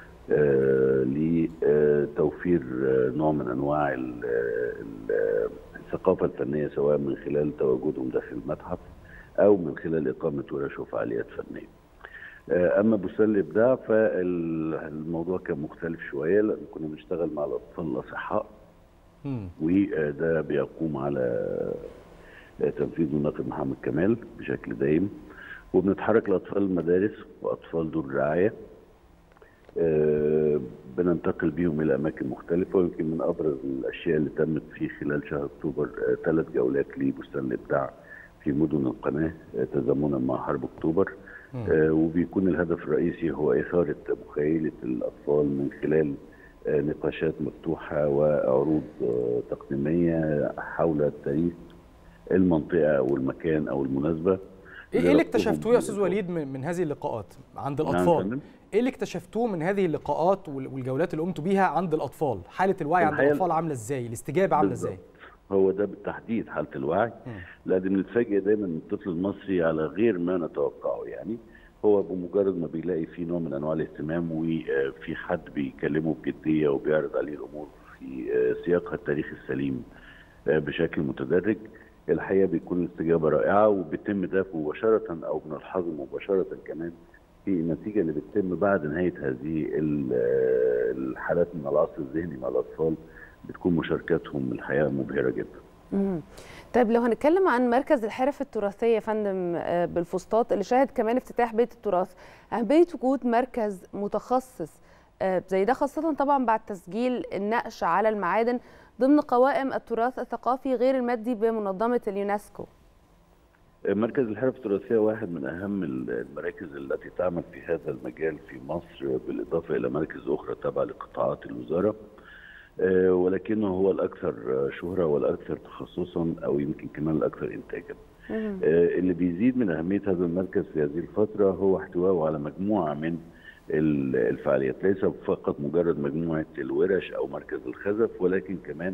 لتوفير نوع من انواع الثقافه الفنيه، سواء من خلال تواجدهم داخل المتحف او من خلال اقامه ورش وفعاليات فنيه. اما بستان الابداع فالموضوع كان مختلف شويه، لان كنا بنشتغل مع الاطفال الاصحاء، وده بيقوم على تنفيذ الناقد محمد كمال بشكل دائم، وبنتحرك لاطفال المدارس واطفال دور الرعايه، بننتقل بيهم الى اماكن مختلفه. ويمكن من ابرز الاشياء اللي تمت في خلال شهر اكتوبر 3 جولات لبستان الابداع في مدن القناه تزامنا مع حرب اكتوبر، وبيكون الهدف الرئيسي هو اثاره مخيله الاطفال من خلال نقاشات مفتوحه وعروض تقديميه حول تاريخ المنطقه او المكان او المناسبه. ايه اللي اكتشفتوه يا استاذ وليد من هذه اللقاءات عند الاطفال؟ ايه اللي اكتشفتوه من هذه اللقاءات والجولات اللي قمتوا بيها عند الاطفال؟ حاله الوعي عند الاطفال عامله ازاي؟ الاستجابه عامله ازاي؟ هو ده بالتحديد حاله الوعي، لان بنتفاجئ دايما من الطفل المصري على غير ما نتوقعه. يعني هو بمجرد ما بيلاقي في نوع من انواع الاهتمام وفي حد بيكلمه بجديه وبيعرض عليه الامور في سياقها التاريخي السليم بشكل متدرج، الحقيقه بيكون الاستجابه رائعه، وبيتم ده مباشره او بنلحظه مباشره كمان في النتيجه اللي بتتم بعد نهايه هذه الحالات من العصر الذهني مع الاطفال. بتكون مشاركاتهم الحقيقه مبهره جدا. طيب لو هنتكلم عن مركز الحرف التراثيه يا فندم بالفسطاط، اللي شاهد كمان افتتاح بيت التراث، اهميه وجود مركز متخصص زي ده، خاصه طبعا بعد تسجيل النقش على المعادن ضمن قوائم التراث الثقافي غير المادي بمنظمه اليونسكو. مركز الحرف التراثيه واحد من اهم المراكز التي تعمل في هذا المجال في مصر، بالاضافه الى مراكز اخرى تابعه لقطاعات الوزاره، ولكنه هو الاكثر شهره والاكثر تخصصا، او يمكن كمان الاكثر انتاجا. اللي بيزيد من اهميه هذا المركز في هذه الفتره هو احتوائه على مجموعه من الفعاليات، ليس فقط مجرد مجموعه الورش او مركز الخزف، ولكن كمان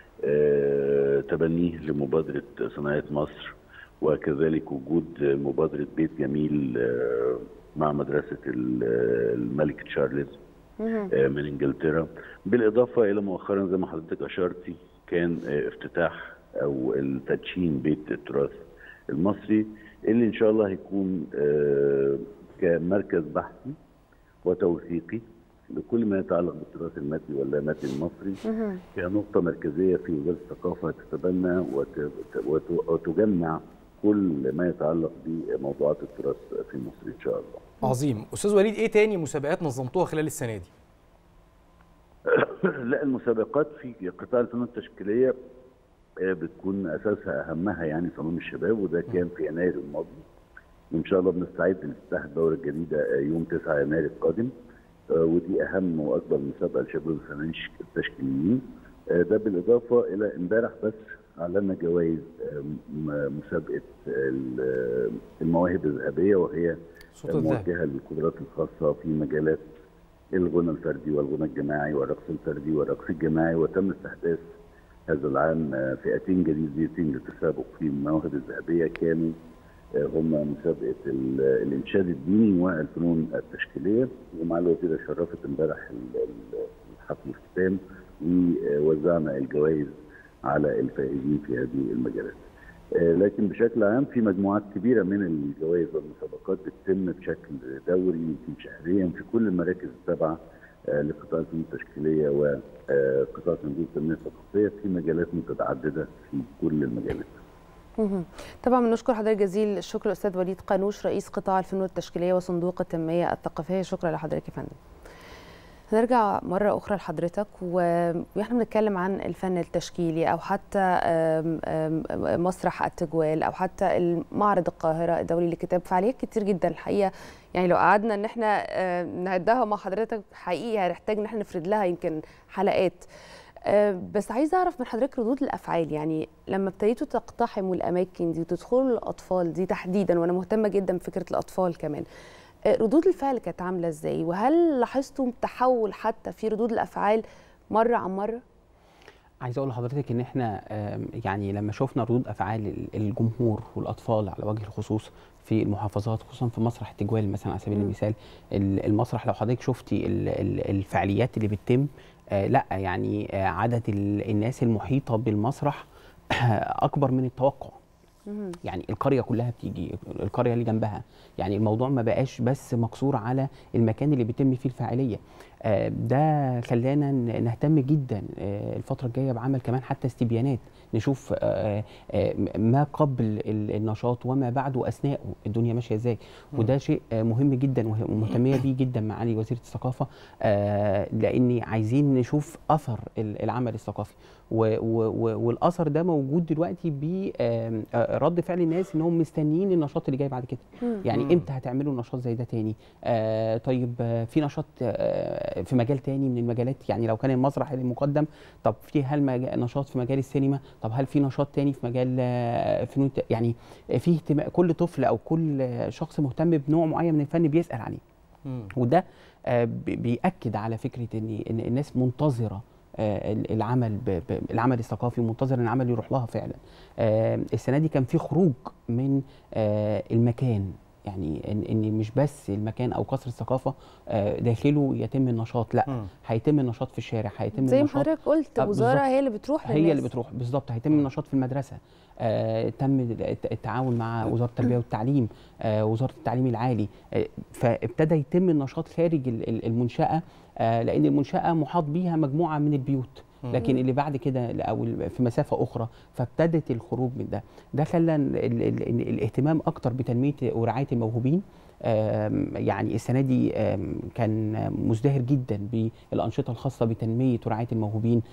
تبنيه لمبادره صناعه مصر، وكذلك وجود مبادره بيت جميل مع مدرسه الملك تشارلز من انجلترا، بالاضافه الى مؤخرا زي ما حضرتك اشرتي كان افتتاح او تدشين بيت التراث المصري، اللي ان شاء الله هيكون كمركز بحثي وتوثيقي لكل ما يتعلق بالتراث المادي واللامادي المصري، كنقطه مركزيه في وزاره الثقافه تتبنى وتجمع كل ما يتعلق بموضوعات التراث في مصر ان شاء الله. عظيم. استاذ وليد، ايه تاني مسابقات نظمتوها خلال السنه دي؟ لا، المسابقات في قطاع الفنون التشكيليه بتكون اساسها اهمها يعني صمام الشباب، وده كان في يناير الماضي. وان شاء الله بنستعد لافتتاح الدوره الجديده يوم 9 يناير القادم، ودي اهم واكبر مسابقه لشباب الفنانين التشكيليين. ده بالاضافه الى امبارح بس اعلنا جوائز مسابقه المواهب الذهبيه، وهي موجهه للقدرات الخاصه في مجالات الغنى الفردي والغنى الجماعي والرقص الفردي والرقص الجماعي. وتم استحداث هذا العام فئتين جديدتين للتسابق في المواهب الذهبيه، كانوا هما مسابقه الانشاد الديني والفنون التشكيليه. ومعالي الوزيره شرفت امبارح الحفل الختام ووزعنا الجوائز على الفائزين في هذه المجالات. لكن بشكل عام في مجموعات كبيره من الجوائز والمسابقات بتتم بشكل دوري يمكن شهريا في كل المراكز التابعه لقطاع الفنون التشكيليه وقطاع صندوق التنميه الثقافيه في مجالات متعدده في كل المجالات. طبعا بنشكر حضرتك جزيل الشكر الاستاذ وليد قانوش رئيس قطاع الفنون التشكيليه وصندوق التنميه الثقافيه. شكرا لحضرتك يا فندم. هنرجع مرة أخرى لحضرتك وإحنا بنتكلم عن الفن التشكيلي أو حتى مسرح التجوال أو حتى المعرض القاهرة الدولي للكتاب. فعاليات كتير جدا الحقيقة، يعني لو قعدنا إن إحنا نعدها مع حضرتك حقيقي هنحتاج إن إحنا نفرد لها يمكن حلقات. بس عايزة أعرف من حضرتك ردود الأفعال، يعني لما ابتديتوا تقتحموا الأماكن دي وتدخلوا الأطفال دي تحديدا، وأنا مهتمة جدا بفكرة الأطفال كمان، ردود الفعل كانت عامله ازاي؟ وهل لاحظتم تحول حتى في ردود الافعال مره عن مره؟ عايز اقول لحضرتك ان احنا يعني لما شفنا ردود افعال الجمهور والاطفال على وجه الخصوص في المحافظات، خصوصا في مسرح التجوال مثلا على سبيل المثال، المسرح لو حضرتك شفتي الفعاليات اللي بتتم، لا يعني عدد الناس المحيطه بالمسرح اكبر من التوقع. يعني القرية كلها بتيجي، القرية اللي جنبها، يعني الموضوع ما بقاش بس مقصور على المكان اللي بيتم فيه الفعالية. ده خلانا نهتم جدا الفترة الجاية بعمل كمان حتى استبيانات نشوف ما قبل النشاط وما بعده وأثناءه الدنيا ماشية ازاي. وده شيء مهم جدا ومهتمية بيه جدا معالي وزيرة الثقافة، لأني عايزين نشوف أثر العمل الثقافي، والأثر ده موجود دلوقتي برد فعل الناس إنهم مستنيين النشاط اللي جاي بعد كده. يعني إمتى هتعملوا نشاط زي ده تاني؟ طيب في نشاط في مجال تاني من المجالات، يعني لو كان المسرح المقدم، طب في هل نشاط في مجال السينما؟ طب هل في نشاط تاني في مجال فنون؟ يعني في اهتمام، كل طفل او كل شخص مهتم بنوع معين من الفن بيسأل عليه. وده بيأكد على فكرة ان الناس منتظرة العمل الثقافي، منتظر ان العمل يروح لها فعلا. السنة دي كان في خروج من المكان، يعني ان مش بس المكان او قصر الثقافه داخله يتم النشاط، لا هيتم النشاط في الشارع، هيتم زي ما النشاط حضرتك قلت وزاره هي اللي بتروح للناس. هي اللي بتروح بالظبط. هيتم النشاط في المدرسه، تم التعاون مع وزاره التربيه والتعليم، وزاره التعليم العالي، فابتدى يتم النشاط خارج المنشاه، لان المنشاه محاط بيها مجموعه من البيوت، لكن اللي بعد كده او في مسافه اخرى، فابتدت الخروج من ده خلى الاهتمام اكتر بتنميه ورعايه الموهوبين. يعني السنه دي كان مزدهر جدا بالانشطه الخاصه بتنميه ورعايه الموهوبين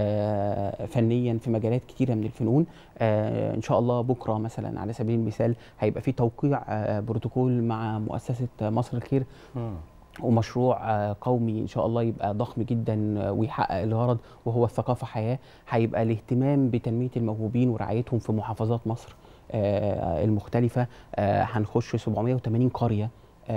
فنيا في مجالات كتيره من الفنون. ان شاء الله بكره مثلا على سبيل المثال هيبقى في توقيع بروتوكول مع مؤسسه مصر الخير، ومشروع قومي ان شاء الله يبقى ضخم جدا ويحقق الغرض، وهو الثقافه حياه. هيبقى الاهتمام بتنميه الموهوبين ورعايتهم في محافظات مصر المختلفه. هنخش 780 قريه،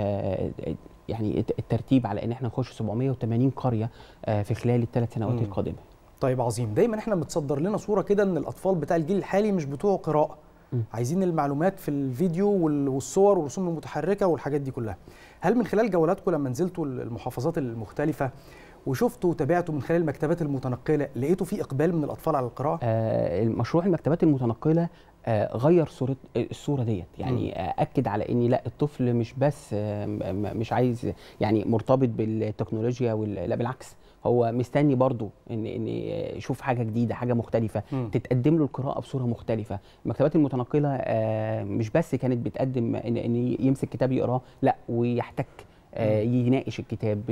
يعني الترتيب على ان احنا نخش 780 قريه في خلال ال3 سنوات القادمه. طيب عظيم. دايما احنا متصدر لنا صوره كده ان الاطفال بتاع الجيل الحالي مش بتوع قراءه، عايزين المعلومات في الفيديو والصور والرسوم المتحركه والحاجات دي كلها. هل من خلال جولاتكم لما نزلتوا المحافظات المختلفه وشفتوا وتابعتوا من خلال المكتبات المتنقله، لقيتوا في اقبال من الاطفال على القراءه؟ المشروع المكتبات المتنقله غير الصوره ديت، يعني اكد على ان لا، الطفل مش بس مش عايز يعني مرتبط بالتكنولوجيا، لا بالعكس، هو مستني برضو ان يشوف حاجه جديده، حاجه مختلفه، تتقدم له القراءه بصوره مختلفه. المكتبات المتنقله مش بس كانت بتقدم ان يمسك كتاب يقراه، لا ويحتك، يناقش الكتاب،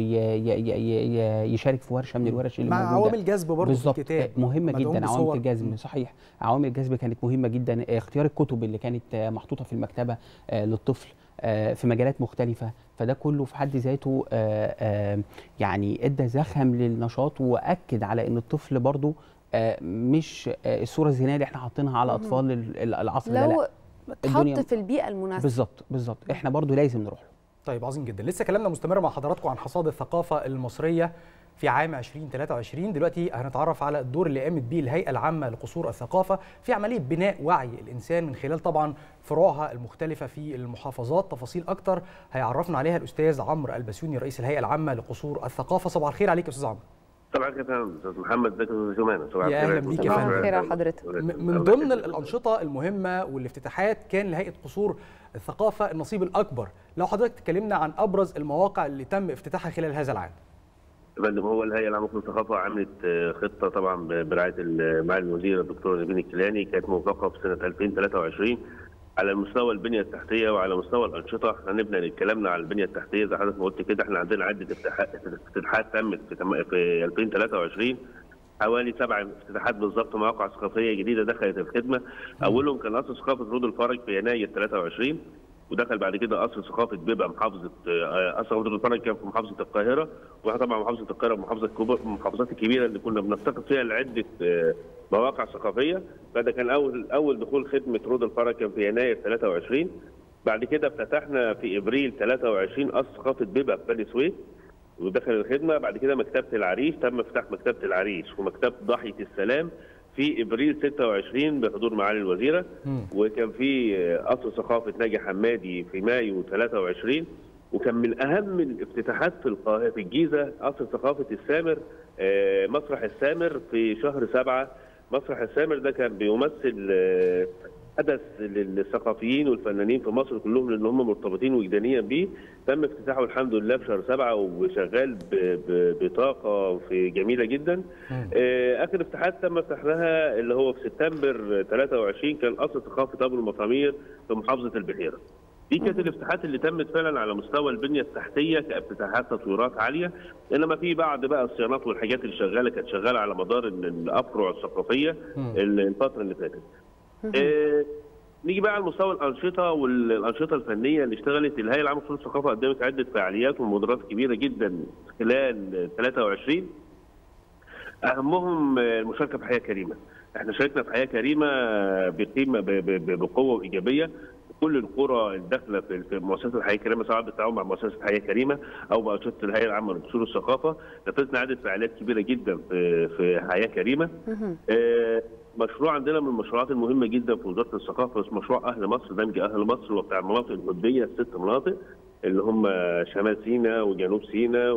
يشارك في ورشه من الورش اللي موجوده. مع عوامل جذب برضه في الكتاب مهمه جدا. عوامل الجذب صحيح، عوامل الجذب كانت مهمه جدا. اختيار الكتب اللي كانت محطوطه في المكتبه للطفل في مجالات مختلفه، فده كله في حد ذاته يعني ادى زخم للنشاط، واكد على ان الطفل برضو مش الصوره الذهنيه اللي احنا حاطينها على اطفال العصر ده، لو اتحط في البيئه المناسبه. بالظبط احنا برضو لازم نروح له. طيب عظيم جدا. لسه كلامنا مستمر مع حضراتكم عن حصاد الثقافه المصريه في عام 2023. دلوقتي هنتعرف على الدور اللي قامت به الهيئه العامه لقصور الثقافه في عمليه بناء وعي الانسان من خلال طبعا فروعها المختلفه في المحافظات. تفاصيل اكتر هيعرفنا عليها الاستاذ عمرو البسيوني رئيس الهيئه العامه لقصور الثقافه. صباح الخير عليك يا استاذ عمرو. صباح الخير يا استاذ محمد، ازيك يا استاذ جمانه؟ صباح الخير. يا اهلا بيك يا فندم. صباح الخير يا حضرتك. من ضمن الانشطه المهمه والافتتاحات كان لهيئه قصور الثقافه النصيب الاكبر. لو حضرتك تكلمنا عن ابرز المواقع اللي تم افتتاحها خلال هذا العام. هو الهيئه العامه لقصور الثقافه عملت خطه طبعا برعايه معالي الوزير الدكتور نبيل الكيلاني، كانت موافقه في سنه 2023 على مستوى البنيه التحتيه وعلى مستوى الانشطه. احنا نبدا كلامنا على البنيه التحتيه زي حضرتك ما قلت كده، احنا عندنا عده افتتاحات تمت في 2023، حوالي 7 افتتاحات بالظبط، مواقع ثقافيه جديده دخلت الخدمه. اولهم كان قصر ثقافه رود الفرج في يناير 23، ودخل بعد كده قصر ثقافه بيبقى محافظه قصر رود الفرج كان في محافظه القاهره، واحنا طبعا محافظه القاهره المحافظات الكبيره اللي كنا بنفتقد فيها لعده مواقع ثقافيه. فده كان اول دخول خدمه رود الفرج كان في يناير 23. بعد كده افتتحنا في ابريل 23 قصر ثقافه بيبقى في بني سويف ودخل الخدمه. بعد كده مكتبه العريش، تم افتتاح مكتبه العريش ومكتبه ضاحيه السلام في ابريل 26 بحضور معالي الوزيره. وكان في قصر ثقافه ناجي حمادي في مايو 23. وكان من اهم الافتتاحات في الجيزه قصر ثقافه السامر، مسرح السامر في شهر 7. مسرح السامر ده كان بيمثل حدث للثقافيين والفنانين في مصر كلهم لان هم مرتبطين وجدانيا بيه. تم افتتاحه الحمد لله في شهر 7 وشغال بطاقه جميله جدا. اخر افتتاحات تم فتحها اللي هو في سبتمبر 23 كان قصر ثقافه ابو المطامير في محافظه البحيره. دي كانت الافتتاحات اللي تمت فعلا على مستوى البنيه التحتيه كافتتاحات تطويرات عاليه، انما في بعض بقى الصيانات والحاجات اللي شغاله كانت شغاله على مدار الافرع الثقافيه الفتره اللي فاتت. نيجي بقى على مستوى الانشطه والانشطه الفنيه اللي اشتغلت. الهيئه العامه لقصور الثقافه قدمت عده فعاليات ومبادرات كبيره جدا خلال 23، اهمهم المشاركه في حياه كريمه. احنا شاركنا في حياه كريمه بقيمه بقوه وايجابيه. كل القرى الداخله في مؤسسه الحياه الكريمه سواء بالتعاون مع مؤسسه الحياه الكريمه او بانشطه الهيئه العامه لقصور الثقافه، نفذنا عده فعاليات كبيره جدا في حياه كريمه. مشروع عندنا من المشروعات المهمه جدا في وزاره الثقافه اسمه مشروع اهل مصر، دمج اهل مصر وبتاع المناطق الحدوديه ال6 مناطق اللي هم شمال سيناء وجنوب سيناء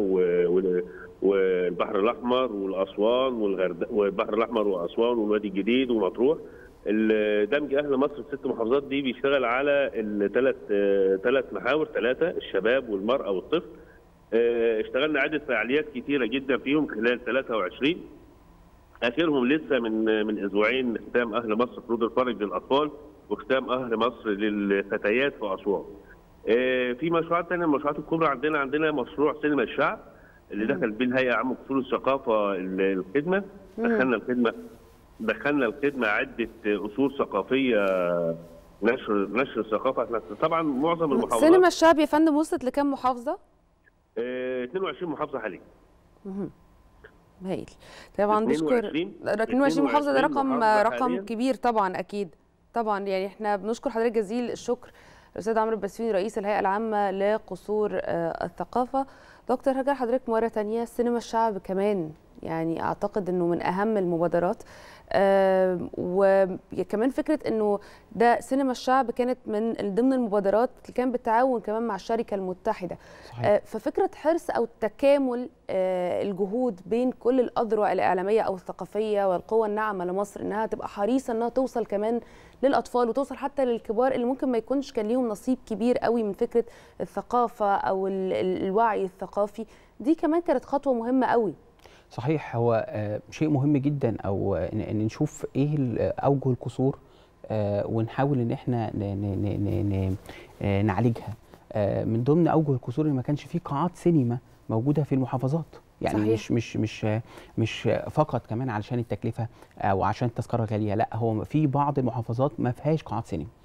والبحر الاحمر والاسوان والبحر الاحمر واسوان والوادي الجديد ومطروح. دمج اهل مصر في 6 محافظات دي بيشتغل على ثلاث محاور، الشباب والمراه والطفل. اشتغلنا عده فعاليات كثيره جدا فيهم خلال 23. اخرهم لسه من اسبوعين ختام اهل مصر في رود الفرج للاطفال وختام اهل مصر للفتيات في اسوان. في مشروعات ثانيه، المشروعات الكبرى عندنا مشروع سينما الشعب اللي دخل بيه الهيئه العامه لقصور الثقافه الخدمه. دخلنا الخدمه عده اصول ثقافيه نشر الثقافه. احنا طبعا معظم المحافظات سينما الشعب يا فندم وصلت لكام محافظه؟ 22 محافظه حاليا. هايل. طبعا بشكر 22 محافظه، ده رقم كبير طبعا اكيد. طبعا يعني احنا بنشكر حضرتك جزيل الشكر الاستاذ عمرو البسيوني رئيس الهيئه العامه لقصور الثقافه. دكتور هرجع حضرتك مره ثانيه، سينما الشعب كمان يعني اعتقد انه من اهم المبادرات، وكمان فكره انه ده سينما الشعب كانت من ضمن المبادرات اللي كان بالتعاون كمان مع الشركه المتحده. صحيح. ففكره حرص او تكامل الجهود بين كل الاذرع الاعلاميه او الثقافيه والقوى الناعمه لمصر، انها تبقى حريصه انها توصل كمان للاطفال وتوصل حتى للكبار اللي ممكن ما يكونش كان ليهم نصيب كبير قوي من فكره الثقافه او الوعي الثقافي. دي كمان كانت خطوه مهمه قوي. صحيح، هو شيء مهم جدا او ان نشوف ايه اوجه القصور ونحاول ان احنا نعالجها. من ضمن اوجه القصور ان ما كانش فيه قاعات سينما موجوده في المحافظات، يعني صحيح. مش فقط كمان علشان التكلفه او عشان التذكره غاليه، لا، هو في بعض المحافظات ما فيهاش قاعات سينما.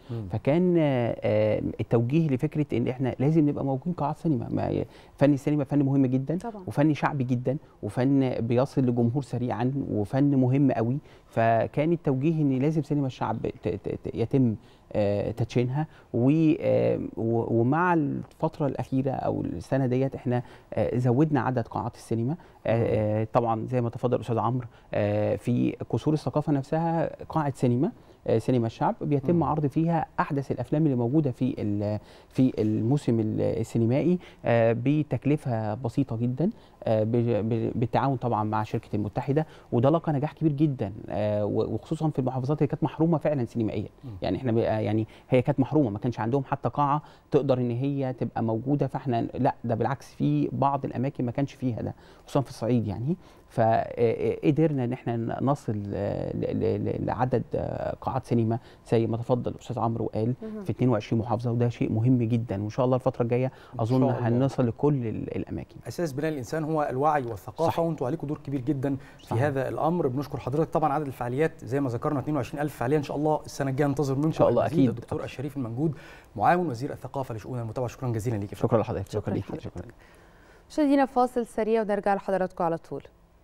فكان التوجيه لفكره ان احنا لازم نبقى موجودين قاعات سينما. فن السينما فن مهم جدا طبعا. وفن شعبي جدا، وفن بيصل لجمهور سريعا، وفن مهم قوي. فكان التوجيه ان لازم سينما الشعب يتم تدشينها. ومع الفتره الاخيره او السنه ديت احنا زودنا عدد قاعات السينما. طبعا زي ما تفضل الاستاذ عمرو، في قصور الثقافه نفسها قاعه سينما الشعب بيتم عرض فيها احدث الافلام اللي موجوده في الموسم السينمائي بتكلفه بسيطه جدا، بالتعاون طبعا مع شركه المتحده. وده لقى نجاح كبير جدا، وخصوصا في المحافظات اللي كانت محرومه فعلا سينمائيا. يعني احنا يعني هي كانت محرومه، ما كانش عندهم حتى قاعه تقدر ان هي تبقى موجوده. فاحنا لا، ده بالعكس في بعض الاماكن ما كانش فيها ده، خصوصا في الصعيد يعني. فقدرنا ان احنا نصل لعدد قاعات سينما زي ما تفضل الاستاذ عمرو وقال في 22 محافظه، وده شيء مهم جدا. وان شاء الله الفتره الجايه اظن هنوصل لكل الاماكن. اساس بناء الانسان هو الوعي والثقافه، وانتم عليكم دور كبير جدا في هذا الامر. بنشكر حضرتك. طبعا عدد الفعاليات زي ما ذكرنا 22,000 فعاليه ان شاء الله. السنه الجايه ننتظر منكم ان شاء الله اكيد. الدكتور الشريف المنجود، معاون وزير الثقافه لشؤون المتابعه، شكرا جزيلا ليك. شكرا لحضرتك. شكرا ليك. مشاهدينا فاصل سريع ونرجع لحضراتكم على طول.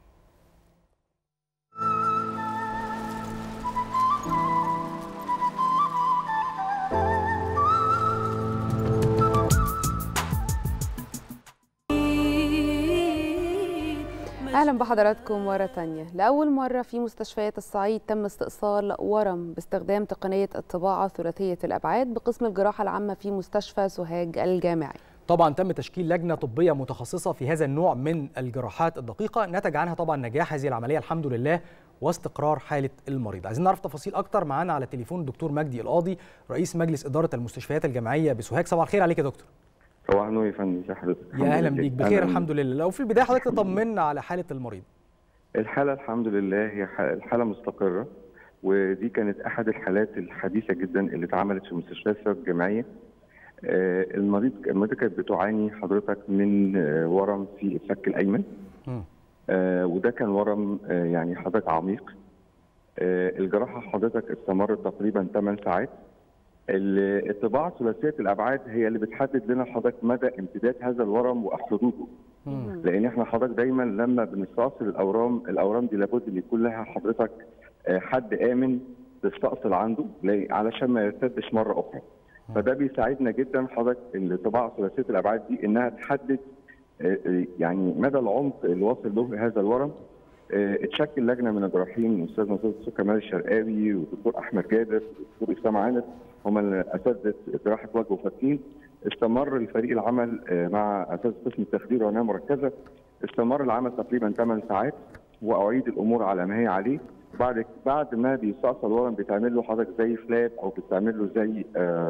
أهلا بحضراتكم مرة تانية. لأول مرة في مستشفيات الصعيد تم استئصال ورم باستخدام تقنية الطباعة ثلاثية الأبعاد بقسم الجراحة العامة في مستشفى سوهاج الجامعي. طبعا تم تشكيل لجنة طبية متخصصة في هذا النوع من الجراحات الدقيقة، نتج عنها طبعا نجاح هذه العملية الحمد لله واستقرار حالة المريض. عايزين نعرف تفاصيل أكتر. معانا على التليفون الدكتور مجدي القاضي، رئيس مجلس إدارة المستشفيات الجامعية بسوهاج. صباح الخير عليك يا دكتور. صباح النور يا فندم. ازي حضرتك؟ يا اهلا بيك. بخير الحمد لله. لو في البدايه حضرتك تطمنا على حاله المريض. الحاله الحمد لله هي الحاله مستقره، ودي كانت احد الحالات الحديثه جدا اللي اتعملت في مستشفيات السوهاج الجامعيه. المريضه كانت بتعاني حضرتك من ورم في الفك الايمن، وده كان ورم يعني حضرتك عميق. الجراحه حضرتك استمرت تقريبا 8 ساعات. الطباعه ثلاثيه الابعاد هي اللي بتحدد لنا حضرتك مدى امتداد هذا الورم وحدوده. لان احنا حضرتك دايما لما بنستأصل الاورام دي لابد ان يكون لها حضرتك حد امن تستأصل عنده علشان ما يرتدش مره اخرى. فده بيساعدنا جدا حضرتك الطباعه ثلاثيه الابعاد دي انها تحدد يعني مدى العمق اللي واصل له هذا الورم. اتشكل لجنه من الجراحين، الاستاذ الدكتور كمال الشرقاوي والدكتور احمد جابر والدكتور اسامه عانف، هم اساتذه جراحه وجه وفكين. استمر الفريق العمل مع اساتذه قسم التخدير والعنايه المركزه، استمر العمل تقريبا 8 ساعات، واعيد الامور على ما هي عليه. بعد ما بيستأصل الورم بيتعمل له حضرتك زي فلاب او بتعمل له زي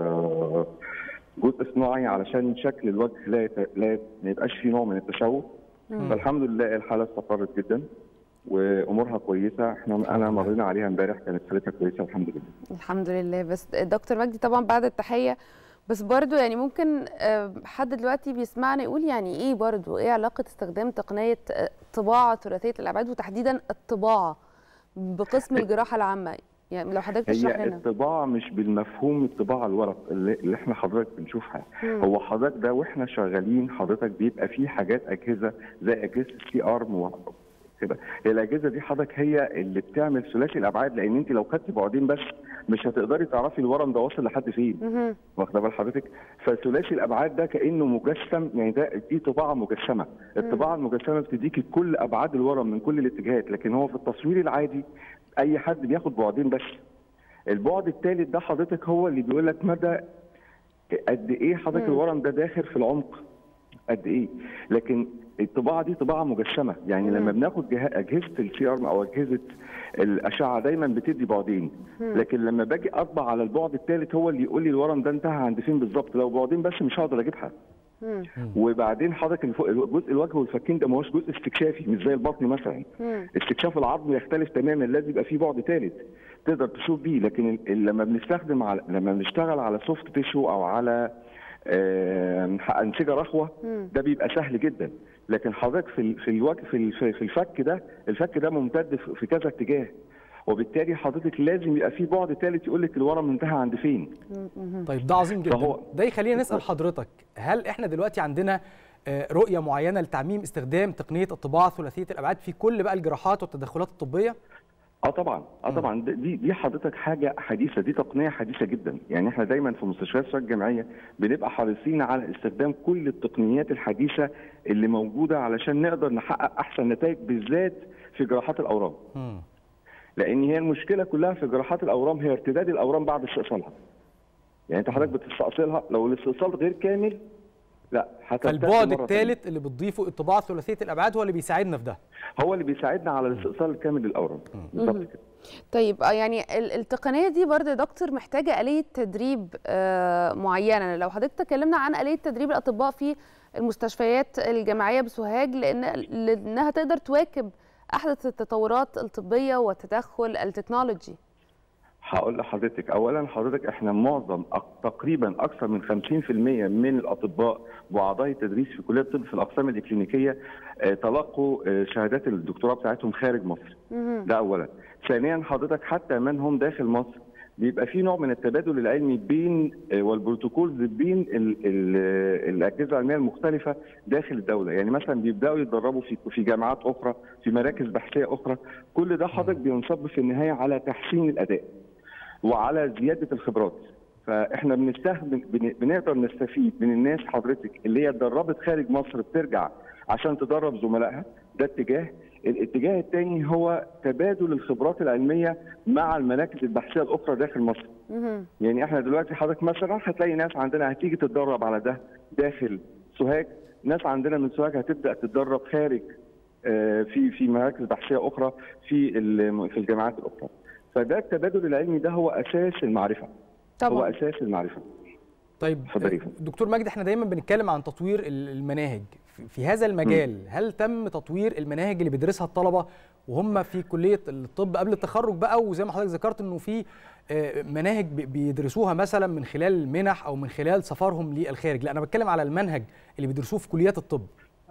جزء صناعي علشان شكل الوجه لا ما يبقاش فيه نوع من التشوه. فالحمد لله الحاله استقرت جدا وامورها كويسه. انا مرينا عليها امبارح، كانت حالتها كويسه الحمد لله. الحمد لله. بس دكتور مجدي طبعا بعد التحيه، بس برضو يعني ممكن حد دلوقتي بيسمعنا يقول يعني ايه برضو ايه علاقه استخدام تقنيه طباعه ثلاثيه الابعاد وتحديدا الطباعه بقسم الجراحه العامه؟ يعني لو حضرتك تشرح لنا. الطباعه مش بالمفهوم الطباعه الورق اللي احنا حضرتك بنشوفها. هو حضرتك ده واحنا شغالين حضرتك بيبقى فيه حاجات اجهزه زي اجهزه السي ارم كده. هي الاجهزه دي حضرتك هي اللي بتعمل ثلاثي الابعاد، لان انت لو خدتي بعدين بس مش هتقدري تعرفي الورم ده واصل لحد فين. واخده بال حضرتك؟ فثلاثي الابعاد ده كانه مجسم، يعني دي طباعه مجسمه. الطباعه المجسمه بتديكي كل ابعاد الورم من كل الاتجاهات، لكن هو في التصوير العادي اي حد بياخد بعدين بس. البعد الثالث ده حضرتك هو اللي بيقول لك مدى قد ايه حضرتك الورم ده داخل في العمق قد ايه. لكن الطباعه دي طباعه مجسمه، يعني لما بناخد اجهزه السي ارم او اجهزه الاشعه دايما بتدي بعدين، لكن لما باجي اطبع على البعد الثالث هو اللي يقول لي الورم ده انتهى عند فين بالظبط. لو بعدين بس مش هقدر اجيبها. وبعدين حضرتك جزء الوجه والفكين ده ما هوش جزء استكشافي مش زي البطن مثلا. استكشاف العظم يختلف تماما، لازم يبقى فيه بعد ثالث تقدر تشوف بيه. لكن لما لما بنشتغل على سوفت تيشو او على انسجه رخوه ده بيبقى سهل جدا. لكن حضرتك في الوجه في الفك ده، الفك ده ممتد في كذا اتجاه. وبالتالي حضرتك لازم يبقى في بعد ثالث يقول لك الورم انتهى عند فين. طيب ده عظيم جدا. ده يخلينا نسال حضرتك، هل احنا دلوقتي عندنا رؤيه معينه لتعميم استخدام تقنيه الطباعه ثلاثيه الابعاد في كل بقى الجراحات والتدخلات الطبيه؟ طبعا دي حضرتك حاجه حديثه، دي تقنيه حديثه جدا. يعني احنا دايما في مستشفيات الصحه الجامعيه بنبقى حريصين على استخدام كل التقنيات الحديثه اللي موجوده علشان نقدر نحقق احسن نتائج، بالذات في جراحات الاورام. لان هي المشكله كلها في جراحات الاورام هي ارتداد الاورام بعد استئصالها. يعني انت حضرتك بتستأصلها، لو الاستئصال غير كامل لا فالبعد الثالث اللي بتضيفه الطباعه ثلاثيه الابعاد هو اللي بيساعدنا في ده، هو اللي بيساعدنا على الاستئصال الكامل للاورام. بالظبط كده. طيب يعني التقنيه دي برضه يا دكتور محتاجه آلية تدريب معينه. لو حضرتك تكلمنا عن آلية تدريب الاطباء في المستشفيات الجامعيه بسوهاج لانها تقدر تواكب احدث التطورات الطبيه والتدخل التكنولوجي. هقول لحضرتك، اولا حضرتك احنا معظم تقريبا اكثر من 50% من الاطباء واعضاء التدريس في كليه الطب في الاقسام الاكلينيكيه تلقوا شهادات الدكتوراه بتاعتهم خارج مصر. ده اولا. ثانيا حضرتك حتى من هم داخل مصر بيبقى في نوع من التبادل العلمي بين والبروتوكولز بين الاجهزه العلميه المختلفه داخل الدوله. يعني مثلا بيبداوا يتدربوا في جامعات اخرى، في مراكز بحثيه اخرى. كل ده حضرتك بينصب في النهايه على تحسين الاداء وعلى زياده الخبرات. فاحنا بنقدر نستفيد من الناس حضرتك اللي هي اتدربت خارج مصر بترجع عشان تدرب زملائها. ده اتجاه. الاتجاه الثاني هو تبادل الخبرات العلميه مع المراكز البحثيه الاخرى داخل مصر. يعني احنا دلوقتي حضرتك مثلا هتلاقي ناس عندنا هتيجي تتدرب على ده داخل سوهاج، ناس عندنا من سوهاج هتبدا تتدرب خارج في مراكز بحثيه اخرى في الجامعات الاخرى. فده التبادل العلمي ده هو اساس المعرفه. طبعا. هو اساس المعرفه. طيب دكتور مجدي، احنا دايما بنتكلم عن تطوير المناهج في هذا المجال. هل تم تطوير المناهج اللي بيدرسها الطلبه وهم في كليه الطب قبل التخرج بقى؟ وزي ما حضرتك ذكرت انه في مناهج بيدرسوها مثلا من خلال المنح او من خلال سفرهم للخارج. لا، انا بتكلم على المنهج اللي بيدرسوه في كليات الطب.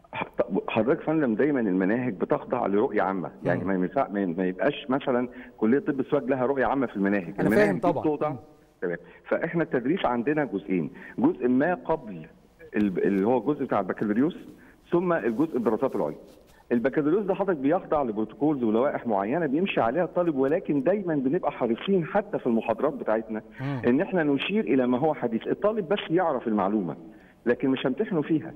حضرتك فندم دايما المناهج بتخضع لرؤيه عامه. يعني ما يبقاش مثلا كليه طب سوهاج لها رؤيه عامه في المناهج. انا فاهم طبعا. تمام. فاحنا التدريس عندنا جزئين، جزء ما قبل اللي هو الجزء بتاع البكالوريوس، ثم الجزء الدراسات العليا. البكالوريوس ده حضرتك بيخضع لبروتوكولز ولوائح معينه بيمشي عليها الطالب، ولكن دايما بنبقى حريصين حتى في المحاضرات بتاعتنا ان احنا نشير الى ما هو حديث. الطالب بس يعرف المعلومه لكن مش همتحنه فيها.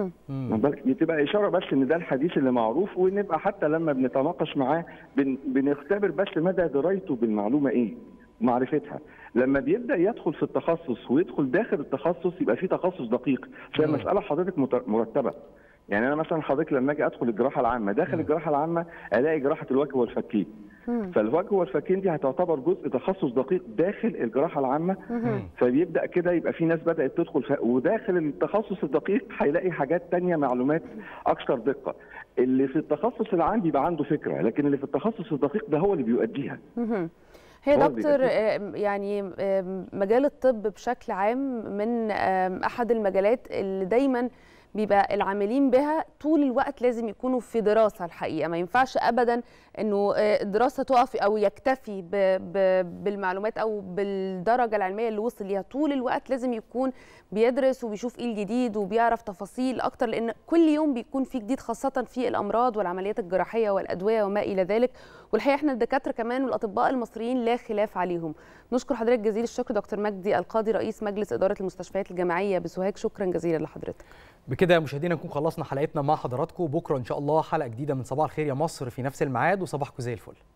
بتبقى اشاره بس ان ده الحديث اللي معروف، ونبقى حتى لما بنتناقش معاه بنختبر بس مدى درايته بالمعلومه ايه، معرفتها. لما بيبدا يدخل في التخصص ويدخل داخل التخصص يبقى في تخصص دقيق. فالمساله حضرتك مرتبه. يعني انا مثلا حضرتك لما اجي ادخل الجراحه العامه، داخل الجراحه العامه الاقي جراحه الوجه والفكين. فالوجه والفكين دي هتعتبر جزء تخصص دقيق داخل الجراحه العامه. فبيبدا كده يبقى في ناس بدات تدخل وداخل التخصص الدقيق هيلاقي حاجات ثانيه، معلومات اكثر دقه. اللي في التخصص العام بيبقى عنده فكره، لكن اللي في التخصص الدقيق ده هو اللي بيؤديها. هي دكتور يعني مجال الطب بشكل عام من احد المجالات اللي دايما بيبقى العاملين بها طول الوقت لازم يكونوا في دراسة. الحقيقة ما ينفعش أبدا أنه الدراسة تقف أو يكتفي بالمعلومات أو بالدرجة العلمية اللي وصل ليها. طول الوقت لازم يكون بيدرس وبيشوف إيه الجديد وبيعرف تفاصيل أكتر، لأن كل يوم بيكون في جديد، خاصة في الأمراض والعمليات الجراحية والأدوية وما إلى ذلك. والحقيقة احنا الدكاترة كمان والأطباء المصريين لا خلاف عليهم. نشكر حضرتك جزيل الشكر دكتور مجدي القاضي رئيس مجلس إدارة المستشفيات الجامعية بسوهاج. شكرا جزيلا لحضرتك. بكده مشاهدينا نكون خلصنا حلقتنا مع حضراتكم. بكره ان شاء الله حلقه جديده من صباح الخير يا مصر في نفس الميعاد، وصباحكم زي الفل.